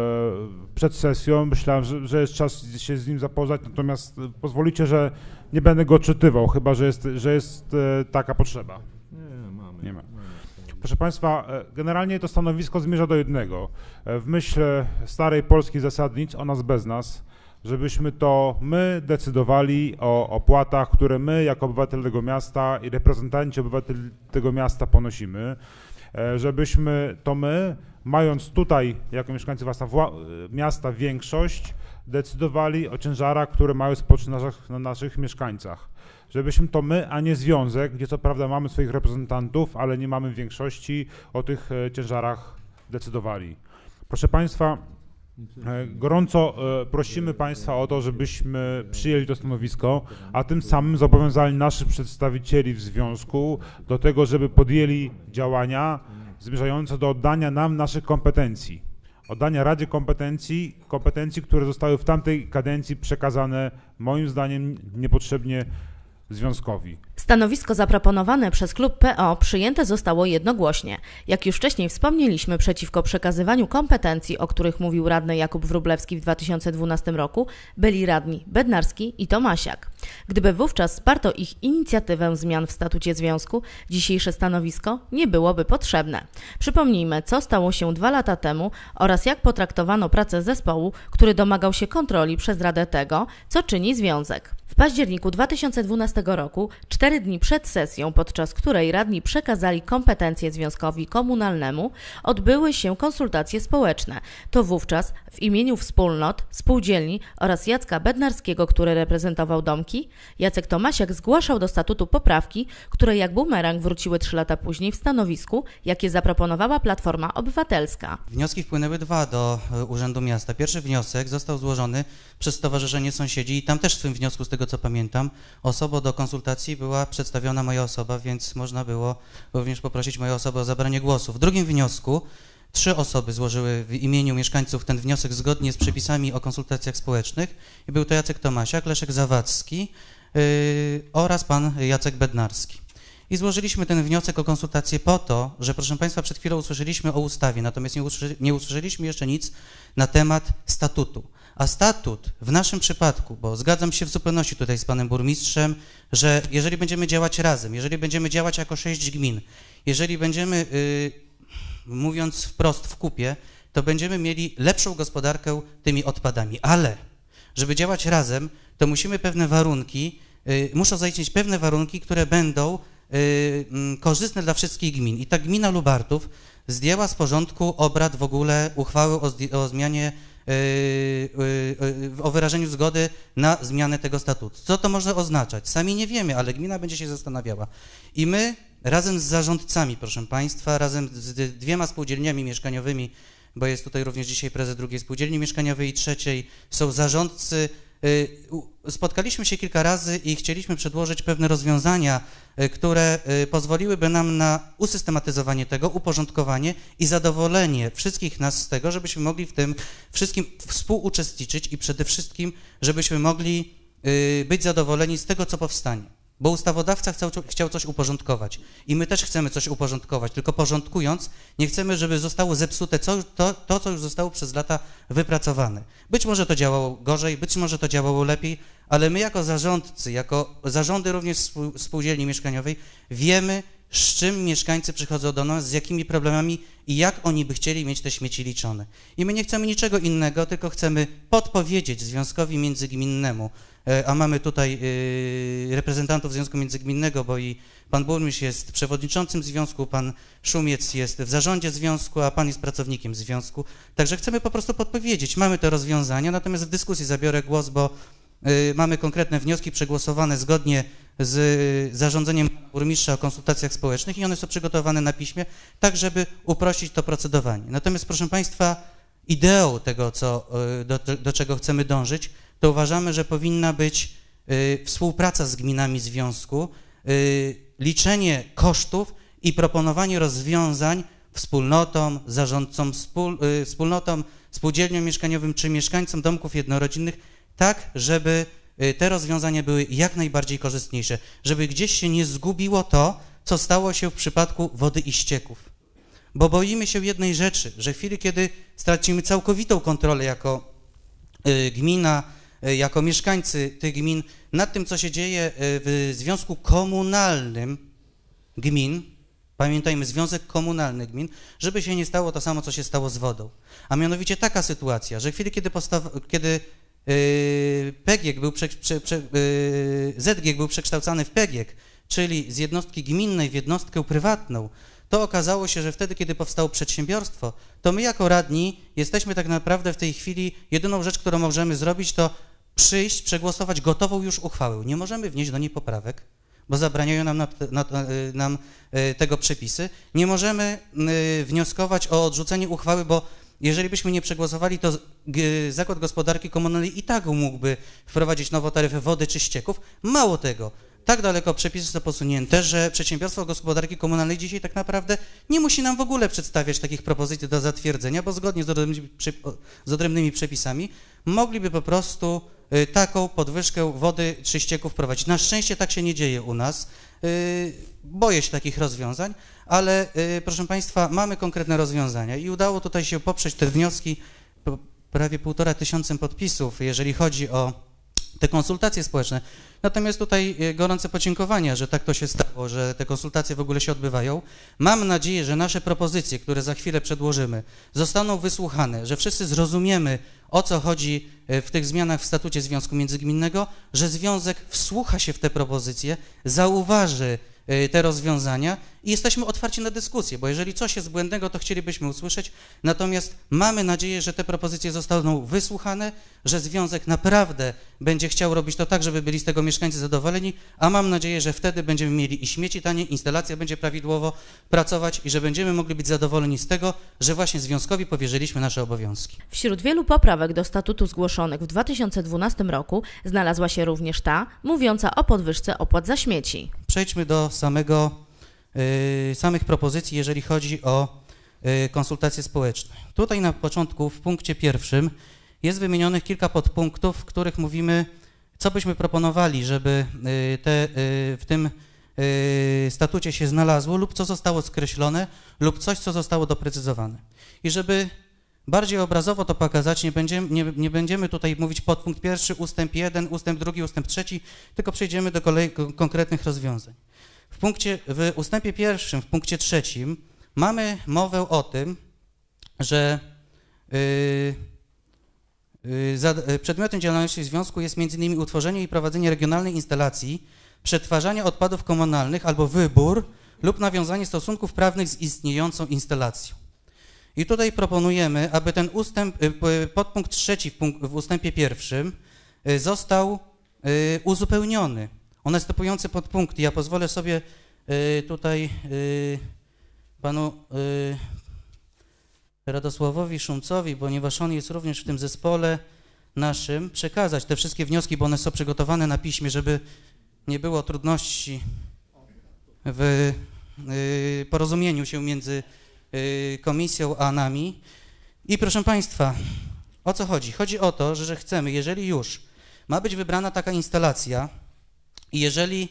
e, przed sesją. Myślałem, że, że jest czas się z nim zapoznać, natomiast pozwolicie, że nie będę go odczytywał, chyba że jest, że jest e, taka potrzeba. Nie, mamy. Nie ma. Proszę Państwa, generalnie to stanowisko zmierza do jednego. W myśl starej polskiej zasadnic, o nas bez nas, żebyśmy to my decydowali o opłatach, które my jako obywatel tego miasta i reprezentanci obywateli tego miasta ponosimy, żebyśmy to my, mając tutaj jako mieszkańcy miasta większość, decydowali o ciężarach, które mają spocząć na naszych, na naszych mieszkańcach. Żebyśmy to my, a nie związek, gdzie co prawda mamy swoich reprezentantów, ale nie mamy większości, o tych ciężarach decydowali. Proszę Państwa, gorąco prosimy Państwa o to, żebyśmy przyjęli to stanowisko, a tym samym zobowiązali naszych przedstawicieli w związku do tego, żeby podjęli działania zmierzające do oddania nam naszych kompetencji. Oddania Radzie kompetencji, kompetencji, które zostały w tamtej kadencji przekazane moim zdaniem niepotrzebnie związkowi. Stanowisko zaproponowane przez klub P O przyjęte zostało jednogłośnie. Jak już wcześniej wspomnieliśmy, przeciwko przekazywaniu kompetencji, o których mówił radny Jakub Wróblewski w dwa tysiące dwunastym roku, byli radni Bednarski i Tomasiak. Gdyby wówczas wsparto ich inicjatywę zmian w statucie związku, dzisiejsze stanowisko nie byłoby potrzebne. Przypomnijmy, co stało się dwa lata temu oraz jak potraktowano pracę zespołu, który domagał się kontroli przez Radę tego, co czyni związek. W październiku dwa tysiące dwunastego roku, cztery dni przed sesją, podczas której radni przekazali kompetencje związkowi komunalnemu, odbyły się konsultacje społeczne. To wówczas w imieniu wspólnot, spółdzielni oraz Jacka Bednarskiego, który reprezentował domki, Jacek Tomasiak zgłaszał do statutu poprawki, które jak bumerang wróciły trzy lata później w stanowisku, jakie zaproponowała Platforma Obywatelska. Wnioski wpłynęły dwa do Urzędu Miasta. Pierwszy wniosek został złożony przez Stowarzyszenie Sąsiedzi i tam też w tym wniosku, z tego co pamiętam, osobą do konsultacji była przedstawiona moja osoba, więc można było również poprosić moją osobę o zabranie głosu. W drugim wniosku trzy osoby złożyły w imieniu mieszkańców ten wniosek zgodnie z przepisami o konsultacjach społecznych i był to Jacek Tomasiak, Leszek Zawadzki yy, oraz pan Jacek Bednarski. I złożyliśmy ten wniosek o konsultację po to, że proszę Państwa, przed chwilą usłyszeliśmy o ustawie, natomiast nie, usłyszy, nie usłyszeliśmy jeszcze nic na temat statutu. A statut w naszym przypadku, bo zgadzam się w zupełności tutaj z panem burmistrzem, że jeżeli będziemy działać razem, jeżeli będziemy działać jako sześć gmin, jeżeli będziemy, yy, mówiąc wprost, w kupie, to będziemy mieli lepszą gospodarkę tymi odpadami. Ale żeby działać razem, to musimy pewne warunki, yy, muszą zaistnieć pewne warunki, które będą yy, yy, korzystne dla wszystkich gmin. I ta gmina Lubartów zdjęła z porządku obrad w ogóle uchwały o, o zmianie o wyrażeniu zgody na zmianę tego statutu. Co to może oznaczać? Sami nie wiemy, ale gmina będzie się zastanawiała. I my razem z zarządcami, proszę Państwa, razem z dwiema spółdzielniami mieszkaniowymi bo jest tutaj również dzisiaj prezes drugiej spółdzielni mieszkaniowej i trzeciej, są zarządcy. Spotkaliśmy się kilka razy i chcieliśmy przedłożyć pewne rozwiązania, które pozwoliłyby nam na usystematyzowanie tego, uporządkowanie i zadowolenie wszystkich nas z tego, żebyśmy mogli w tym wszystkim współuczestniczyć i przede wszystkim, żebyśmy mogli być zadowoleni z tego, co powstanie. Bo ustawodawca chciał, chciał coś uporządkować i my też chcemy coś uporządkować, tylko porządkując nie chcemy, żeby zostało zepsute co, to, to, co już zostało przez lata wypracowane. Być może to działało gorzej, być może to działało lepiej, ale my jako zarządcy, jako zarządy również spółdzielni mieszkaniowej wiemy, z czym mieszkańcy przychodzą do nas, z jakimi problemami i jak oni by chcieli mieć te śmieci liczone. I my nie chcemy niczego innego, tylko chcemy podpowiedzieć Związkowi Międzygminnemu, a mamy tutaj reprezentantów Związku Międzygminnego, bo i pan burmistrz jest przewodniczącym związku, pan Szumiec jest w zarządzie związku, a pan jest pracownikiem związku. Także chcemy po prostu podpowiedzieć. Mamy te rozwiązania, natomiast w dyskusji zabiorę głos, bo mamy konkretne wnioski przegłosowane zgodnie z zarządzeniem burmistrza o konsultacjach społecznych i one są przygotowane na piśmie, tak żeby uprościć to procedowanie. Natomiast proszę państwa, ideą tego, co, do, do czego chcemy dążyć, to uważamy, że powinna być y, współpraca z gminami związku, y, liczenie kosztów i proponowanie rozwiązań wspólnotom, zarządcom, wspól, y, wspólnotom, spółdzielniom mieszkaniowym czy mieszkańcom domków jednorodzinnych, tak, żeby y, te rozwiązania były jak najbardziej korzystniejsze, żeby gdzieś się nie zgubiło to, co stało się w przypadku wody i ścieków. Bo boimy się jednej rzeczy, że w chwili, kiedy stracimy całkowitą kontrolę jako y, gmina, jako mieszkańcy tych gmin nad tym, co się dzieje w Związku Komunalnym Gmin, pamiętajmy, Związek Komunalny Gmin, żeby się nie stało to samo, co się stało z wodą. A mianowicie taka sytuacja, że w chwili, kiedy, kiedy yy, P G I E K był prze, prze, prze, yy, Z G I E K był przekształcany w P G I E K, czyli z jednostki gminnej w jednostkę prywatną, to okazało się, że wtedy, kiedy powstało przedsiębiorstwo, to my jako radni jesteśmy tak naprawdę w tej chwili, jedyną rzecz, którą możemy zrobić, to przyjść, przegłosować gotową już uchwałę. Nie możemy wnieść do niej poprawek, bo zabraniają nam, na, na, nam tego przepisy. Nie możemy wnioskować o odrzucenie uchwały, bo jeżeli byśmy nie przegłosowali, to Zakład Gospodarki Komunalnej i tak mógłby wprowadzić nową taryfę wody czy ścieków. Mało tego. Tak daleko przepisy są posunięte, że Przedsiębiorstwo Gospodarki Komunalnej dzisiaj tak naprawdę nie musi nam w ogóle przedstawiać takich propozycji do zatwierdzenia, bo zgodnie z odrębnymi, z odrębnymi przepisami mogliby po prostu taką podwyżkę wody czy ścieków wprowadzić. Na szczęście tak się nie dzieje u nas. Boję się takich rozwiązań, ale proszę państwa, mamy konkretne rozwiązania i udało tutaj się poprzeć te wnioski prawie półtora tysiącem podpisów, jeżeli chodzi o te konsultacje społeczne. Natomiast tutaj gorące podziękowania, że tak to się stało, że te konsultacje w ogóle się odbywają. Mam nadzieję, że nasze propozycje, które za chwilę przedłożymy, zostaną wysłuchane, że wszyscy zrozumiemy, o co chodzi w tych zmianach w statucie Związku Międzygminnego, że Związek wsłucha się w te propozycje, zauważy te rozwiązania i jesteśmy otwarci na dyskusję, bo jeżeli coś jest błędnego, to chcielibyśmy usłyszeć, natomiast mamy nadzieję, że te propozycje zostaną wysłuchane, że Związek naprawdę będzie chciał robić to tak, żeby byli z tego mieszkańcy zadowoleni, a mam nadzieję, że wtedy będziemy mieli i śmieci tanie, instalacja będzie prawidłowo pracować i że będziemy mogli być zadowoleni z tego, że właśnie Związkowi powierzyliśmy nasze obowiązki. Wśród wielu poprawek do statutu zgłoszonych w dwa tysiące dwunastym roku znalazła się również ta mówiąca o podwyżce opłat za śmieci. Przejdźmy do samego, y, samych propozycji, jeżeli chodzi o y, konsultacje społeczne. Tutaj na początku w punkcie pierwszym jest wymienionych kilka podpunktów, w których mówimy, co byśmy proponowali, żeby y, te, y, w tym y, statucie się znalazło lub co zostało skreślone lub coś, co zostało doprecyzowane. I żeby bardziej obrazowo to pokazać, nie będziemy, nie, nie będziemy tutaj mówić podpunkt pierwszy, ustęp jeden, ustęp drugi, ustęp trzeci, tylko przejdziemy do kolei konkretnych rozwiązań. W, punkcie, w ustępie pierwszym, w punkcie trzecim mamy mowę o tym, że yy, yy, za, yy, przedmiotem działalności związku jest między innymi utworzenie i prowadzenie regionalnej instalacji przetwarzania odpadów komunalnych albo wybór lub nawiązanie stosunków prawnych z istniejącą instalacją. I tutaj proponujemy, aby ten ustęp, podpunkt trzeci w, punkt, w ustępie pierwszym został uzupełniony o następujący podpunkt. Ja pozwolę sobie tutaj panu Radosławowi Szumcowi, ponieważ on jest również w tym zespole naszym, przekazać te wszystkie wnioski, bo one są przygotowane na piśmie, żeby nie było trudności w y, porozumieniu się między y, komisją a nami. I proszę Państwa, o co chodzi? Chodzi o to, że, że chcemy, jeżeli już ma być wybrana taka instalacja i jeżeli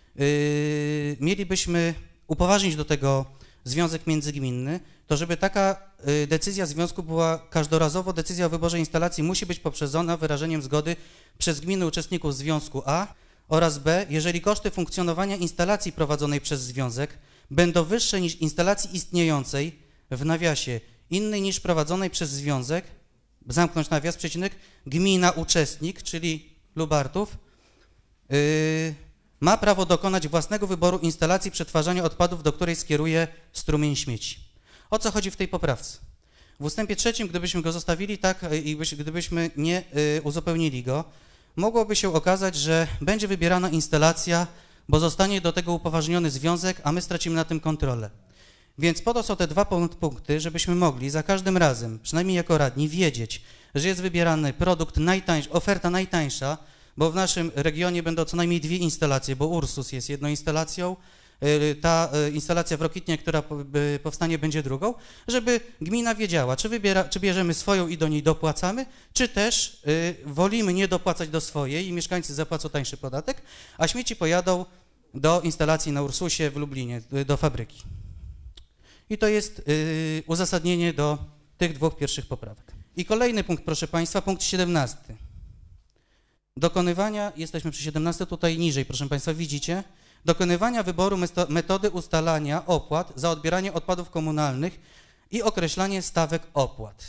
y, mielibyśmy upoważnić do tego związek międzygminny, to żeby taka y, decyzja związku była każdorazowo, decyzja o wyborze instalacji musi być poprzedzona wyrażeniem zgody przez gminy uczestników związku A oraz B, jeżeli koszty funkcjonowania instalacji prowadzonej przez związek będą wyższe niż instalacji istniejącej, w nawiasie innej niż prowadzonej przez związek, zamknąć nawias, przecinek, gmina uczestnik, czyli Lubartów, yy, ma prawo dokonać własnego wyboru instalacji przetwarzania odpadów, do której skieruje strumień śmieci. O co chodzi w tej poprawce? W ustępie trzecim, gdybyśmy go zostawili tak i gdybyśmy nie y, uzupełnili go, mogłoby się okazać, że będzie wybierana instalacja, bo zostanie do tego upoważniony związek, a my stracimy na tym kontrolę. Więc po to są te dwa punkty, żebyśmy mogli za każdym razem, przynajmniej jako radni, wiedzieć, że jest wybierany produkt najtańszy, oferta najtańsza, bo w naszym regionie będą co najmniej dwie instalacje, bo Ursus jest jedną instalacją, ta instalacja w Rokitnie, która powstanie, będzie drugą, żeby gmina wiedziała, czy, wybiera, czy bierzemy swoją i do niej dopłacamy, czy też y, wolimy nie dopłacać do swojej i mieszkańcy zapłacą tańszy podatek, a śmieci pojadą do instalacji na Ursusie w Lublinie, do fabryki. I to jest y, uzasadnienie do tych dwóch pierwszych poprawek. I kolejny punkt, proszę Państwa, punkt siedemnasty. Dokonywania, jesteśmy przy siedemnastym, tutaj niżej, proszę Państwa, widzicie, dokonywania wyboru metody ustalania opłat za odbieranie odpadów komunalnych i określanie stawek opłat.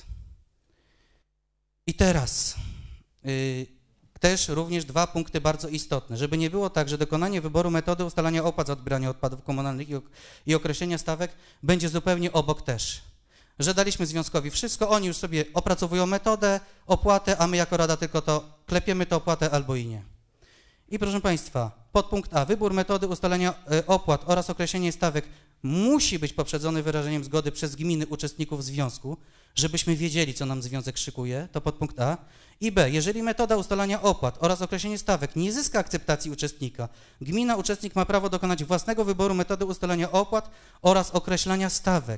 I teraz yy, też również dwa punkty bardzo istotne, żeby nie było tak, że dokonanie wyboru metody ustalania opłat za odbieranie odpadów komunalnych i, i określenia stawek będzie zupełnie obok też. Że daliśmy związkowi wszystko, oni już sobie opracowują metodę, opłatę, a my jako rada tylko to klepiemy tę opłatę albo i nie. I proszę Państwa, podpunkt A, wybór metody ustalenia opłat oraz określenie stawek musi być poprzedzony wyrażeniem zgody przez gminy uczestników związku, żebyśmy wiedzieli, co nam związek szykuje, to podpunkt A. I B, jeżeli metoda ustalania opłat oraz określenie stawek nie zyska akceptacji uczestnika, gmina uczestnik ma prawo dokonać własnego wyboru metody ustalania opłat oraz określania stawek.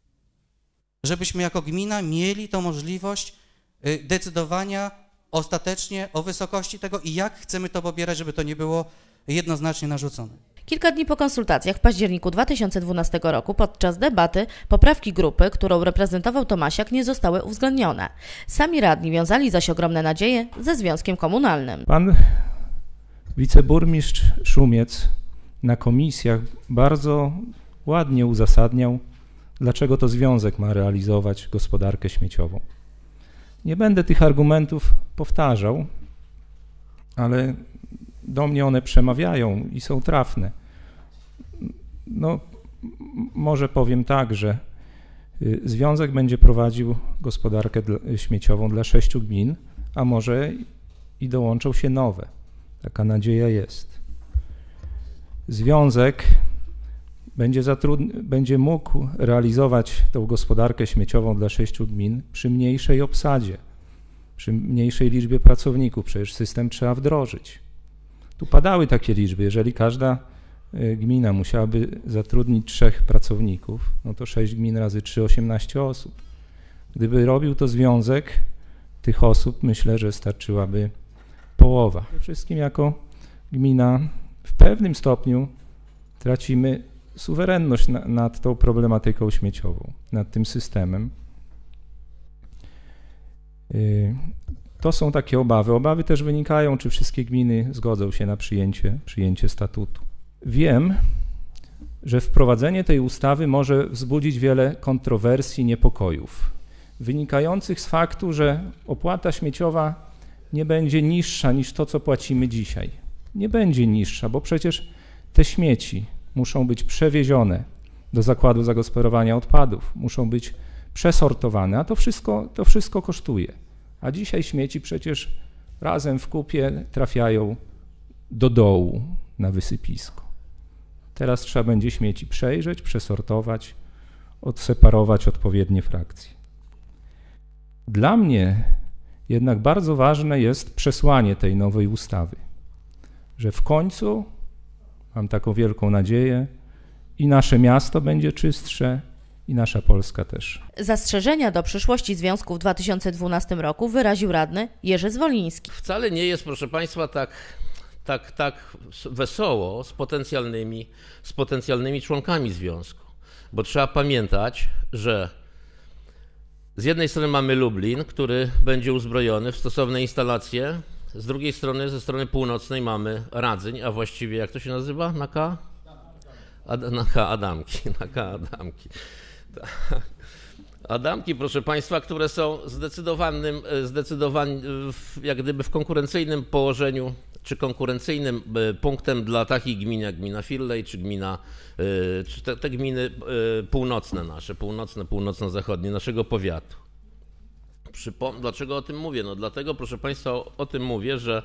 Żebyśmy jako gmina mieli tą możliwość decydowania ostatecznie o wysokości tego i jak chcemy to pobierać, żeby to nie było jednoznacznie narzucone. Kilka dni po konsultacjach w październiku dwa tysiące dwunastego roku podczas debaty poprawki grupy, którą reprezentował Tomasiak, nie zostały uwzględnione. Sami radni wiązali zaś ogromne nadzieje ze związkiem komunalnym. Pan wiceburmistrz Szumiec na komisjach bardzo ładnie uzasadniał, dlaczego to związek ma realizować gospodarkę śmieciową. Nie będę tych argumentów powtarzał, ale do mnie one przemawiają i są trafne. No, może powiem tak, że związek będzie prowadził gospodarkę śmieciową dla sześciu gmin, a może i dołączą się nowe. Taka nadzieja jest. Związek będzie, będzie mógł realizować tą gospodarkę śmieciową dla sześciu gmin przy mniejszej obsadzie, przy mniejszej liczbie pracowników. Przecież system trzeba wdrożyć. Tu padały takie liczby. Jeżeli każda gmina musiałaby zatrudnić trzech pracowników, no to sześć gmin razy trzy, osiemnaście osób. Gdyby robił to związek tych osób, myślę, że starczyłaby połowa. Przede wszystkim jako gmina w pewnym stopniu tracimy suwerenność na, nad tą problematyką śmieciową, nad tym systemem. Yy, to są takie obawy. Obawy też wynikają, czy wszystkie gminy zgodzą się na przyjęcie, przyjęcie statutu. Wiem, że wprowadzenie tej ustawy może wzbudzić wiele kontrowersji, niepokojów, wynikających z faktu, że opłata śmieciowa nie będzie niższa niż to, co płacimy dzisiaj. Nie będzie niższa, bo przecież te śmieci muszą być przewiezione do zakładu zagospodarowania odpadów, muszą być przesortowane, a to wszystko, to wszystko kosztuje. A dzisiaj śmieci przecież razem w kupie trafiają do dołu na wysypisko. Teraz trzeba będzie śmieci przejrzeć, przesortować, odseparować odpowiednie frakcje. Dla mnie jednak bardzo ważne jest przesłanie tej nowej ustawy, że w końcu, mam taką wielką nadzieję, i nasze miasto będzie czystsze, i nasza Polska też. Zastrzeżenia do przyszłości związku w dwa tysiące dwunastym roku wyraził radny Jerzy Zwoliński. Wcale nie jest, proszę Państwa, tak, tak, tak wesoło z potencjalnymi, z potencjalnymi członkami związku, bo trzeba pamiętać, że z jednej strony mamy Lublin, który będzie uzbrojony w stosowne instalacje, z drugiej strony, ze strony północnej mamy Radzyń, a właściwie jak to się nazywa? Na K? Ad, na K Adamki, na K Adamki. Adamki, proszę Państwa, które są zdecydowanym, zdecydowanym jak gdyby w konkurencyjnym położeniu, czy konkurencyjnym punktem dla takich gmin jak gmina Firlej, czy gmina, czy te, te gminy północne nasze, północne, północno-zachodnie naszego powiatu. Przypom- Dlaczego o tym mówię? No dlatego, proszę Państwa, o, o tym mówię, że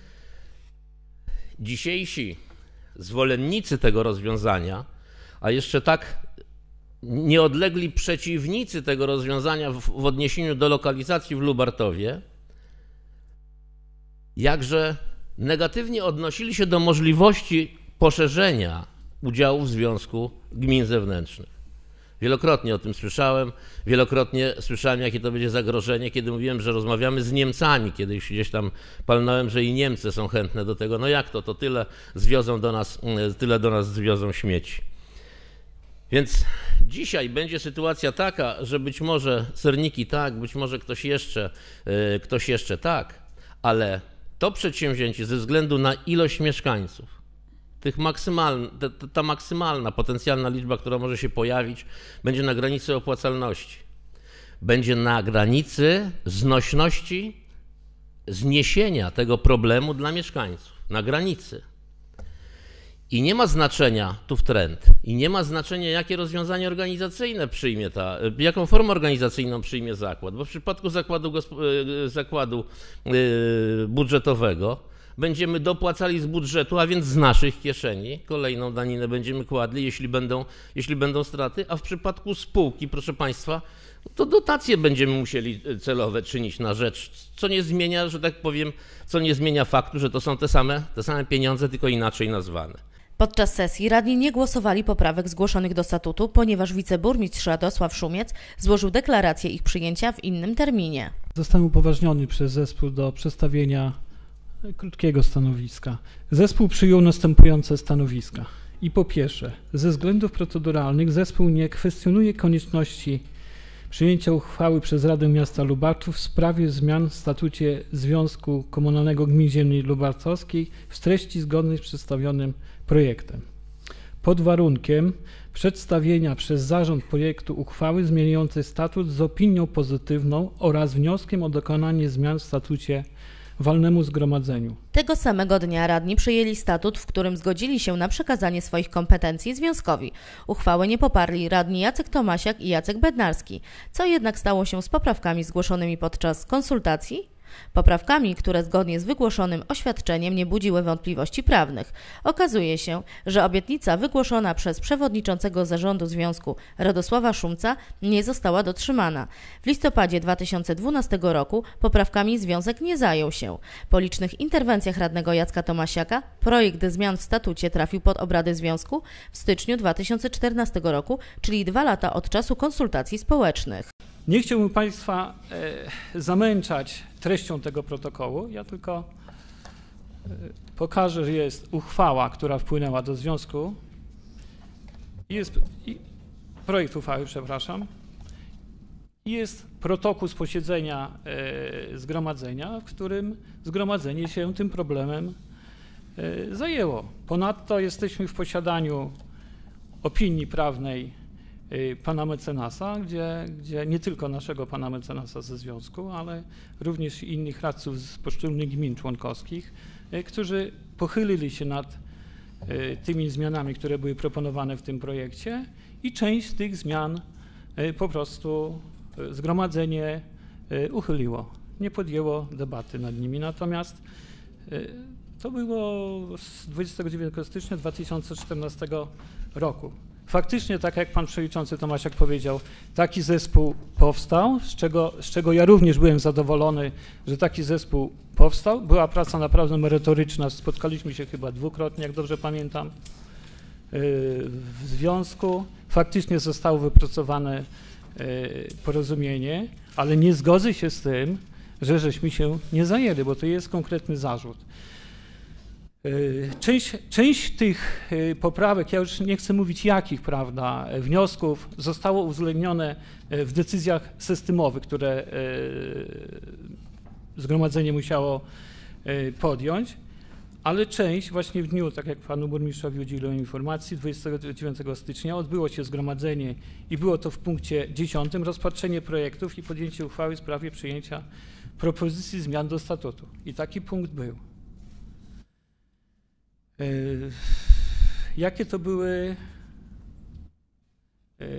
dzisiejsi zwolennicy tego rozwiązania, a jeszcze tak nieodlegli przeciwnicy tego rozwiązania w, w odniesieniu do lokalizacji w Lubartowie, jakże negatywnie odnosili się do możliwości poszerzenia udziału w Związku Gmin Zewnętrznych. Wielokrotnie o tym słyszałem, wielokrotnie słyszałem, jakie to będzie zagrożenie, kiedy mówiłem, że rozmawiamy z Niemcami, kiedyś gdzieś tam palnąłem, że i Niemcy są chętne do tego. No jak to, to tyle zwiozą do nas, tyle do nas zwiozą śmieci. Więc dzisiaj będzie sytuacja taka, że być może Serniki tak, być może ktoś jeszcze, ktoś jeszcze tak, ale to przedsięwzięcie ze względu na ilość mieszkańców, tych maksymalna, ta, ta maksymalna potencjalna liczba, która może się pojawić, będzie na granicy opłacalności. Będzie na granicy znośności, zniesienia tego problemu dla mieszkańców. Na granicy. I nie ma znaczenia, tu w trend, i nie ma znaczenia, jakie rozwiązanie organizacyjne przyjmie ta, jaką formę organizacyjną przyjmie zakład, bo w przypadku zakładu, zakładu budżetowego będziemy dopłacali z budżetu, a więc z naszych kieszeni, kolejną daninę będziemy kładli, jeśli będą, jeśli będą straty, a w przypadku spółki, proszę Państwa, to dotacje będziemy musieli celowe czynić na rzecz, co nie zmienia, że tak powiem, co nie zmienia faktu, że to są te same, te same pieniądze, tylko inaczej nazwane. Podczas sesji radni nie głosowali poprawek zgłoszonych do statutu, ponieważ wiceburmistrz Radosław Szumiec złożył deklarację ich przyjęcia w innym terminie. Zostałem upoważniony przez zespół do przedstawienia krótkiego stanowiska. Zespół przyjął następujące stanowiska. I po pierwsze, ze względów proceduralnych zespół nie kwestionuje konieczności przyjęcia uchwały przez Radę Miasta Lubartów w sprawie zmian w statucie Związku Komunalnego Gmin Ziemi Lubartowskiej w treści zgodnej z przedstawionym projektem. Pod warunkiem przedstawienia przez zarząd projektu uchwały zmieniającej statut z opinią pozytywną oraz wnioskiem o dokonanie zmian w statucie walnemu zgromadzeniu. Tego samego dnia radni przyjęli statut, w którym zgodzili się na przekazanie swoich kompetencji związkowi. Uchwały nie poparli radni Jacek Tomasiak i Jacek Bednarski, co jednak stało się z poprawkami zgłoszonymi podczas konsultacji, poprawkami, które zgodnie z wygłoszonym oświadczeniem nie budziły wątpliwości prawnych. Okazuje się, że obietnica wygłoszona przez przewodniczącego zarządu związku Radosława Szumca nie została dotrzymana. W listopadzie dwa tysiące dwunastego roku poprawkami związek nie zajął się. Po licznych interwencjach radnego Jacka Tomasiaka projekt zmian w statucie trafił pod obrady związku w styczniu dwa tysiące czternastego roku, czyli dwa lata od czasu konsultacji społecznych. Nie chciałbym Państwa e, zamęczać treścią tego protokołu, ja tylko e, pokażę, że jest uchwała, która wpłynęła do związku, jest i, projekt uchwały, przepraszam, i jest protokół z posiedzenia e, zgromadzenia, w którym zgromadzenie się tym problemem e, zajęło. Ponadto jesteśmy w posiadaniu opinii prawnej pana mecenasa, gdzie, gdzie nie tylko naszego pana mecenasa ze związku, ale również innych radców z poszczególnych gmin członkowskich, którzy pochylili się nad tymi zmianami, które były proponowane w tym projekcie i część z tych zmian po prostu zgromadzenie uchyliło, nie podjęło debaty nad nimi. Natomiast to było z dwudziestego dziewiątego stycznia dwa tysiące czternastego roku. Faktycznie, tak jak pan przewodniczący Tomasiak powiedział, taki zespół powstał, z czego, z czego ja również byłem zadowolony, że taki zespół powstał. Była praca naprawdę merytoryczna, spotkaliśmy się chyba dwukrotnie, jak dobrze pamiętam, w związku. Faktycznie zostało wypracowane porozumienie, ale nie zgodzę się z tym, że żeśmy się nie zajęli, bo to jest konkretny zarzut. Część, część tych poprawek, ja już nie chcę mówić jakich, prawda, wniosków zostało uwzględnione w decyzjach systemowych, które zgromadzenie musiało podjąć, ale część właśnie w dniu, tak jak panu burmistrzowi udzieliłem informacji, dwudziestego dziewiątego stycznia odbyło się zgromadzenie i było to w punkcie dziesiątym, rozpatrzenie projektów i podjęcie uchwały w sprawie przyjęcia propozycji zmian do statutu. I taki punkt był. Yy, jakie to były yy,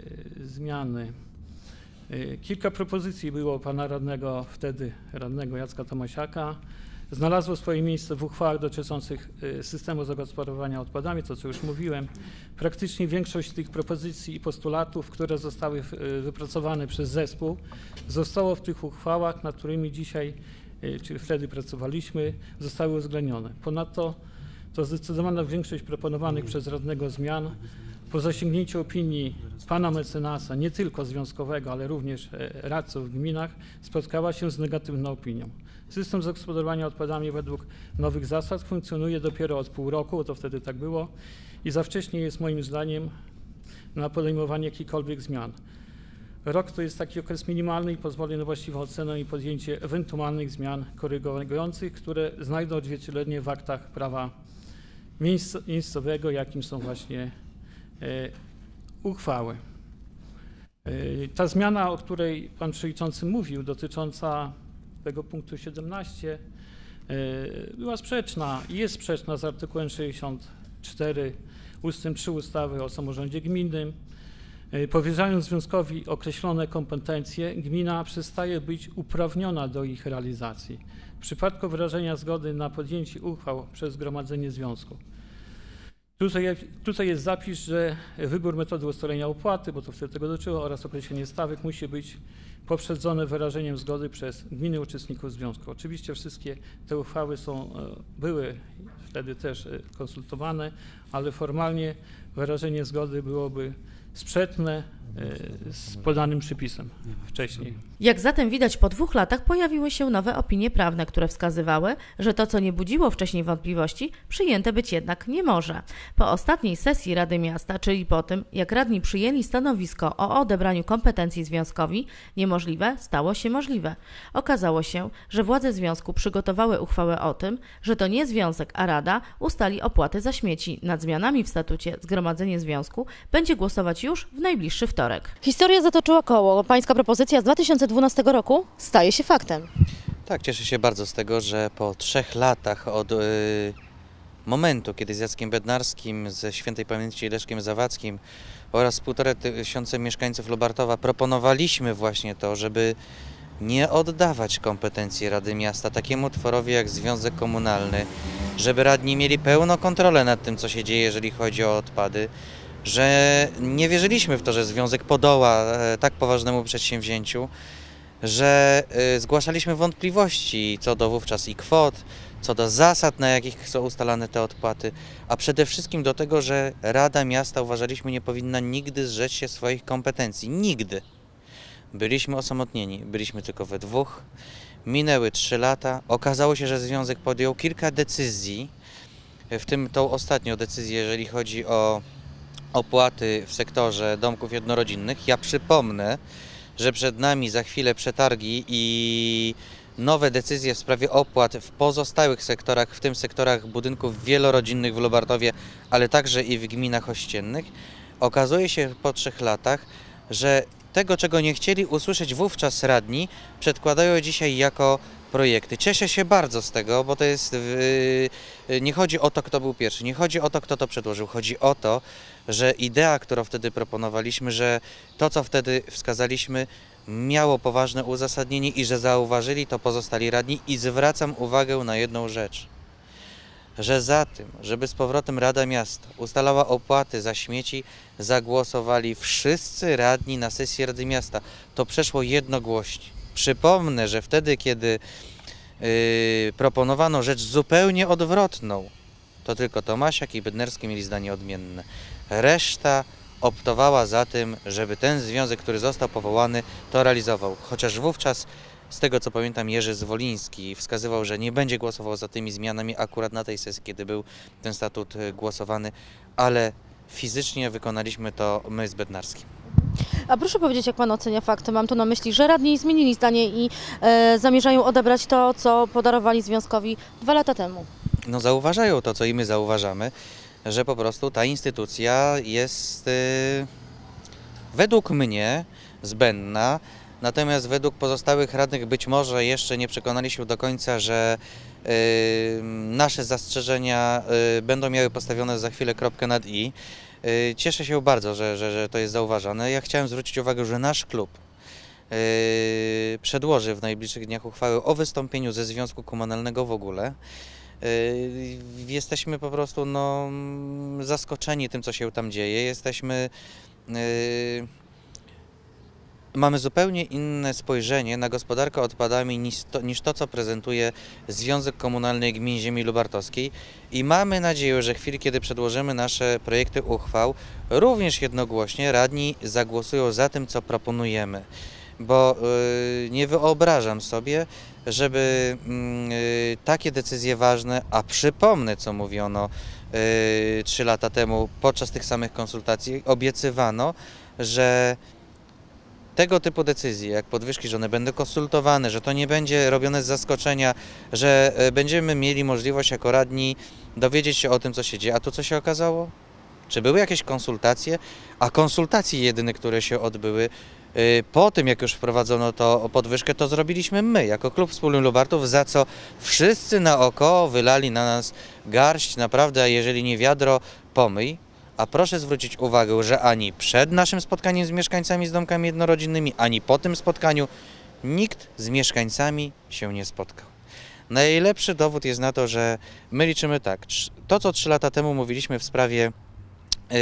zmiany? Yy, kilka propozycji było pana radnego, wtedy radnego Jacka Tomasiaka. Znalazło swoje miejsce w uchwałach dotyczących yy, systemu zagospodarowania odpadami, to co już mówiłem. Praktycznie większość tych propozycji i postulatów, które zostały yy, wypracowane przez zespół, zostało w tych uchwałach, nad którymi dzisiaj, yy, czyli wtedy pracowaliśmy, zostały uwzględnione. Ponadto to zdecydowana większość proponowanych przez radnego zmian po zasięgnięciu opinii pana mecenasa, nie tylko związkowego, ale również radców w gminach, spotkała się z negatywną opinią. System zagospodarowania odpadami według nowych zasad funkcjonuje dopiero od pół roku, bo to wtedy tak było, i za wcześnie jest moim zdaniem na podejmowanie jakichkolwiek zmian. Rok to jest taki okres minimalny i pozwoli na właściwą ocenę i podjęcie ewentualnych zmian korygujących, które znajdą odzwierciedlenie w aktach prawa miejscowego, jakim są właśnie e, uchwały. E, ta zmiana, o której pan przewodniczący mówił, dotycząca tego punktu siedemnaście, e, była sprzeczna i jest sprzeczna z artykułem sześćdziesiąt cztery ustęp trzy ustawy o samorządzie gminnym. E, powierzając związkowi określone kompetencje, gmina przestaje być uprawniona do ich realizacji w przypadku wyrażenia zgody na podjęcie uchwał przez zgromadzenie związku. Tutaj, tutaj jest zapis, że wybór metody ustalenia opłaty, bo to wtedy tego dotyczyło, oraz określenie stawek musi być poprzedzone wyrażeniem zgody przez gminy uczestników związku. Oczywiście wszystkie te uchwały są, były wtedy też konsultowane, ale formalnie wyrażenie zgody byłoby sprzeczne z podanym przepisem wcześniej. Jak zatem widać, po dwóch latach pojawiły się nowe opinie prawne, które wskazywały, że to, co nie budziło wcześniej wątpliwości, przyjęte być jednak nie może. Po ostatniej sesji Rady Miasta, czyli po tym, jak radni przyjęli stanowisko o odebraniu kompetencji związkowi, niemożliwe stało się możliwe. Okazało się, że władze związku przygotowały uchwałę o tym, że to nie związek, a Rada ustali opłaty za śmieci. Nad zmianami w statucie zgromadzenie związku będzie głosować już w najbliższy wtorek. Historia zatoczyła koło. Pańska propozycja z dwa tysiące dwunastego roku staje się faktem. Tak, cieszę się bardzo z tego, że po trzech latach od y, momentu, kiedy z Jackiem Bednarskim, ze świętej pamięci Leszkiem Zawadzkim oraz półtora tysiąca mieszkańców Lubartowa proponowaliśmy właśnie to, żeby nie oddawać kompetencji Rady Miasta takiemu tworowi jak Związek Komunalny, żeby radni mieli pełną kontrolę nad tym, co się dzieje, jeżeli chodzi o odpady, że nie wierzyliśmy w to, że Związek podoła tak poważnemu przedsięwzięciu, że zgłaszaliśmy wątpliwości co do wówczas i kwot, co do zasad, na jakich są ustalane te odpłaty, a przede wszystkim do tego, że Rada Miasta, uważaliśmy, nie powinna nigdy zrzec się swoich kompetencji. Nigdy. Byliśmy osamotnieni, byliśmy tylko we dwóch. Minęły trzy lata. Okazało się, że Związek podjął kilka decyzji, w tym tą ostatnią decyzję, jeżeli chodzi o opłaty w sektorze domków jednorodzinnych. Ja przypomnę, że przed nami za chwilę przetargi i nowe decyzje w sprawie opłat w pozostałych sektorach, w tym sektorach budynków wielorodzinnych w Lubartowie, ale także i w gminach ościennych. Okazuje się po trzech latach, że tego, czego nie chcieli usłyszeć wówczas radni, przedkładają dzisiaj jako projekty. Cieszę się bardzo z tego, bo to jest, nie chodzi o to, kto był pierwszy, nie chodzi o to, kto to przedłożył, chodzi o to, że idea, którą wtedy proponowaliśmy, że to, co wtedy wskazaliśmy, miało poważne uzasadnienie i że zauważyli to pozostali radni. I zwracam uwagę na jedną rzecz, że za tym, żeby z powrotem Rada Miasta ustalała opłaty za śmieci, zagłosowali wszyscy radni na sesji Rady Miasta. To przeszło jednogłośnie. Przypomnę, że wtedy, kiedy yy, proponowano rzecz zupełnie odwrotną, to tylko Tomasiak i Bednarski mieli zdanie odmienne. Reszta optowała za tym, żeby ten związek, który został powołany, to realizował. Chociaż wówczas, z tego co pamiętam, Jerzy Zwoliński wskazywał, że nie będzie głosował za tymi zmianami akurat na tej sesji, kiedy był ten statut głosowany, ale fizycznie wykonaliśmy to my z Bednarskim. A proszę powiedzieć, jak Pan ocenia fakt, mam tu na myśli, że radni zmienili zdanie i e, zamierzają odebrać to, co podarowali związkowi dwa lata temu. No zauważają to, co i my zauważamy, że po prostu ta instytucja jest yy, według mnie zbędna, natomiast według pozostałych radnych być może jeszcze nie przekonali się do końca, że yy, nasze zastrzeżenia yy, będą miały postawione za chwilę kropkę nad i. Yy, cieszę się bardzo, że, że, że to jest zauważane. Ja chciałem zwrócić uwagę, że nasz klub yy, przedłoży w najbliższych dniach uchwałę o wystąpieniu ze Związku Komunalnego w ogóle. Jesteśmy po prostu no, zaskoczeni tym, co się tam dzieje. Jesteśmy, yy, mamy zupełnie inne spojrzenie na gospodarkę odpadami niż to, niż to, co prezentuje Związek Komunalny Gmin Ziemi Lubartowskiej i mamy nadzieję, że w chwili, kiedy przedłożymy nasze projekty uchwał, również jednogłośnie radni zagłosują za tym, co proponujemy. Bo yy, nie wyobrażam sobie, żeby yy, takie decyzje ważne, a przypomnę, co mówiono yy, trzy lata temu podczas tych samych konsultacji, obiecywano, że tego typu decyzje, jak podwyżki, że one będą konsultowane, że to nie będzie robione z zaskoczenia, że yy, będziemy mieli możliwość jako radni dowiedzieć się o tym, co się dzieje. A to co się okazało? Czy były jakieś konsultacje? A konsultacje jedyne, które się odbyły, po tym, jak już wprowadzono to podwyżkę, to zrobiliśmy my, jako Klub Wspólny Lubartów, za co wszyscy naokoło wylali na nas garść, naprawdę, a jeżeli nie wiadro, pomyj. A proszę zwrócić uwagę, że ani przed naszym spotkaniem z mieszkańcami z domkami jednorodzinnymi, ani po tym spotkaniu nikt z mieszkańcami się nie spotkał. Najlepszy dowód jest na to, że my liczymy tak, to co trzy lata temu mówiliśmy w sprawie yy,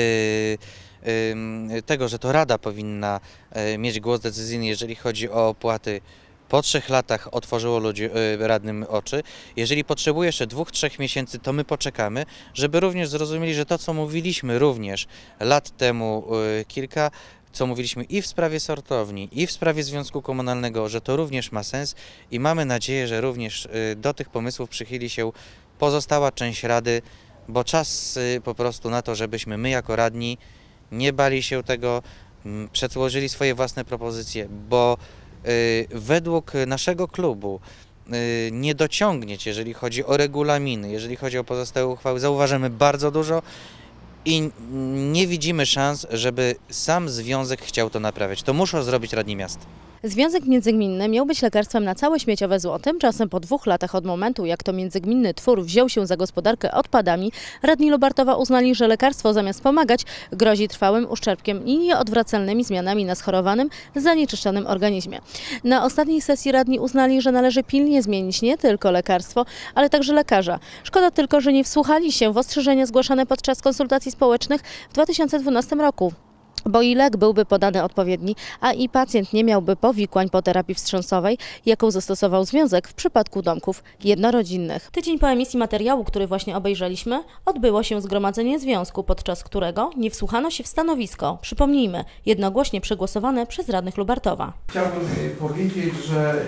tego, że to Rada powinna mieć głos decyzyjny, jeżeli chodzi o opłaty, po trzech latach otworzyło ludzi, radnym oczy. Jeżeli potrzebuje jeszcze dwóch, trzech miesięcy, to my poczekamy, żeby również zrozumieli, że to, co mówiliśmy również lat temu kilka, co mówiliśmy i w sprawie sortowni, i w sprawie Związku Komunalnego, że to również ma sens i mamy nadzieję, że również do tych pomysłów przychyli się pozostała część Rady, bo czas po prostu na to, żebyśmy my jako radni nie bali się tego, przedłożyli swoje własne propozycje, bo y, według naszego klubu y, nie dociągnieć, jeżeli chodzi o regulaminy, jeżeli chodzi o pozostałe uchwały, zauważymy bardzo dużo i nie widzimy szans, żeby sam związek chciał to naprawiać. To muszą zrobić radni miasta. Związek międzygminny miał być lekarstwem na całe śmieciowe zło. Tymczasem po dwóch latach od momentu, jak to międzygminny twór wziął się za gospodarkę odpadami, radni Lubartowa uznali, że lekarstwo zamiast pomagać grozi trwałym uszczerbkiem i nieodwracalnymi zmianami na schorowanym, zanieczyszczonym organizmie. Na ostatniej sesji radni uznali, że należy pilnie zmienić nie tylko lekarstwo, ale także lekarza. Szkoda tylko, że nie wsłuchali się w ostrzeżenia zgłaszane podczas konsultacji społecznych w dwa tysiące dwunastym roku. Bo i lek byłby podany odpowiedni, a i pacjent nie miałby powikłań po terapii wstrząsowej, jaką zastosował związek w przypadku domków jednorodzinnych. Tydzień po emisji materiału, który właśnie obejrzeliśmy, odbyło się zgromadzenie związku, podczas którego nie wsłuchano się w stanowisko, przypomnijmy, jednogłośnie przegłosowane przez radnych Lubartowa. Chciałbym powiedzieć, że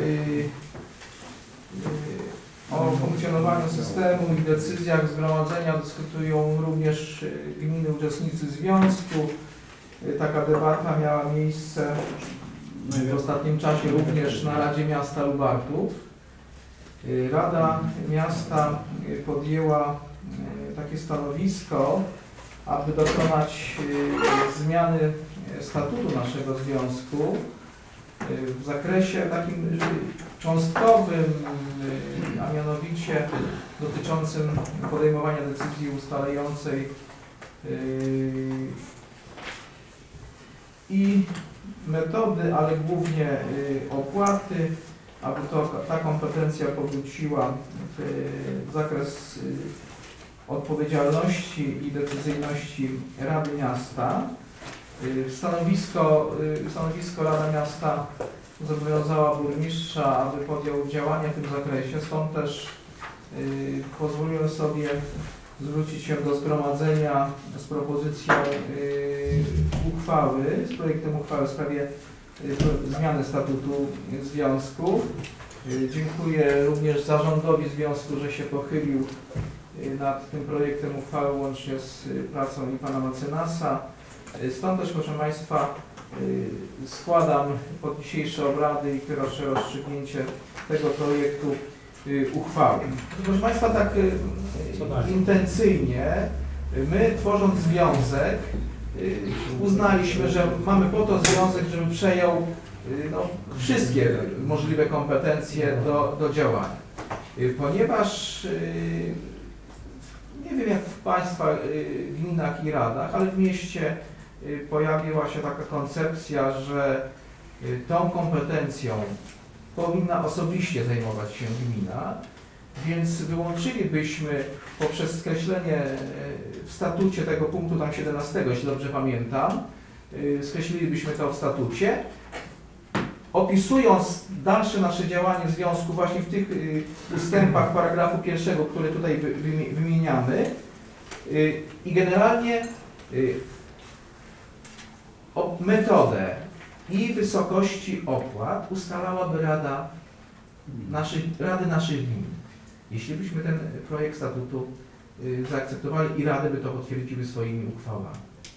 o funkcjonowaniu systemu i decyzjach zgromadzenia dyskutują również gminy uczestnicy związku. Taka debata miała miejsce w ostatnim czasie również na Radzie Miasta Lubartów. Rada Miasta podjęła takie stanowisko, aby dokonać zmiany statutu naszego związku w zakresie takim cząstkowym, a mianowicie dotyczącym podejmowania decyzji ustalającej i metody, ale głównie opłaty, aby to, ta kompetencja powróciła w zakres odpowiedzialności i decyzyjności Rady Miasta. Stanowisko, stanowisko Rada Miasta zobowiązała burmistrza, aby podjął działania w tym zakresie, stąd też y, pozwoliłem sobie zwrócić się do zgromadzenia z propozycją y, uchwały, z projektem uchwały w sprawie y, zmiany statutu związku. Y, dziękuję również zarządowi związku, że się pochylił y, nad tym projektem uchwały łącznie z y, pracą i pana mecenasa. Y, stąd też, proszę Państwa, y, składam pod dzisiejsze obrady i proszę o rozstrzygnięcie tego projektu y, uchwały. Proszę Państwa, tak y, intencyjnie my, tworząc związek, uznaliśmy, że mamy po to związek, żeby przejął no, wszystkie możliwe kompetencje do, do działania. Ponieważ nie wiem jak w Państwa gminach i radach, ale w mieście pojawiła się taka koncepcja, że tą kompetencją powinna osobiście zajmować się gmina. Więc wyłączylibyśmy poprzez skreślenie w statucie tego punktu tam siedemnastego, jeśli dobrze pamiętam, skreślilibyśmy to w statucie, opisując dalsze nasze działanie w związku właśnie w tych ustępach paragrafu pierwszego, które tutaj wymieniamy i generalnie metodę i wysokości opłat ustalałaby Rada naszych, Rady naszych gmin. Jeśli byśmy ten projekt statutu y, zaakceptowali i Rady by to potwierdziły swoimi uchwałami.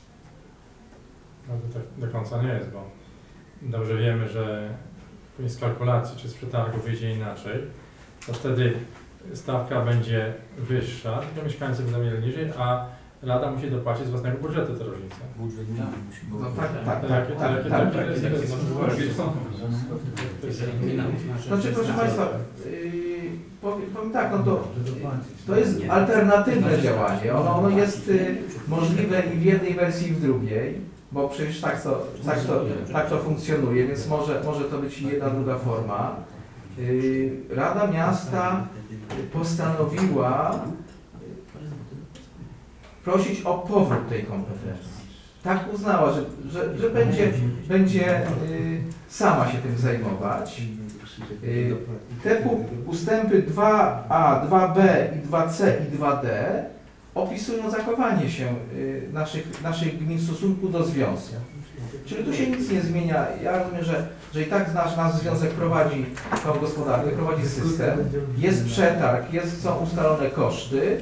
No to tak do końca nie jest, bo dobrze wiemy, że z kalkulacji czy z przetargu wyjdzie inaczej, to wtedy stawka będzie wyższa, to mieszkańcy będą mieli niżej, a Rada musi dopłacić z własnego budżetu tę różnicę. Budżet gminy musi no tak, tak, tak, tak, tak, tak. Znaczy, proszę Państwa, yy, powiem, powiem tak, no to, to jest alternatywne działanie, ono, ono jest y, możliwe i w jednej wersji i w drugiej, bo przecież tak to, tak to, tak to funkcjonuje, więc może, może to być jedna, druga forma. Yy, Rada Miasta postanowiła prosić o powrót tej kompetencji. Tak uznała, że, że, że będzie, będzie y, sama się tym zajmować. Y, te ustępy dwa a, dwa b, dwa c i dwa d opisują zachowanie się y, naszych, naszych gmin w stosunku do związku. Czyli tu się nic nie zmienia. Ja rozumiem, że, że i tak nasz, nasz związek prowadzi tą gospodarkę, prowadzi system, jest przetarg, jest, są ustalone koszty.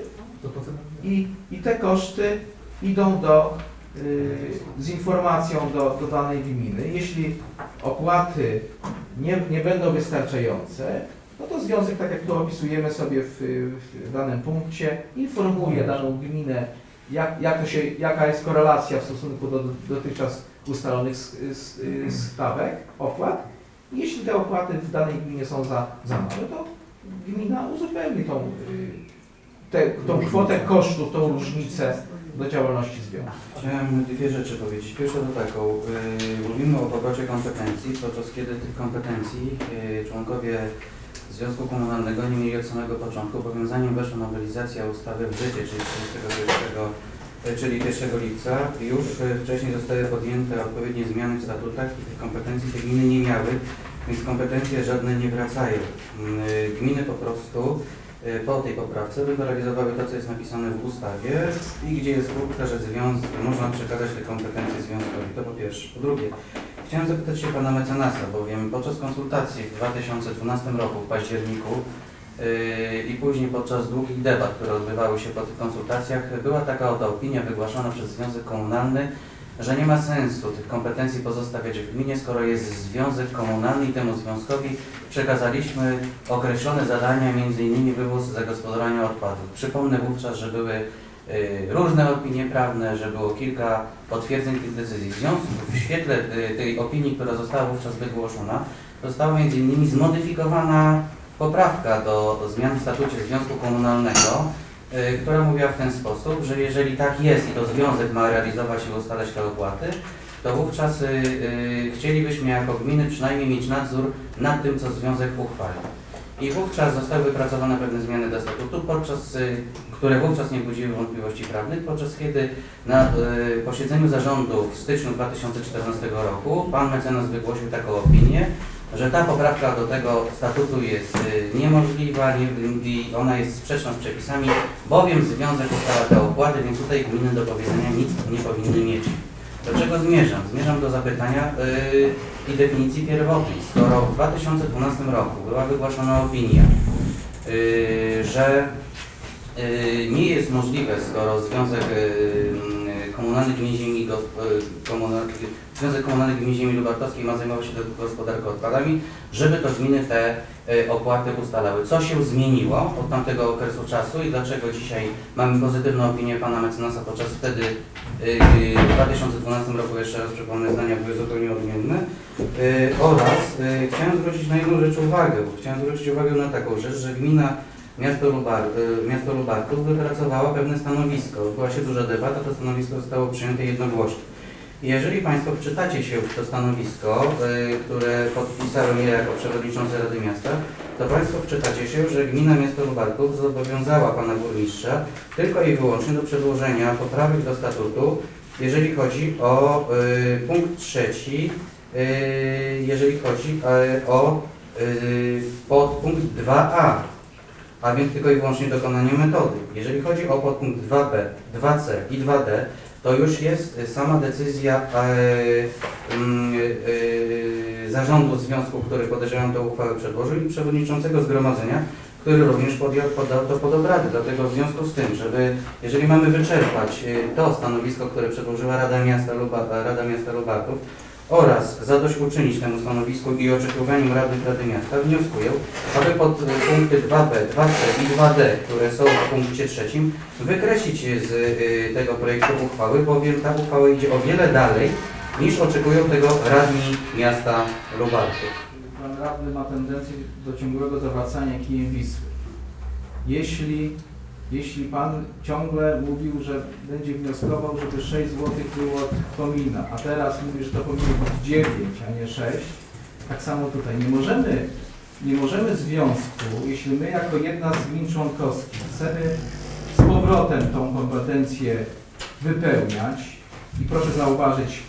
I, I te koszty idą do, y, z informacją do, do danej gminy. Jeśli opłaty nie, nie będą wystarczające, no to związek, tak jak tu opisujemy sobie w, w danym punkcie, informuje daną gminę, jak, jak to się, jaka jest korelacja w stosunku do, do dotychczas ustalonych stawek, opłat. I jeśli te opłaty w danej gminie są za, za małe, to gmina uzupełni tą y, Te, tą kwotę kosztów, tą różnicę do działalności związku. Chciałem dwie rzeczy powiedzieć. Pierwsza to taką, yy, mówimy o powrocie kompetencji, podczas kiedy tych kompetencji yy, członkowie Związku Komunalnego nie mieli od samego początku, bo zanim weszła nowelizacja ustawy w życie, czyli trzydziestego pierwszego, yy, czyli pierwszego lipca, już yy, wcześniej zostały podjęte odpowiednie zmiany w statutach i tych kompetencji te gminy nie miały, więc kompetencje żadne nie wracają. Yy, gminy po prostu po tej poprawce będą realizowały to, co jest napisane w ustawie i gdzie jest grupka, że związk, można przekazać te kompetencje związkowi. To po pierwsze. Po drugie, chciałem zapytać się pana mecenasa, bowiem podczas konsultacji w dwa tysiące dwunastym roku, w październiku yy, i później podczas długich debat, które odbywały się po tych konsultacjach, była taka oto opinia wygłaszana przez Związek Komunalny, że nie ma sensu tych kompetencji pozostawiać w gminie, skoro jest związek komunalny i temu związkowi przekazaliśmy określone zadania, między innymi wywóz zagospodarowania odpadów. Przypomnę wówczas, że były y, różne opinie prawne, że było kilka potwierdzeń tych decyzji. W związku w świetle y, tej opinii, która została wówczas wygłoszona, została między innymi zmodyfikowana poprawka do, do zmian w statucie Związku Komunalnego, która mówiła w ten sposób, że jeżeli tak jest i to związek ma realizować i ustalać te opłaty, to wówczas y, y, chcielibyśmy jako gminy przynajmniej mieć nadzór nad tym, co związek uchwali. I wówczas zostały wypracowane pewne zmiany do statutu, podczas, które wówczas nie budziły wątpliwości prawnych, podczas kiedy na y, posiedzeniu zarządu w styczniu dwa tysiące czternastego roku pan mecenas wygłosił taką opinię, że ta poprawka do tego statutu jest y, niemożliwa nie, i ona jest sprzeczna z przepisami, bowiem związek ustala te opłaty, więc tutaj gminy do powiedzenia nic nie powinny mieć. Do czego zmierzam? Zmierzam do zapytania yy, i definicji pierwotnej. Skoro w dwa tysiące dwunastym roku była wygłoszona opinia, yy, że yy, nie jest możliwe, skoro Związek yy, Komunalny Gmin Ziemi, yy, Komunal, Związek Komunalny Gmin Ziemi Lubartowskiej ma zajmować się gospodarką odpadami, żeby to gminy te yy, opłaty ustalały. Co się zmieniło od tamtego okresu czasu i dlaczego dzisiaj mamy pozytywną opinię pana mecenasa, podczas wtedy w dwa tysiące dwunastym roku, jeszcze raz przypomnę, zdania były zupełnie odmienne, yy, oraz yy, chciałem zwrócić na jedną rzecz uwagę, bo chciałem zwrócić uwagę na taką rzecz, że gmina Miasto, Lubar, yy, Miasto Lubartów wypracowała pewne stanowisko. Była się duża debata, to stanowisko zostało przyjęte jednogłośnie. I jeżeli Państwo wczytacie się w to stanowisko, yy, które podpisałem ja jako przewodniczący Rady Miasta, to Państwo wczytacie się, że gmina Miasto Lubartów zobowiązała Pana Burmistrza tylko i wyłącznie do przedłożenia poprawek do statutu, jeżeli chodzi o y, punkt trzeci, y, jeżeli chodzi y, o y, podpunkt dwa a, a więc tylko i wyłącznie dokonanie metody. Jeżeli chodzi o podpunkt dwa b, dwa c i dwa d, to już jest sama decyzja y, y, y, zarządu związku, który podejrzewam tę uchwałę przedłożył, i przewodniczącego zgromadzenia, który również podjął, podał to pod obrady. Dlatego w związku z tym, żeby, jeżeli mamy wyczerpać y, to stanowisko, które przedłożyła Rada Miasta, Luba, Rada Miasta Lubartów, oraz zadośćuczynić temu stanowisku i oczekiwaniom Rady, Rady Miasta, wnioskuję, aby pod punkty dwa b, dwa c i dwa d, które są w punkcie trzecim, wykreślić z y, tego projektu uchwały, bowiem ta uchwała idzie o wiele dalej, niż oczekują tego radni miasta Lubartów. Pan radny ma tendencję do ciągłego zawracania kijem Wisły. Jeśli, jeśli Pan ciągle mówił, że będzie wnioskował, żeby sześć złotych było od komina, a teraz mówi, że to powinno być dziewięć, a nie sześć, tak samo tutaj. Nie możemy, nie możemy związku, jeśli my jako jedna z gmin członkowskich chcemy z powrotem tą kompetencję wypełniać, i proszę zauważyć,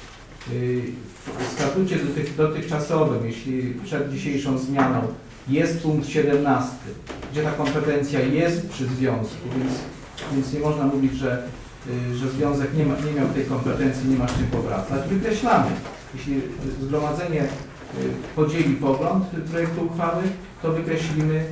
w statucie dotychczasowym, jeśli przed dzisiejszą zmianą, jest punkt siedemnasty, gdzie ta kompetencja jest przy związku, więc, więc nie można mówić, że, że związek nie, ma, nie miał tej kompetencji, nie ma z czym powracać. Wykreślamy. Jeśli zgromadzenie podzieli pogląd projektu uchwały, to wykreślimy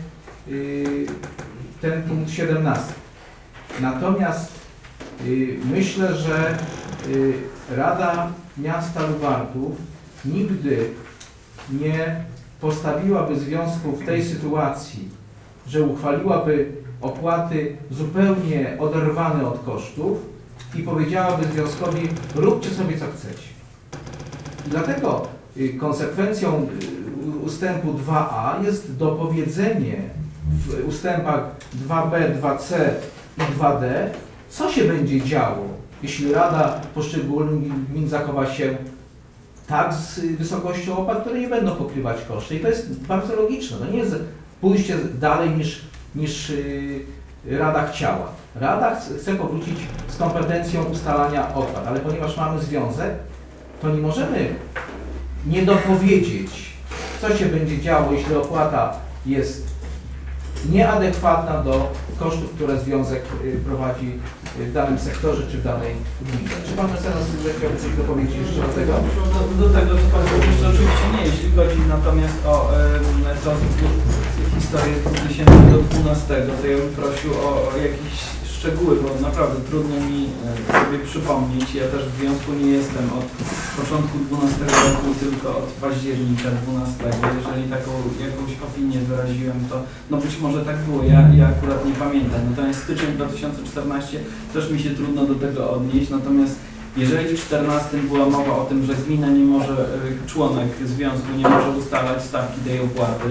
ten punkt siedemnasty. Natomiast myślę, że Rada Miasta Lubartów nigdy nie postawiłaby związku w tej sytuacji, że uchwaliłaby opłaty zupełnie oderwane od kosztów i powiedziałaby związkowi: róbcie sobie co chcecie. I dlatego konsekwencją ustępu dwa a jest dopowiedzenie w ustępach dwa b, dwa c i dwa d, co się będzie działo, jeśli Rada poszczególnych gmin zachowa się tak z wysokością opłat, które nie będą pokrywać koszty. I to jest bardzo logiczne. To nie jest pójście dalej niż, niż yy, Rada chciała. Rada chce, chce powrócić z kompetencją ustalania opłat, ale ponieważ mamy związek, to nie możemy nie dopowiedzieć, co się będzie działo, jeśli opłata jest nieadekwatna do kosztów, które związek prowadzi w danym sektorze czy w danej gminie. Czy Pan mecenas chciałby coś dopowiedzieć jeszcze do tego? Do, do tego, co Pan powiedział, oczywiście nie, jeśli chodzi natomiast o e, to historię z dwa tysiące dwunastego, to ja bym prosił o, o jakieś szczegóły, bo naprawdę trudno mi sobie przypomnieć. Ja też w związku nie jestem od początku dwunastego roku, tylko od października dwunastego. Jeżeli taką jakąś opinię wyraziłem, to no być może tak było, ja, ja akurat nie pamiętam. Natomiast styczeń dwa tysiące czternastego też mi się trudno do tego odnieść. Natomiast jeżeli w czternastym była mowa o tym, że gmina nie może, członek związku nie może ustalać stawki tej opłaty,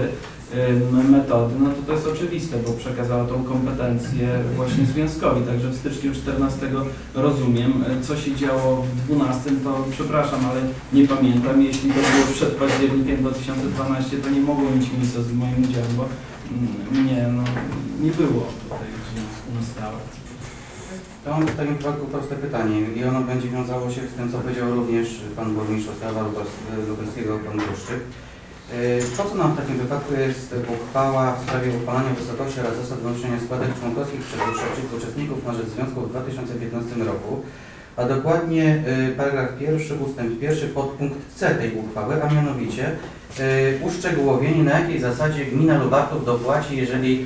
metody, no to to jest oczywiste, bo przekazała tą kompetencję właśnie związkowi, także w styczniu czternastego rozumiem, co się działo w dwunastym, to przepraszam, ale nie pamiętam, jeśli to było przed październikiem dwa tysiące dwunastego, to nie mogło mieć miejsca z moim udziałem, bo nie, no, nie było tutaj w związku na stałe. To mam w takim przypadku proste pytanie i ono będzie wiązało się z tym, co powiedział również pan burmistrz Ostrowa Lubelskiego, pan Błyszczyk. Po co nam w takim wypadku jest uchwała w sprawie uchwalania wysokości oraz zasad włączenia składek członkowskich przez uczestników na rzecz związku w dwa tysiące piętnastym roku, a dokładnie paragraf pierwszy, ustęp pierwszy, podpunkt C tej uchwały, a mianowicie uszczegółowienie, na jakiej zasadzie gmina Lubartów dopłaci, jeżeli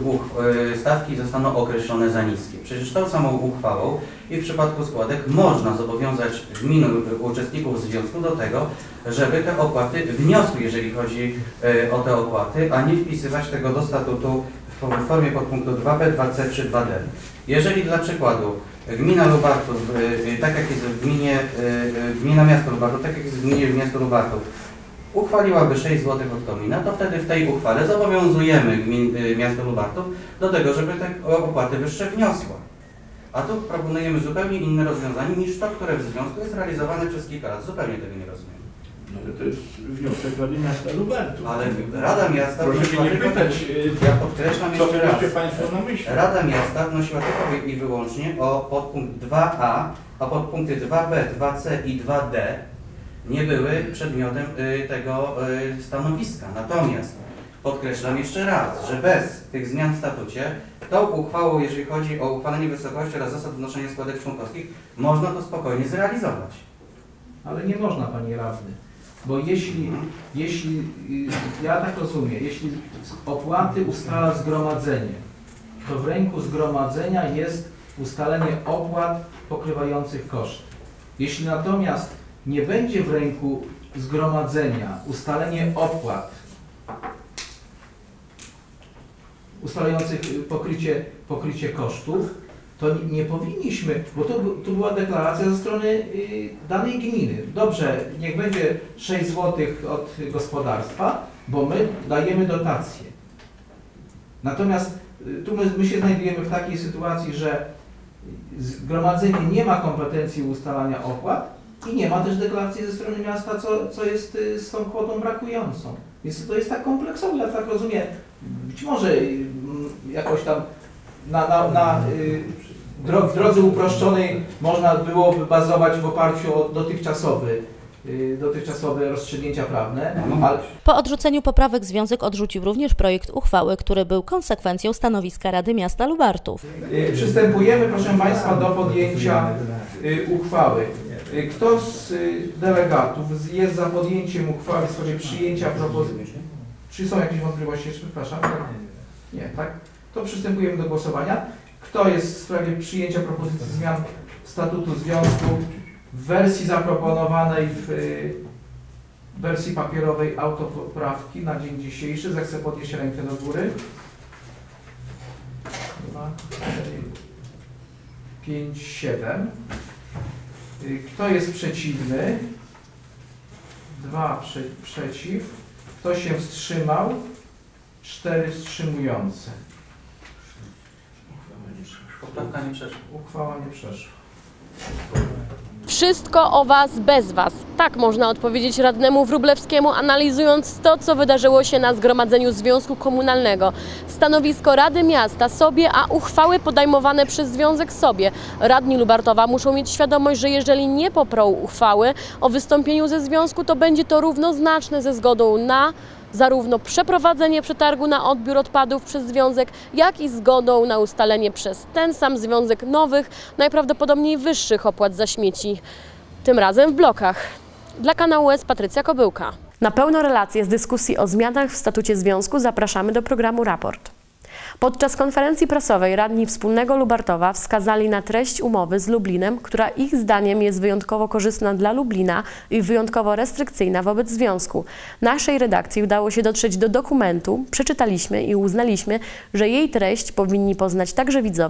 stawki zostaną określone za niskie. Przecież tą samą uchwałą i w przypadku składek można zobowiązać gminy uczestników związku do tego, żeby te opłaty wniosły, jeżeli chodzi o te opłaty, a nie wpisywać tego do statutu w formie podpunktu dwa B, dwa C czy dwa D. Jeżeli dla przykładu gmina Lubartów, tak jak jest w gminie, gmina miasto Lubartów, tak jak jest w gminie miasto Lubartów, uchwaliłaby sześć złotych od komina, to wtedy w tej uchwale zobowiązujemy gmin, miasto Lubartów do tego, żeby te opłaty wyższe wniosła. A tu proponujemy zupełnie inne rozwiązanie niż to, które w związku jest realizowane przez kilka lat. Zupełnie tego nie rozumiem. No ale to jest wniosek Rady Miasta Lubartów. Ale Rada Miasta Proszę wnosiła się nie tylko, pytać, ja podkreślam co jeszcze raz. mieliście Państwo na myśli. Rada Miasta wnosiła tylko i wyłącznie o podpunkt dwa A, a podpunkty dwa B, dwa C i dwa D nie były przedmiotem y, tego y, stanowiska. Natomiast podkreślam jeszcze raz, że bez tych zmian w statucie, tą uchwałą, jeżeli chodzi o uchwalenie wysokości oraz zasad wnoszenia składek członkowskich, można to spokojnie zrealizować. Ale nie można, panie radny, bo jeśli, jeśli ja tak rozumiem, jeśli opłaty ustala zgromadzenie, to w ręku zgromadzenia jest ustalenie opłat pokrywających koszty. Jeśli natomiast nie będzie w ręku zgromadzenia ustalenie opłat ustalających pokrycie, pokrycie kosztów, to nie, nie powinniśmy, bo to, to była deklaracja ze strony y, danej gminy. Dobrze, niech będzie sześć złotych od gospodarstwa, bo my dajemy dotację. Natomiast y, tu my, my się znajdujemy w takiej sytuacji, że zgromadzenie nie ma kompetencji ustalania opłat i nie ma też deklaracji ze strony miasta, co, co jest y, z tą kwotą brakującą. Więc to jest tak kompleksowe, ja tak rozumiem. Być może y, jakoś tam na, na, na y, dro, w drodze uproszczonej można byłoby bazować w oparciu o dotychczasowy, y, dotychczasowe rozstrzygnięcia prawne. Ale... Po odrzuceniu poprawek związek odrzucił również projekt uchwały, który był konsekwencją stanowiska Rady Miasta Lubartów. Y, przystępujemy, proszę Państwa, do podjęcia y, uchwały. Y, kto z y, delegatów jest za podjęciem uchwały w sprawie przyjęcia propozycji? Czy są jakieś wątpliwości? Przepraszam. Nie, tak? To przystępujemy do głosowania. Kto jest w sprawie przyjęcia propozycji zmian statutu związku w wersji zaproponowanej w y, wersji papierowej autopoprawki na dzień dzisiejszy? Zechce podnieść rękę do góry. dwa, cztery, pięć, siedem. Y, kto jest przeciwny? dwa prze, przeciw. Kto się wstrzymał? cztery wstrzymujące. Poprawka nie przeszła. Uchwała nie przeszła. Wszystko o Was bez Was. Tak można odpowiedzieć radnemu Wróblewskiemu, analizując to, co wydarzyło się na zgromadzeniu Związku Komunalnego. Stanowisko Rady Miasta sobie, a uchwały podejmowane przez Związek sobie. Radni Lubartowa muszą mieć świadomość, że jeżeli nie poprą uchwały o wystąpieniu ze Związku, to będzie to równoznaczne ze zgodą na zarówno przeprowadzenie przetargu na odbiór odpadów przez Związek, jak i zgodą na ustalenie przez ten sam Związek nowych, najprawdopodobniej wyższych opłat za śmieci, tym razem w blokach. Dla kanału S Patrycja Kobyłka. Na pełną relację z dyskusji o zmianach w statucie Związku zapraszamy do programu Raport. Podczas konferencji prasowej radni Wspólnego Lubartowa wskazali na treść umowy z Lublinem, która ich zdaniem jest wyjątkowo korzystna dla Lublina i wyjątkowo restrykcyjna wobec Związku. Naszej redakcji udało się dotrzeć do dokumentu, przeczytaliśmy i uznaliśmy, że jej treść powinni poznać także widzowie.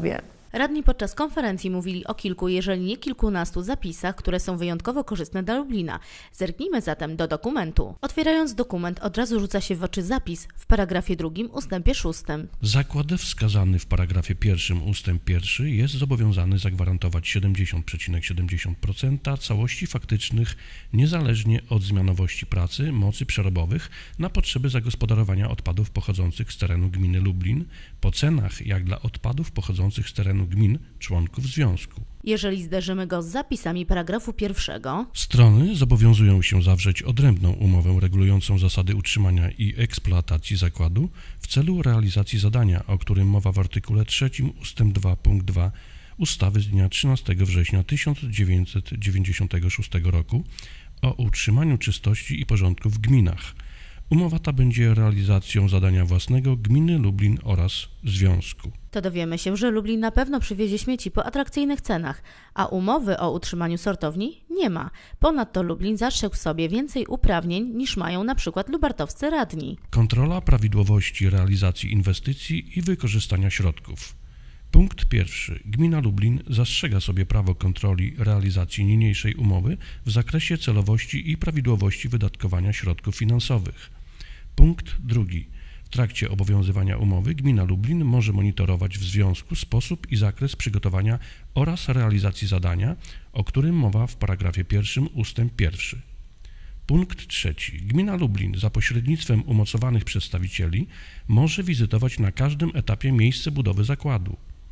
Radni podczas konferencji mówili o kilku, jeżeli nie kilkunastu zapisach, które są wyjątkowo korzystne dla Lublina. Zerknijmy zatem do dokumentu. Otwierając dokument, od razu rzuca się w oczy zapis w paragrafie drugim ustępie szóstym. Zakład wskazany w paragrafie pierwszym ustęp pierwszy jest zobowiązany zagwarantować siedemdziesiąt przecinek siedemdziesiąt procent całości faktycznych, niezależnie od zmianowości pracy, mocy przerobowych na potrzeby zagospodarowania odpadów pochodzących z terenu gminy Lublin po cenach jak dla odpadów pochodzących z terenu gmin członków związku. Jeżeli zderzymy go z zapisami paragrafu pierwszego, strony zobowiązują się zawrzeć odrębną umowę regulującą zasady utrzymania i eksploatacji zakładu w celu realizacji zadania, o którym mowa w artykule trzecim ustęp dwa punkt dwa ustawy z dnia trzynastego września tysiąc dziewięćset dziewięćdziesiątego szóstego roku o utrzymaniu czystości i porządku w gminach. Umowa ta będzie realizacją zadania własnego gminy Lublin oraz związku. To dowiemy się, że Lublin na pewno przywiezie śmieci po atrakcyjnych cenach, a umowy o utrzymaniu sortowni nie ma. Ponadto Lublin zastrzegł sobie więcej uprawnień niż mają na przykład lubartowscy radni. Kontrola prawidłowości realizacji inwestycji i wykorzystania środków. Punkt pierwszy. Gmina Lublin zastrzega sobie prawo kontroli realizacji niniejszej umowy w zakresie celowości i prawidłowości wydatkowania środków finansowych. Punkt drugi. W trakcie obowiązywania umowy gmina Lublin może monitorować w związku sposób i zakres przygotowania oraz realizacji zadania, o którym mowa w paragrafie pierwszym ustęp pierwszy. Punkt trzeci. Gmina Lublin za pośrednictwem umocowanych przedstawicieli może wizytować na każdym etapie miejsce budowy zakładu.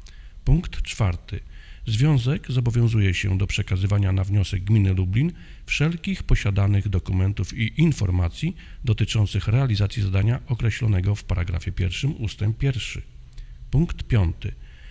Punkt czwarty. Związek zobowiązuje się do przekazywania na wniosek gminy Lublin wszelkich posiadanych dokumentów i informacji dotyczących realizacji zadania określonego w paragrafie pierwszym ustęp pierwszy. Punkt piąty.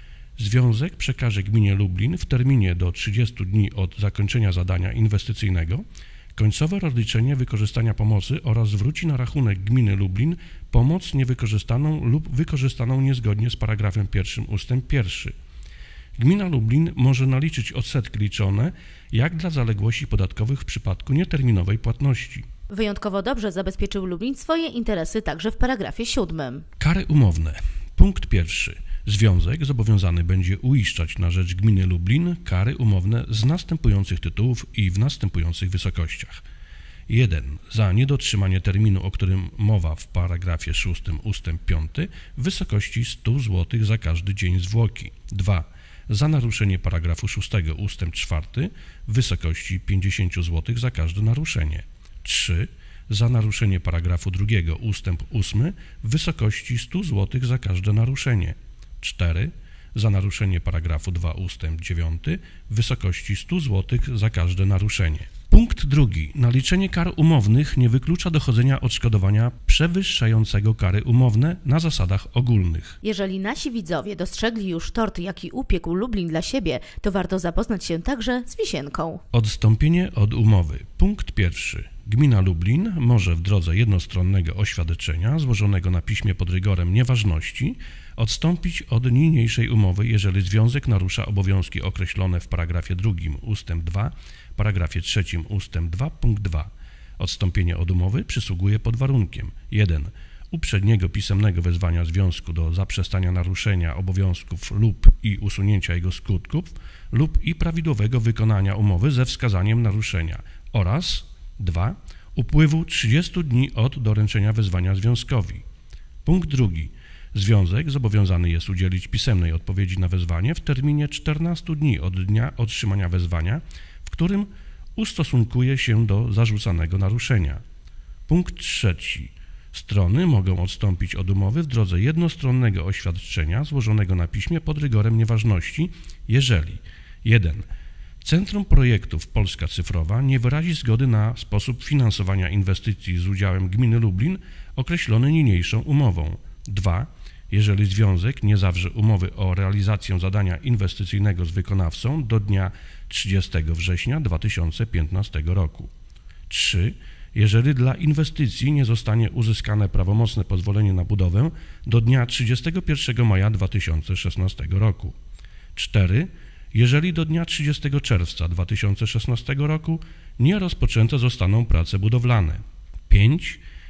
Związek przekaże gminie Lublin w terminie do trzydziestu dni od zakończenia zadania inwestycyjnego końcowe rozliczenie wykorzystania pomocy oraz zwróci na rachunek gminy Lublin pomoc niewykorzystaną lub wykorzystaną niezgodnie z paragrafem pierwszym ustęp pierwszy. Gmina Lublin może naliczyć odsetki liczone jak dla zaległości podatkowych w przypadku nieterminowej płatności. Wyjątkowo dobrze zabezpieczył Lublin swoje interesy także w paragrafie siódmym. Kary umowne. Punkt pierwszy. Związek zobowiązany będzie uiszczać na rzecz gminy Lublin kary umowne z następujących tytułów i w następujących wysokościach. jeden. Za niedotrzymanie terminu, o którym mowa w paragrafie szóstym ustęp piąty w wysokości stu złotych za każdy dzień zwłoki. dwa. Za naruszenie paragrafu szóstego ustęp czwarty w wysokości pięćdziesiąt złotych za każde naruszenie. trzy. Za naruszenie paragrafu drugiego ustęp ósmy w wysokości stu złotych za każde naruszenie. cztery. Za naruszenie paragrafu drugiego ustęp dziewiąty w wysokości stu złotych za każde naruszenie. Punkt drugi. Naliczenie kar umownych nie wyklucza dochodzenia odszkodowania przewyższającego kary umowne na zasadach ogólnych. Jeżeli nasi widzowie dostrzegli już tort, jaki upiekł Lublin dla siebie, to warto zapoznać się także z wisienką. Odstąpienie od umowy. Punkt pierwszy. Gmina Lublin może w drodze jednostronnego oświadczenia złożonego na piśmie pod rygorem nieważności odstąpić od niniejszej umowy, jeżeli związek narusza obowiązki określone w paragrafie drugim ustęp dwa, paragrafie trzecim ustęp dwa punkt dwa. Odstąpienie od umowy przysługuje pod warunkiem jeden. Uprzedniego pisemnego wezwania związku do zaprzestania naruszenia obowiązków lub i usunięcia jego skutków lub i prawidłowego wykonania umowy ze wskazaniem naruszenia oraz dwa. Upływu trzydziestu dni od doręczenia wezwania związkowi. Punkt drugi. Związek zobowiązany jest udzielić pisemnej odpowiedzi na wezwanie w terminie czternastu dni od dnia otrzymania wezwania, w którym ustosunkuje się do zarzucanego naruszenia. Punkt trzeci. Strony mogą odstąpić od umowy w drodze jednostronnego oświadczenia złożonego na piśmie pod rygorem nieważności, jeżeli jeden. Centrum Projektów Polska Cyfrowa nie wyrazi zgody na sposób finansowania inwestycji z udziałem gminy Lublin określony niniejszą umową. dwa. Jeżeli związek nie zawrze umowy o realizację zadania inwestycyjnego z wykonawcą do dnia trzydziestego września dwa tysiące piętnastego roku. trzy. Jeżeli dla inwestycji nie zostanie uzyskane prawomocne pozwolenie na budowę do dnia trzydziestego pierwszego maja dwa tysiące szesnastego roku. cztery. Jeżeli do dnia trzydziestego czerwca dwa tysiące szesnastego roku nie rozpoczęte zostaną prace budowlane. pięć.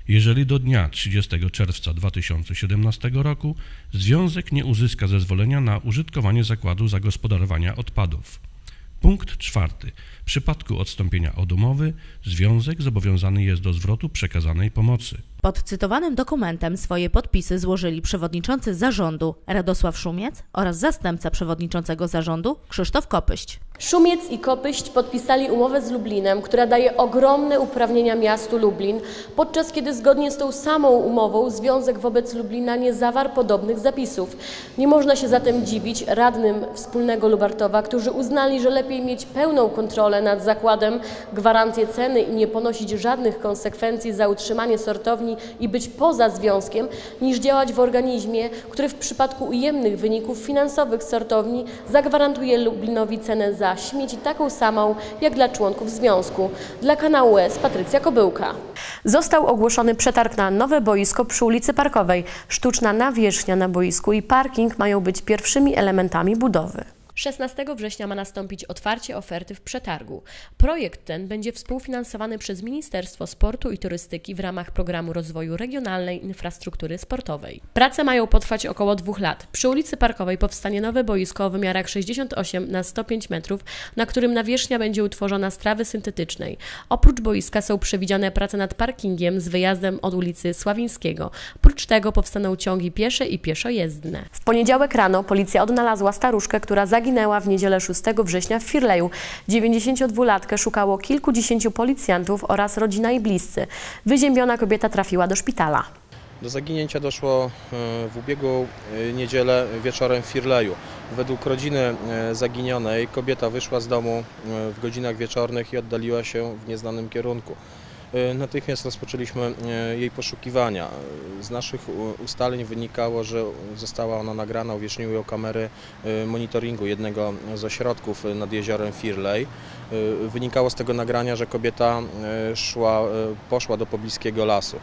jeżeli do dnia trzydziestego czerwca dwa tysiące siedemnastego roku związek nie uzyska zezwolenia na użytkowanie zakładu zagospodarowania odpadów. Punkt czwarty. W przypadku odstąpienia od umowy związek zobowiązany jest do zwrotu przekazanej pomocy. Pod cytowanym dokumentem swoje podpisy złożyli przewodniczący zarządu Radosław Szumiec oraz zastępca przewodniczącego zarządu Krzysztof Kopyść. Szumiec i Kopyść podpisali umowę z Lublinem, która daje ogromne uprawnienia miastu Lublin, podczas kiedy zgodnie z tą samą umową związek wobec Lublina nie zawarł podobnych zapisów. Nie można się zatem dziwić radnym wspólnego Lubartowa, którzy uznali, że lepiej mieć pełną kontrolę nad zakładem, gwarancję ceny i nie ponosić żadnych konsekwencji za utrzymanie sortowni i być poza związkiem, niż działać w organizmie, który w przypadku ujemnych wyników finansowych sortowni zagwarantuje Lublinowi cenę za śmieci taką samą jak dla członków związku. Dla kanału S Patrycja Kobyłka. Został ogłoszony przetarg na nowe boisko przy ulicy Parkowej. Sztuczna nawierzchnia na boisku i parking mają być pierwszymi elementami budowy. szesnastego września ma nastąpić otwarcie oferty w przetargu. Projekt ten będzie współfinansowany przez Ministerstwo Sportu i Turystyki w ramach Programu Rozwoju Regionalnej Infrastruktury Sportowej. Prace mają potrwać około dwóch lat. Przy ulicy Parkowej powstanie nowe boisko o wymiarach sześćdziesiąt osiem na sto pięć metrów, na którym nawierzchnia będzie utworzona z trawy syntetycznej. Oprócz boiska są przewidziane prace nad parkingiem z wyjazdem od ulicy Sławińskiego. Oprócz tego powstaną ciągi piesze i pieszojezdne. W poniedziałek rano policja odnalazła staruszkę, która zaginęła Zaginęła w niedzielę szóstego września w Firleju. dziewięćdziesięciodwulatkę szukało kilkudziesięciu policjantów oraz rodzina i bliscy. Wyziębiona kobieta trafiła do szpitala. Do zaginięcia doszło w ubiegłą niedzielę wieczorem w Firleju. Według rodziny zaginionej kobieta wyszła z domu w godzinach wieczornych i oddaliła się w nieznanym kierunku. Natychmiast rozpoczęliśmy jej poszukiwania. Z naszych ustaleń wynikało, że została ona nagrana, uwieczniły ją kamery monitoringu jednego z ośrodków nad jeziorem Firlej. Wynikało z tego nagrania, że kobieta szła, poszła do pobliskiego lasu.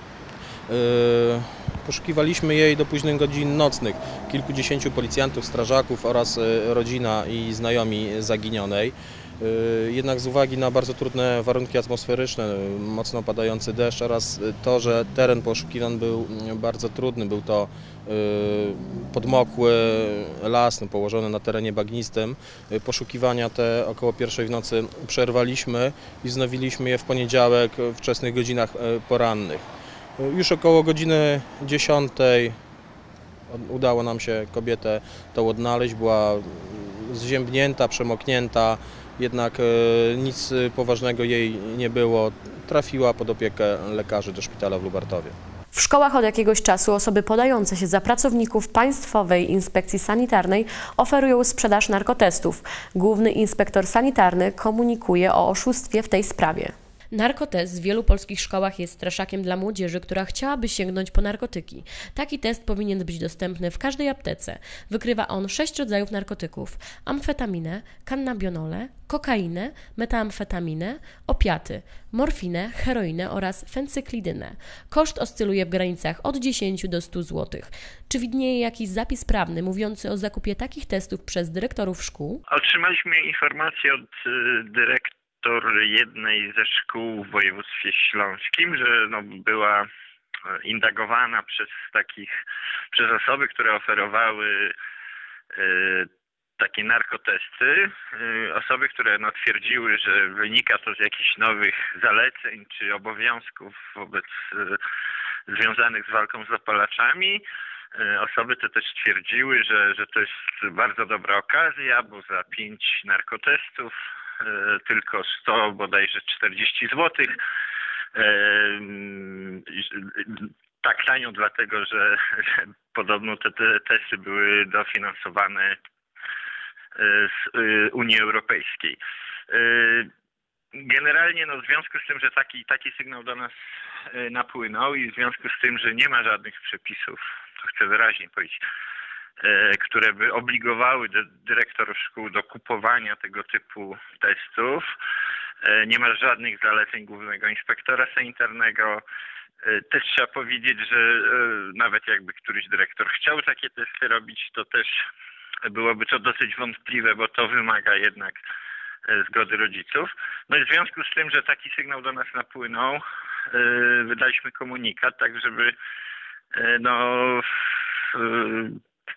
Poszukiwaliśmy jej do późnych godzin nocnych. Kilkudziesięciu policjantów, strażaków oraz rodzina i znajomi zaginionej. Jednak z uwagi na bardzo trudne warunki atmosferyczne, mocno padający deszcz oraz to, że teren poszukiwany był bardzo trudny, był to podmokły las położony na terenie bagnistym, poszukiwania te około pierwszej w nocy przerwaliśmy i wznowiliśmy je w poniedziałek w wczesnych godzinach porannych. Już około godziny dziesiątej udało nam się kobietę tą odnaleźć, była zziębnięta, przemoknięta. Jednak nic poważnego jej nie było. Trafiła pod opiekę lekarzy do szpitala w Lubartowie. W szkołach od jakiegoś czasu osoby podające się za pracowników Państwowej Inspekcji Sanitarnej oferują sprzedaż narkotestów. Główny inspektor sanitarny komunikuje o oszustwie w tej sprawie. Narkotest w wielu polskich szkołach jest straszakiem dla młodzieży, która chciałaby sięgnąć po narkotyki. Taki test powinien być dostępny w każdej aptece. Wykrywa on sześć rodzajów narkotyków: amfetaminę, kannabinolę, kokainę, metamfetaminę, opiaty, morfinę, heroinę oraz fencyklidynę. Koszt oscyluje w granicach od dziesięciu do stu złotych. Czy widnieje jakiś zapis prawny mówiący o zakupie takich testów przez dyrektorów szkół? Otrzymaliśmy informację od y, dyrektora jednej ze szkół w województwie śląskim, że no, była indagowana przez takich, przez osoby, które oferowały y, takie narkotesty, y, osoby, które no, twierdziły, że wynika to z jakichś nowych zaleceń czy obowiązków wobec y, związanych z walką z dopalaczami. Osoby te też twierdziły, że, że to jest bardzo dobra okazja, bo za pięć narkotestów tylko sto bodajże czterdzieści złotych. Tak tanio dlatego, że, że podobno te, te testy były dofinansowane z Unii Europejskiej. Generalnie no, w związku z tym, że taki, taki sygnał do nas napłynął i w związku z tym, że nie ma żadnych przepisów, to chcę wyraźnie powiedzieć, które by obligowały dyrektorów szkół do kupowania tego typu testów. Nie ma żadnych zaleceń głównego inspektora sanitarnego. Też trzeba powiedzieć, że nawet jakby któryś dyrektor chciał takie testy robić, to też byłoby to dosyć wątpliwe, bo to wymaga jednak zgody rodziców. No i w związku z tym, że taki sygnał do nas napłynął, y, wydaliśmy komunikat, tak żeby y, no y,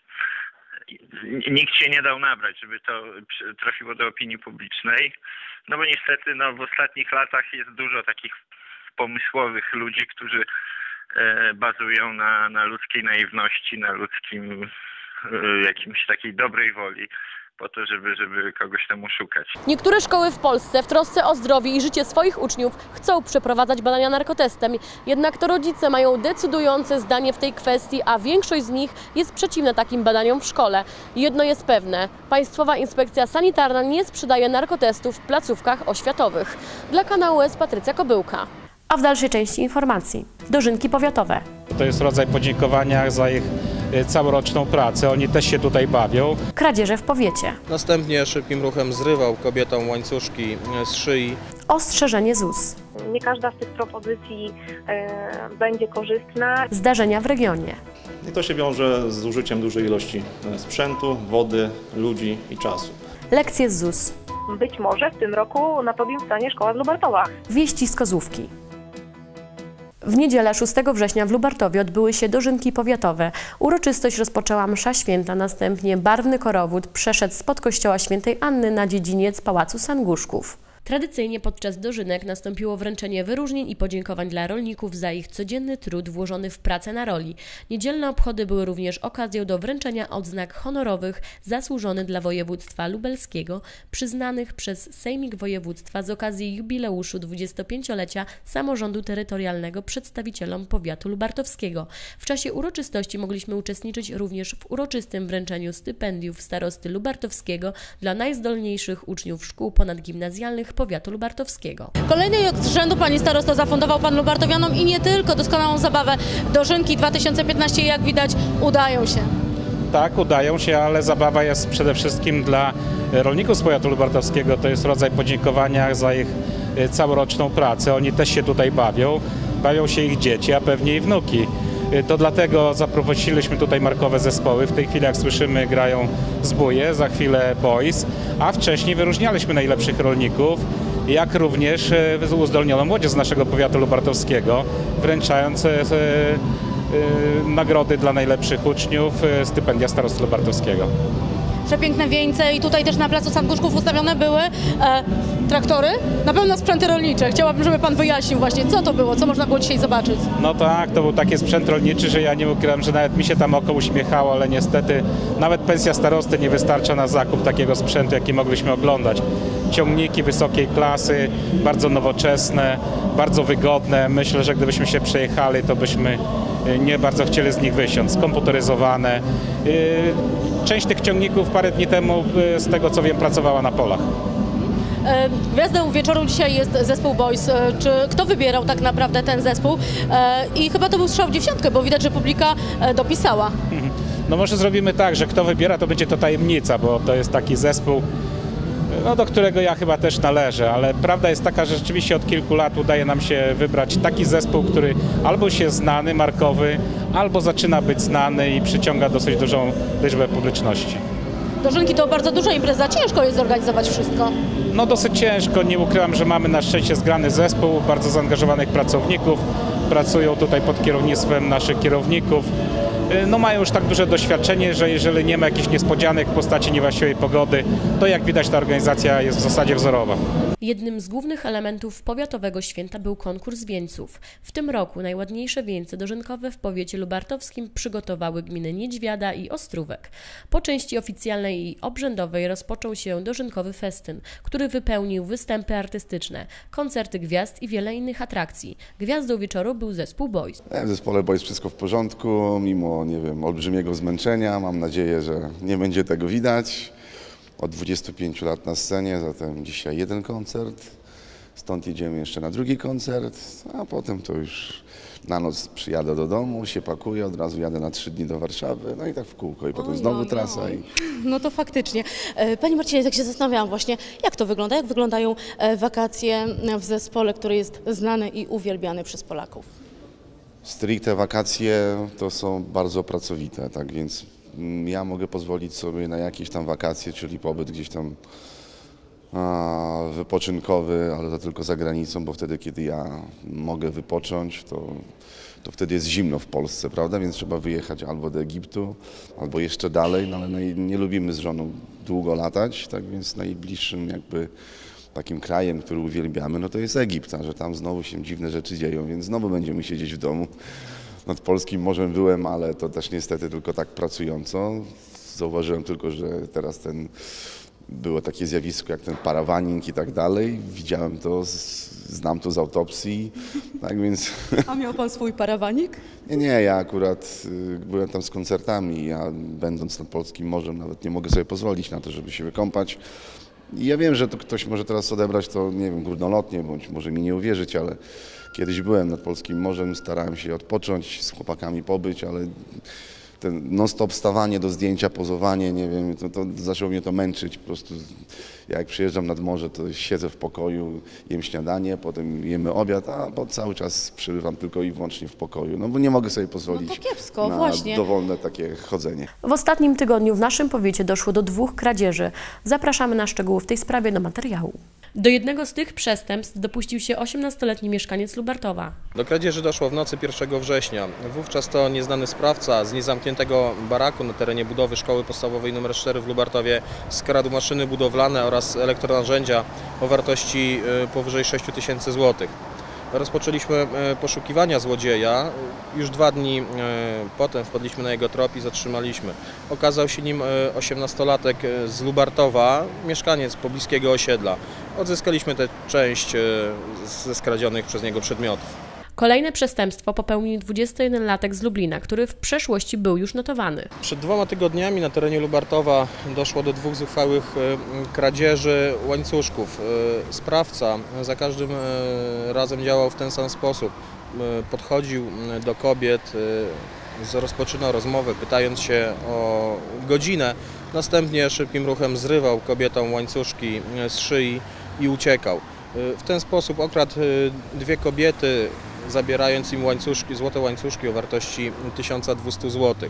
nikt się nie dał nabrać, żeby to trafiło do opinii publicznej. No bo niestety no, w ostatnich latach jest dużo takich pomysłowych ludzi, którzy e, bazują na, na ludzkiej naiwności, na ludzkim e, jakimś takiej dobrej woli po to, żeby, żeby kogoś tam oszukać. Niektóre szkoły w Polsce w trosce o zdrowie i życie swoich uczniów chcą przeprowadzać badania narkotestem. Jednak to rodzice mają decydujące zdanie w tej kwestii, a większość z nich jest przeciwna takim badaniom w szkole. Jedno jest pewne, Państwowa Inspekcja Sanitarna nie sprzedaje narkotestów w placówkach oświatowych. Dla kanału S Patrycja Kobyłka. A w dalszej części informacji. Dożynki powiatowe. To jest rodzaj podziękowania za ich całoroczną pracę. Oni też się tutaj bawią. Kradzieże w powiecie. Następnie szybkim ruchem zrywał kobietom łańcuszki z szyi. Ostrzeżenie Z U S. Nie każda z tych propozycji e, będzie korzystna. Zdarzenia w regionie. I to się wiąże z użyciem dużej ilości sprzętu, wody, ludzi i czasu. Lekcje z Z U S. Być może w tym roku na podium stanie szkoła z Lubartowa. Wieści z Kozłówki. W niedzielę szóstego września w Lubartowie odbyły się dożynki powiatowe. Uroczystość rozpoczęła msza święta, następnie barwny korowód przeszedł spod kościoła świętej Anny na dziedziniec Pałacu Sanguszków. Tradycyjnie podczas dożynek nastąpiło wręczenie wyróżnień i podziękowań dla rolników za ich codzienny trud włożony w pracę na roli. Niedzielne obchody były również okazją do wręczenia odznak honorowych zasłużony dla województwa lubelskiego, przyznanych przez Sejmik Województwa z okazji jubileuszu dwudziestopięciolecia samorządu terytorialnego przedstawicielom powiatu lubartowskiego. W czasie uroczystości mogliśmy uczestniczyć również w uroczystym wręczeniu stypendiów starosty lubartowskiego dla najzdolniejszych uczniów szkół ponadgimnazjalnych powiatu lubartowskiego. Kolejny z rzędu pani starosto zafundował pan lubartowianom i nie tylko doskonałą zabawę. Dożynki dwa tysiące piętnaście, jak widać, udają się. Tak, udają się, ale zabawa jest przede wszystkim dla rolników z powiatu lubartowskiego. To jest rodzaj podziękowania za ich całoroczną pracę. Oni też się tutaj bawią. Bawią się ich dzieci, a pewnie i wnuki. To dlatego zaprosiliśmy tutaj markowe zespoły. W tej chwili, jak słyszymy, grają Zbóje, za chwilę Boys, a wcześniej wyróżnialiśmy najlepszych rolników, jak również uzdolnioną młodzież z naszego powiatu lubartowskiego, wręczając nagrody dla najlepszych uczniów, stypendia starosty lubartowskiego. Przepiękne wieńce i tutaj też na placu Sanguszków ustawione były e, traktory, na pewno sprzęty rolnicze. Chciałabym, żeby pan wyjaśnił właśnie, co to było, co można było dzisiaj zobaczyć. No tak, to był taki sprzęt rolniczy, że ja nie ukrywam, że nawet mi się tam oko uśmiechało, ale niestety nawet pensja starosty nie wystarcza na zakup takiego sprzętu, jaki mogliśmy oglądać. Ciągniki wysokiej klasy, bardzo nowoczesne, bardzo wygodne. Myślę, że gdybyśmy się przejechali, to byśmy nie bardzo chcieli z nich wysiąść. Skomputeryzowane. Część tych ciągników parę dni temu, z tego co wiem, pracowała na polach. Gwiazdą wieczoru dzisiaj jest zespół Boys. Czy kto wybierał tak naprawdę ten zespół? I chyba to był strzał w dziesiątkę, bo widać, że publika dopisała. No może zrobimy tak, że kto wybiera, to będzie to tajemnica, bo to jest taki zespół, no, do którego ja chyba też należę, ale prawda jest taka, że rzeczywiście od kilku lat udaje nam się wybrać taki zespół, który albo się znany, markowy, albo zaczyna być znany i przyciąga dosyć dużą liczbę publiczności. Dożynki to bardzo duża impreza, ciężko jest zorganizować wszystko. No dosyć ciężko, nie ukrywam, że mamy na szczęście zgrany zespół, bardzo zaangażowanych pracowników, pracują tutaj pod kierownictwem naszych kierowników. No mają już tak duże doświadczenie, że jeżeli nie ma jakichś niespodzianek w postaci niewłaściwej pogody, to jak widać ta organizacja jest w zasadzie wzorowa. Jednym z głównych elementów powiatowego święta był konkurs wieńców. W tym roku najładniejsze wieńce dożynkowe w powiecie lubartowskim przygotowały gminy Niedźwiada i Ostrówek. Po części oficjalnej i obrzędowej rozpoczął się dożynkowy festyn, który wypełnił występy artystyczne, koncerty gwiazd i wiele innych atrakcji. Gwiazdą wieczoru był zespół Boys. W zespole Boys wszystko w porządku, mimo nie wiem, olbrzymiego zmęczenia. Mam nadzieję, że nie będzie tego widać. Od dwudziestu pięciu lat na scenie, zatem dzisiaj jeden koncert, stąd jedziemy jeszcze na drugi koncert, a potem to już na noc przyjadę do domu, się pakuję, od razu jadę na trzy dni do Warszawy, no i tak w kółko i potem Oj, znowu oj, trasa. oj. I... No to faktycznie. Pani Marcinie, tak się zastanawiałam właśnie, jak to wygląda, jak wyglądają wakacje w zespole, który jest znany i uwielbiany przez Polaków? Stricte wakacje to są bardzo pracowite, tak więc ja mogę pozwolić sobie na jakieś tam wakacje, czyli pobyt gdzieś tam wypoczynkowy, ale to tylko za granicą, bo wtedy, kiedy ja mogę wypocząć, to, to wtedy jest zimno w Polsce, prawda? Więc trzeba wyjechać albo do Egiptu, albo jeszcze dalej, no ale no i nie lubimy z żoną długo latać, tak więc najbliższym jakby takim krajem, który uwielbiamy, no to jest Egipt, a że tam znowu się dziwne rzeczy dzieją, więc znowu będziemy siedzieć w domu. Nad polskim morzem byłem, ale to też niestety tylko tak pracująco. Zauważyłem tylko, że teraz ten, było takie zjawisko jak ten parawaning i tak dalej. Widziałem to, znam to z autopsji, tak więc... A miał pan swój parawanik? Nie, nie, ja akurat y, byłem tam z koncertami, ja będąc nad polskim morzem nawet nie mogę sobie pozwolić na to, żeby się wykąpać. I ja wiem, że to ktoś może teraz odebrać to, nie wiem, górnolotnie, bądź może mi nie uwierzyć, ale kiedyś byłem nad polskim morzem, starałem się odpocząć, z chłopakami pobyć, ale ten non-stop stawanie do zdjęcia, pozowanie, nie wiem, to, to zaczęło mnie to męczyć. Po prostu jak przyjeżdżam nad morze, to siedzę w pokoju, jem śniadanie, potem jemy obiad, a bo cały czas przebywam tylko i wyłącznie w pokoju, no bo nie mogę sobie pozwolić no to kiepsko, na właśnie. dowolne takie chodzenie. W ostatnim tygodniu w naszym powiecie doszło do dwóch kradzieży. Zapraszamy na szczegóły w tej sprawie do materiału. Do jednego z tych przestępstw dopuścił się osiemnastoletni mieszkaniec Lubartowa. Do kradzieży doszło w nocy pierwszego września. Wówczas to nieznany sprawca z niezamkniętego baraku na terenie budowy szkoły podstawowej nr cztery w Lubartowie skradł maszyny budowlane oraz elektronarzędzia o wartości powyżej sześć tysięcy złotych. Rozpoczęliśmy poszukiwania złodzieja. Już dwa dni potem wpadliśmy na jego trop i zatrzymaliśmy. Okazał się nim osiemnastolatek z Lubartowa, mieszkaniec pobliskiego osiedla. Odzyskaliśmy tę część ze skradzionych przez niego przedmiotów. Kolejne przestępstwo popełnił dwudziestojedenlatek z Lublina, który w przeszłości był już notowany. Przed dwoma tygodniami na terenie Lubartowa doszło do dwóch zuchwałych kradzieży łańcuszków. Sprawca za każdym razem działał w ten sam sposób. Podchodził do kobiet, rozpoczynał rozmowę, pytając się o godzinę. Następnie szybkim ruchem zrywał kobietom łańcuszki z szyi i uciekał. W ten sposób okradł dwie kobiety, zabierając im łańcuszki, złote łańcuszki o wartości tysiąc dwieście złotych.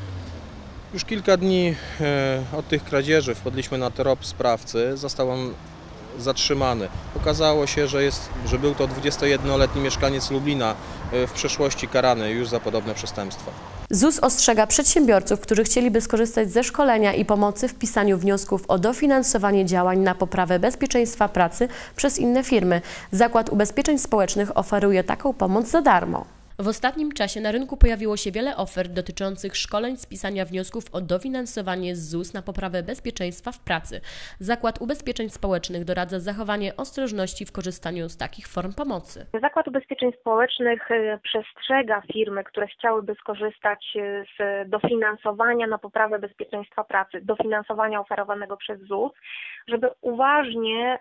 Już kilka dni od tych kradzieży wpadliśmy na trop sprawcy, został on zatrzymany. Okazało się, że, jest, że był to dwudziestojednoletni mieszkaniec Lublina, w przeszłości karany już za podobne przestępstwa. Z U S ostrzega przedsiębiorców, którzy chcieliby skorzystać ze szkolenia i pomocy w pisaniu wniosków o dofinansowanie działań na poprawę bezpieczeństwa pracy przez inne firmy. Zakład Ubezpieczeń Społecznych oferuje taką pomoc za darmo. W ostatnim czasie na rynku pojawiło się wiele ofert dotyczących szkoleń z pisania wniosków o dofinansowanie z Z U S na poprawę bezpieczeństwa w pracy. Zakład Ubezpieczeń Społecznych doradza zachowanie ostrożności w korzystaniu z takich form pomocy. Zakład Ubezpieczeń Społecznych przestrzega firmy, które chciałyby skorzystać z dofinansowania na poprawę bezpieczeństwa pracy, dofinansowania oferowanego przez Z U S, żeby uważnie,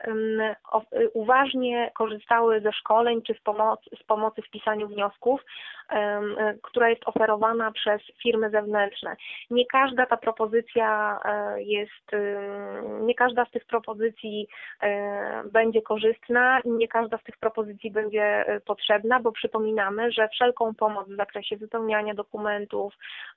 uważnie korzystały ze szkoleń czy z pomocy, z pomocy w pisaniu wniosków, która jest oferowana przez firmy zewnętrzne. Nie każda ta propozycja jest, nie każda z tych propozycji będzie korzystna, nie każda z tych propozycji będzie potrzebna, bo przypominamy, że wszelką pomoc w zakresie wypełniania dokumentów,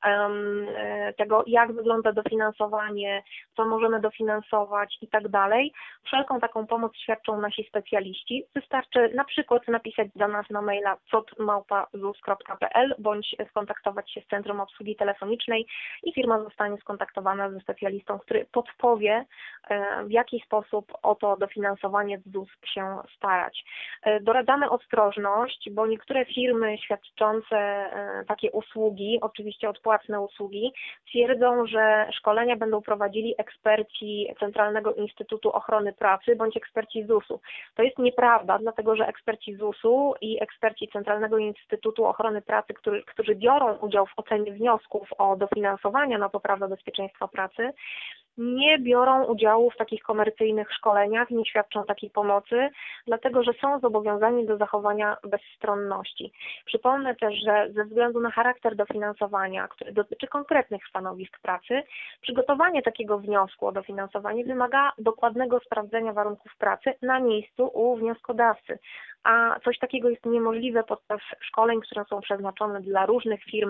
tego jak wygląda dofinansowanie, co możemy dofinansować i tak dalej, wszelką taką pomoc świadczą nasi specjaliści. Wystarczy na przykład napisać do nas na maila c o t małpazus kropka p l bądź skontaktować się z Centrum Obsługi Telefonicznej i firma zostanie skontaktowana ze specjalistą, który podpowie, w jaki sposób o to dofinansowanie z Z U S się starać. Doradzamy ostrożność, bo niektóre firmy świadczące takie usługi, oczywiście odpłatne usługi, twierdzą, że szkolenia będą prowadzili eksperci Centralnego Instytutu Ochrony Pracy bądź eksperci Z U S u. To jest nieprawda, dlatego że eksperci Z U S u i eksperci Centralnego Instytutu Ochrony Pracy, który, którzy biorą udział w ocenie wniosków o dofinansowania na poprawę bezpieczeństwa pracy, nie biorą udziału w takich komercyjnych szkoleniach, nie świadczą takiej pomocy, dlatego że są zobowiązani do zachowania bezstronności. Przypomnę też, że ze względu na charakter dofinansowania, który dotyczy konkretnych stanowisk pracy, przygotowanie takiego wniosku o dofinansowanie wymaga dokładnego sprawdzenia warunków pracy na miejscu u wnioskodawcy. A coś takiego jest niemożliwe podczas szkoleń, które są przeznaczone dla różnych firm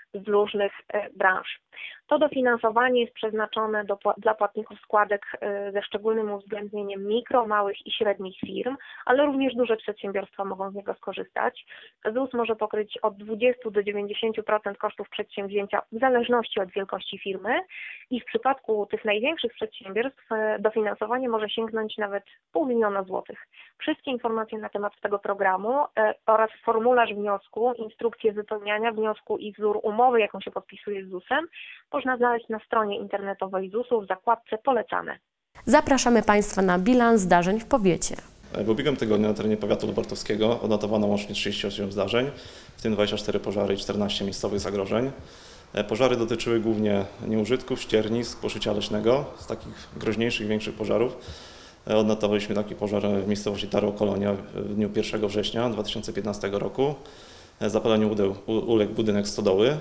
z różnych branż. To dofinansowanie jest przeznaczone do, dla płatników składek ze szczególnym uwzględnieniem mikro, małych i średnich firm, ale również duże przedsiębiorstwa mogą z niego skorzystać. ZUS może pokryć od dwudziestu do dziewięćdziesięciu procent kosztów przedsięwzięcia w zależności od wielkości firmy i w przypadku tych największych przedsiębiorstw dofinansowanie może sięgnąć nawet pół miliona złotych. Wszystkie informacje na temat tego programu oraz formularz wniosku, instrukcję wypełniania wniosku i wzór umowy, jaką się podpisuje z ZUS-em, można znaleźć na stronie internetowej zusu w zakładce Polecane. Zapraszamy Państwa na bilans zdarzeń w powiecie. W ubiegłym tygodniu na terenie powiatu lubartowskiego odnotowano łącznie trzydzieści osiem zdarzeń, w tym dwadzieścia cztery pożary i czternaście miejscowych zagrożeń. Pożary dotyczyły głównie nieużytków, ściernisk, poszycia leśnego. Z takich groźniejszych, większych pożarów odnotowaliśmy taki pożar w miejscowości Tarło Kolonia w dniu pierwszego września dwa tysiące piętnastego roku. Zapaleniu uległ budynek stodoły.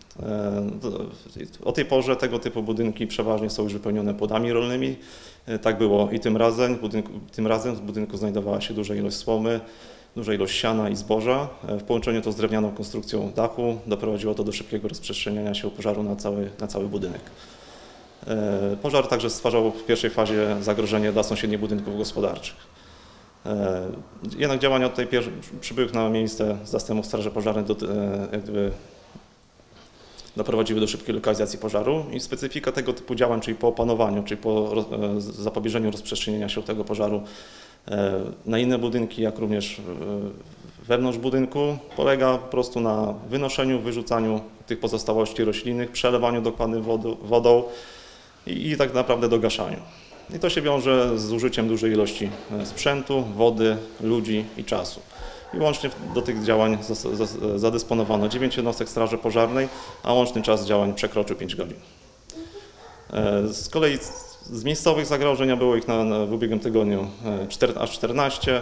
O tej porze tego typu budynki przeważnie są już wypełnione płodami rolnymi. Tak było i tym razem. Budynku, tym razem w budynku znajdowała się duża ilość słomy, duża ilość siana i zboża. W połączeniu to z drewnianą konstrukcją dachu doprowadziło to do szybkiego rozprzestrzeniania się pożaru na cały, na cały budynek. Pożar także stwarzał w pierwszej fazie zagrożenie dla sąsiednich budynków gospodarczych. Jednak działania tutaj przybyłych na miejsce zastępów straży pożarnej do, jak gdyby doprowadziły do szybkiej lokalizacji pożaru i specyfika tego typu działań, czyli po opanowaniu, czyli po zapobieżeniu rozprzestrzenienia się tego pożaru na inne budynki, jak również wewnątrz budynku, polega po prostu na wynoszeniu, wyrzucaniu tych pozostałości roślinnych, przelewaniu dokładnie wodą i, i tak naprawdę dogaszaniu. I to się wiąże z użyciem dużej ilości sprzętu, wody, ludzi i czasu. I łącznie do tych działań zadysponowano dziewięć jednostek straży pożarnej, a łączny czas działań przekroczył pięć godzin. Z kolei z miejscowych zagrożeń, a było ich na, na, w ubiegłym tygodniu aż czternaście.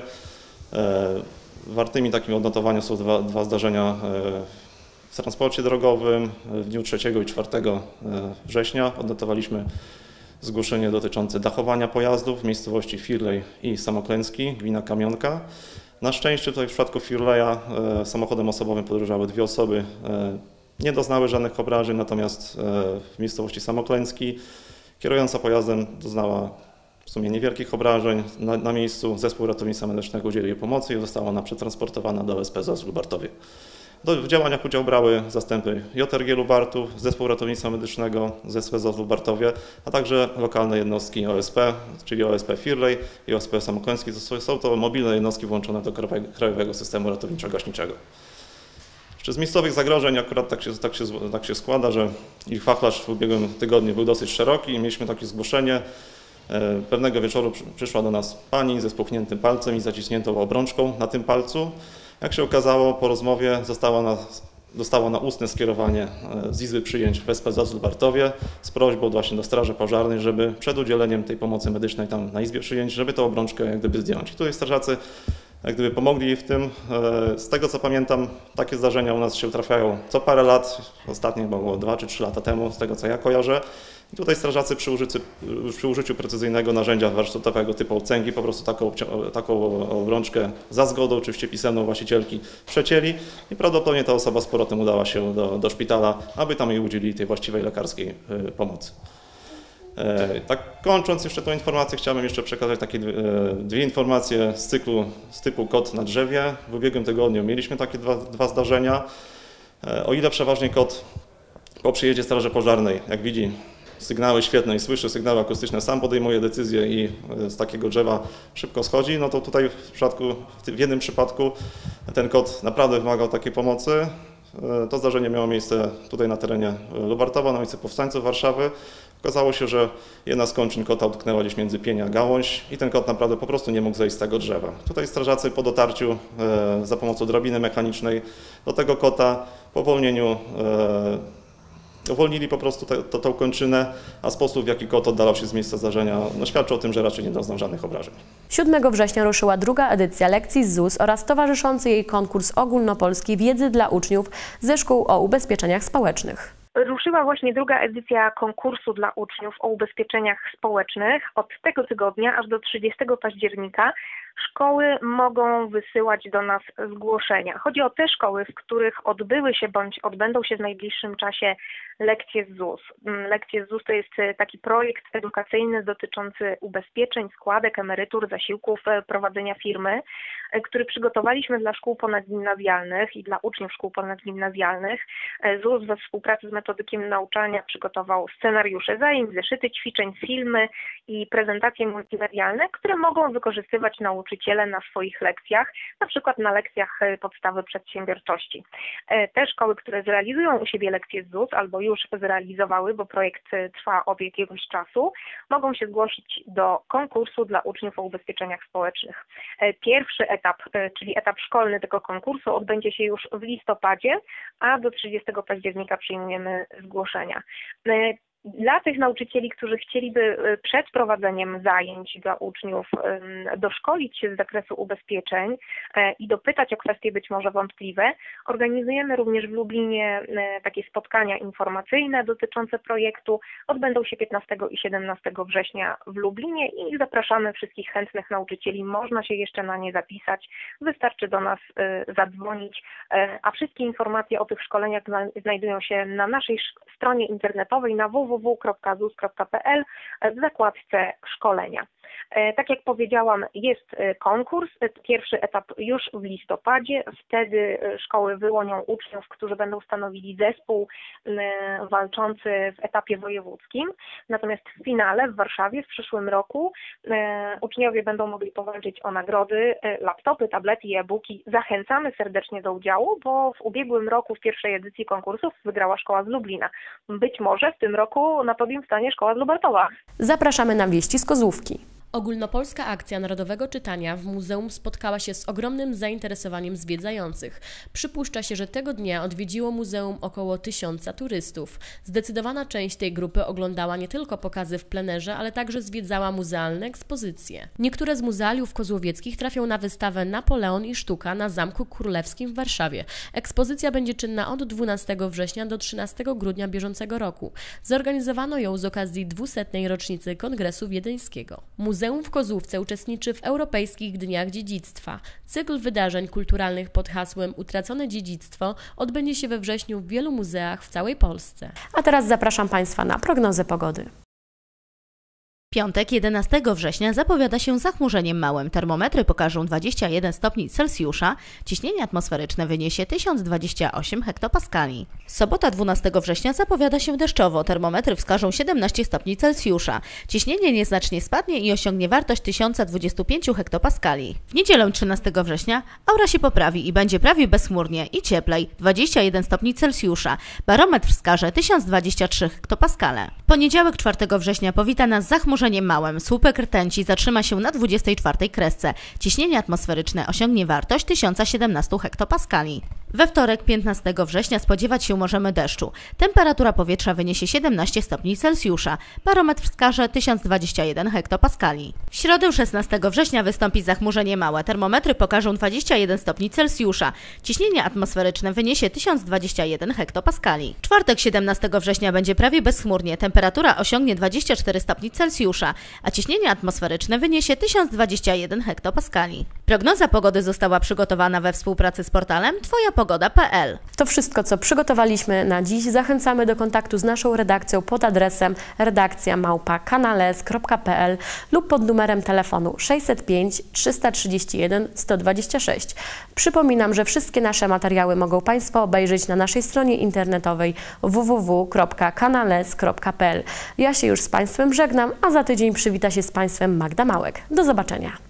Wartymi takim odnotowania są dwa, dwa zdarzenia w transporcie drogowym. W dniu trzeciego i czwartego września odnotowaliśmy zgłoszenie dotyczące dachowania pojazdów w miejscowości Firlej i Samoklęcki, gmina Kamionka. Na szczęście tutaj w przypadku Firleja e, samochodem osobowym podróżowały dwie osoby, e, nie doznały żadnych obrażeń, natomiast e, w miejscowości Samoklęcki kierująca pojazdem doznała w sumie niewielkich obrażeń. Na, na miejscu zespół ratownictwa medycznego udzielił jej pomocy i została ona przetransportowana do O S P ZOZ w Lubartowie. Do, w działaniach udział brały zastępy J R G Lubartów, zespół ratownictwa medycznego z O S P ZOZ w Lubartowie, a także lokalne jednostki O S P, czyli O S P Firlej i O S P Samoklęcki. To są to mobilne jednostki włączone do krajowego systemu ratowniczo-gaśniczego. Jeszcze z miejscowych zagrożeń akurat tak się, tak, się, tak się składa, że ich wachlarz w ubiegłym tygodniu był dosyć szeroki i mieliśmy takie zgłoszenie. Pewnego wieczoru przyszła do nas pani ze spuchniętym palcem i zaciśniętą obrączką na tym palcu. Jak się okazało, po rozmowie została na, dostała na ustne skierowanie z Izby Przyjęć w O S P ZOZ w Lubartowie z prośbą właśnie do Straży Pożarnej, żeby przed udzieleniem tej pomocy medycznej tam na Izbie Przyjęć, żeby tę obrączkę jak gdyby zdjąć. I tutaj strażacy jak gdyby pomogli jej w tym. Z tego co pamiętam, takie zdarzenia u nas się trafiają co parę lat. Ostatnie było dwa czy trzy lata temu, z tego co ja kojarzę. I tutaj strażacy przy użyciu, przy użyciu precyzyjnego narzędzia warsztatowego typu cęgi po prostu taką, taką obrączkę za zgodą, oczywiście pisemną właścicielki, przecięli i prawdopodobnie ta osoba z powrotem udała się do, do szpitala, aby tam jej udzielili tej właściwej lekarskiej pomocy. Tak kończąc jeszcze tą informację, chciałbym jeszcze przekazać takie dwie informacje z cyklu z typu kot na drzewie. W ubiegłym tygodniu mieliśmy takie dwa, dwa zdarzenia. O ile przeważnie kot po przyjeździe Straży Pożarnej, jak widzi sygnały świetne i słyszy sygnały akustyczne, sam podejmuje decyzję i z takiego drzewa szybko schodzi, no to tutaj w przypadku, w jednym przypadku ten kot naprawdę wymagał takiej pomocy. To zdarzenie miało miejsce tutaj na terenie Lubartowa, na ulicy Powstańców Warszawy. Okazało się, że jedna z kończyn kota utknęła gdzieś między pień a gałąź i ten kot naprawdę po prostu nie mógł zejść z tego drzewa. Tutaj strażacy po dotarciu e, za pomocą drabiny mechanicznej do tego kota po uwolnieniu e, uwolnili po prostu te, to, tą kończynę, a sposób w jaki kot oddalał się z miejsca zdarzenia no, świadczy o tym, że raczej nie doznał żadnych obrażeń. siódmego września ruszyła druga edycja lekcji z ZUS oraz towarzyszący jej konkurs ogólnopolski wiedzy dla uczniów ze szkół o ubezpieczeniach społecznych. Ruszyła właśnie druga edycja konkursu dla uczniów o ubezpieczeniach społecznych. Od tego tygodnia aż do trzydziestego października szkoły mogą wysyłać do nas zgłoszenia. Chodzi o te szkoły, w których odbyły się bądź odbędą się w najbliższym czasie lekcje z Z U S. Lekcje z Z U S to jest taki projekt edukacyjny dotyczący ubezpieczeń, składek, emerytur, zasiłków, prowadzenia firmy, który przygotowaliśmy dla szkół ponadgimnazjalnych i dla uczniów szkół ponadgimnazjalnych. Z U S we współpracy z metodykiem nauczania przygotował scenariusze zajęć, zeszyty ćwiczeń, filmy i prezentacje multimedialne, które mogą wykorzystywać nauczyciele na swoich lekcjach, na przykład na lekcjach podstawy przedsiębiorczości. Te szkoły, które zrealizują u siebie lekcje z Z U S albo już zrealizowały, bo projekt trwa od jakiegoś czasu, mogą się zgłosić do konkursu dla uczniów o ubezpieczeniach społecznych. Pierwszy etap, czyli etap szkolny tego konkursu, odbędzie się już w listopadzie, a do trzydziestego października przyjmujemy zgłoszenia. Dla tych nauczycieli, którzy chcieliby przed prowadzeniem zajęć dla uczniów doszkolić się z zakresu ubezpieczeń i dopytać o kwestie być może wątpliwe, organizujemy również w Lublinie takie spotkania informacyjne dotyczące projektu. Odbędą się piętnastego i siedemnastego września w Lublinie i zapraszamy wszystkich chętnych nauczycieli. Można się jeszcze na nie zapisać, wystarczy do nas zadzwonić, a wszystkie informacje o tych szkoleniach znajdują się na naszej stronie internetowej na w w w kropka z u s kropka p l w zakładce szkolenia. Tak jak powiedziałam, jest konkurs, pierwszy etap już w listopadzie, wtedy szkoły wyłonią uczniów, którzy będą stanowili zespół walczący w etapie wojewódzkim, natomiast w finale w Warszawie w przyszłym roku uczniowie będą mogli powalczyć o nagrody, laptopy, tablety i e-booki. Zachęcamy serdecznie do udziału, bo w ubiegłym roku w pierwszej edycji konkursów wygrała szkoła z Lublina. Być może w tym roku na podium stanie szkoła z Lubartowa. Zapraszamy na wieści z Kozłówki. Ogólnopolska akcja Narodowego Czytania w muzeum spotkała się z ogromnym zainteresowaniem zwiedzających. Przypuszcza się, że tego dnia odwiedziło muzeum około tysiąca turystów. Zdecydowana część tej grupy oglądała nie tylko pokazy w plenerze, ale także zwiedzała muzealne ekspozycje. Niektóre z muzealiów kozłowieckich trafią na wystawę Napoleon i sztuka na Zamku Królewskim w Warszawie. Ekspozycja będzie czynna od dwunastego września do trzynastego grudnia bieżącego roku. Zorganizowano ją z okazji dwusetnej rocznicy Kongresu Wiedeńskiego. Muzeum w Kozłówce uczestniczy w Europejskich Dniach Dziedzictwa. Cykl wydarzeń kulturalnych pod hasłem Utracone dziedzictwo odbędzie się we wrześniu w wielu muzeach w całej Polsce. A teraz zapraszam Państwa na prognozę pogody. Piątek, jedenastego września zapowiada się zachmurzeniem małym. Termometry pokażą dwadzieścia jeden stopni Celsjusza, ciśnienie atmosferyczne wyniesie tysiąc dwadzieścia osiem hektopaskali. Sobota, dwunastego września zapowiada się deszczowo. Termometry wskażą siedemnaście stopni Celsjusza. Ciśnienie nieznacznie spadnie i osiągnie wartość tysiąc dwadzieścia pięć hektopaskali. W niedzielę, trzynastego września, aura się poprawi i będzie prawie bezchmurnie i cieplej, dwadzieścia jeden stopni Celsjusza. Barometr wskaże tysiąc dwadzieścia trzy hektopaskale. Poniedziałek, czwartego września powita nas zachmurzenie małym. Słupek rtęci zatrzyma się na dwudziestej czwartej kresce. Ciśnienie atmosferyczne osiągnie wartość tysiąc siedemnaście hektopaskali. We wtorek, piętnastego września spodziewać się możemy deszczu. Temperatura powietrza wyniesie siedemnaście stopni Celsjusza. Barometr wskaże tysiąc dwadzieścia jeden hektopaskali. W środę, szesnastego września wystąpi zachmurzenie małe. Termometry pokażą dwadzieścia jeden stopni Celsjusza. Ciśnienie atmosferyczne wyniesie tysiąc dwadzieścia jeden hektopaskali. Czwartek, siedemnastego września będzie prawie bezchmurnie. Temperatura osiągnie dwadzieścia cztery stopni Celsjusza, a ciśnienie atmosferyczne wyniesie tysiąc dwadzieścia jeden hektopaskali. Prognoza pogody została przygotowana we współpracy z portalem twoja pogoda kropka p l. To wszystko, co przygotowaliśmy na dziś. Zachęcamy do kontaktu z naszą redakcją pod adresem redakcja małpa kanales kropka p l lub pod numerem telefonu sześćset pięć trzysta trzydzieści jeden sto dwadzieścia sześć. Przypominam, że wszystkie nasze materiały mogą Państwo obejrzeć na naszej stronie internetowej w w w kropka kanales kropka p l. Ja się już z Państwem żegnam, a za tydzień przywita się z Państwem Magda Małek. Do zobaczenia.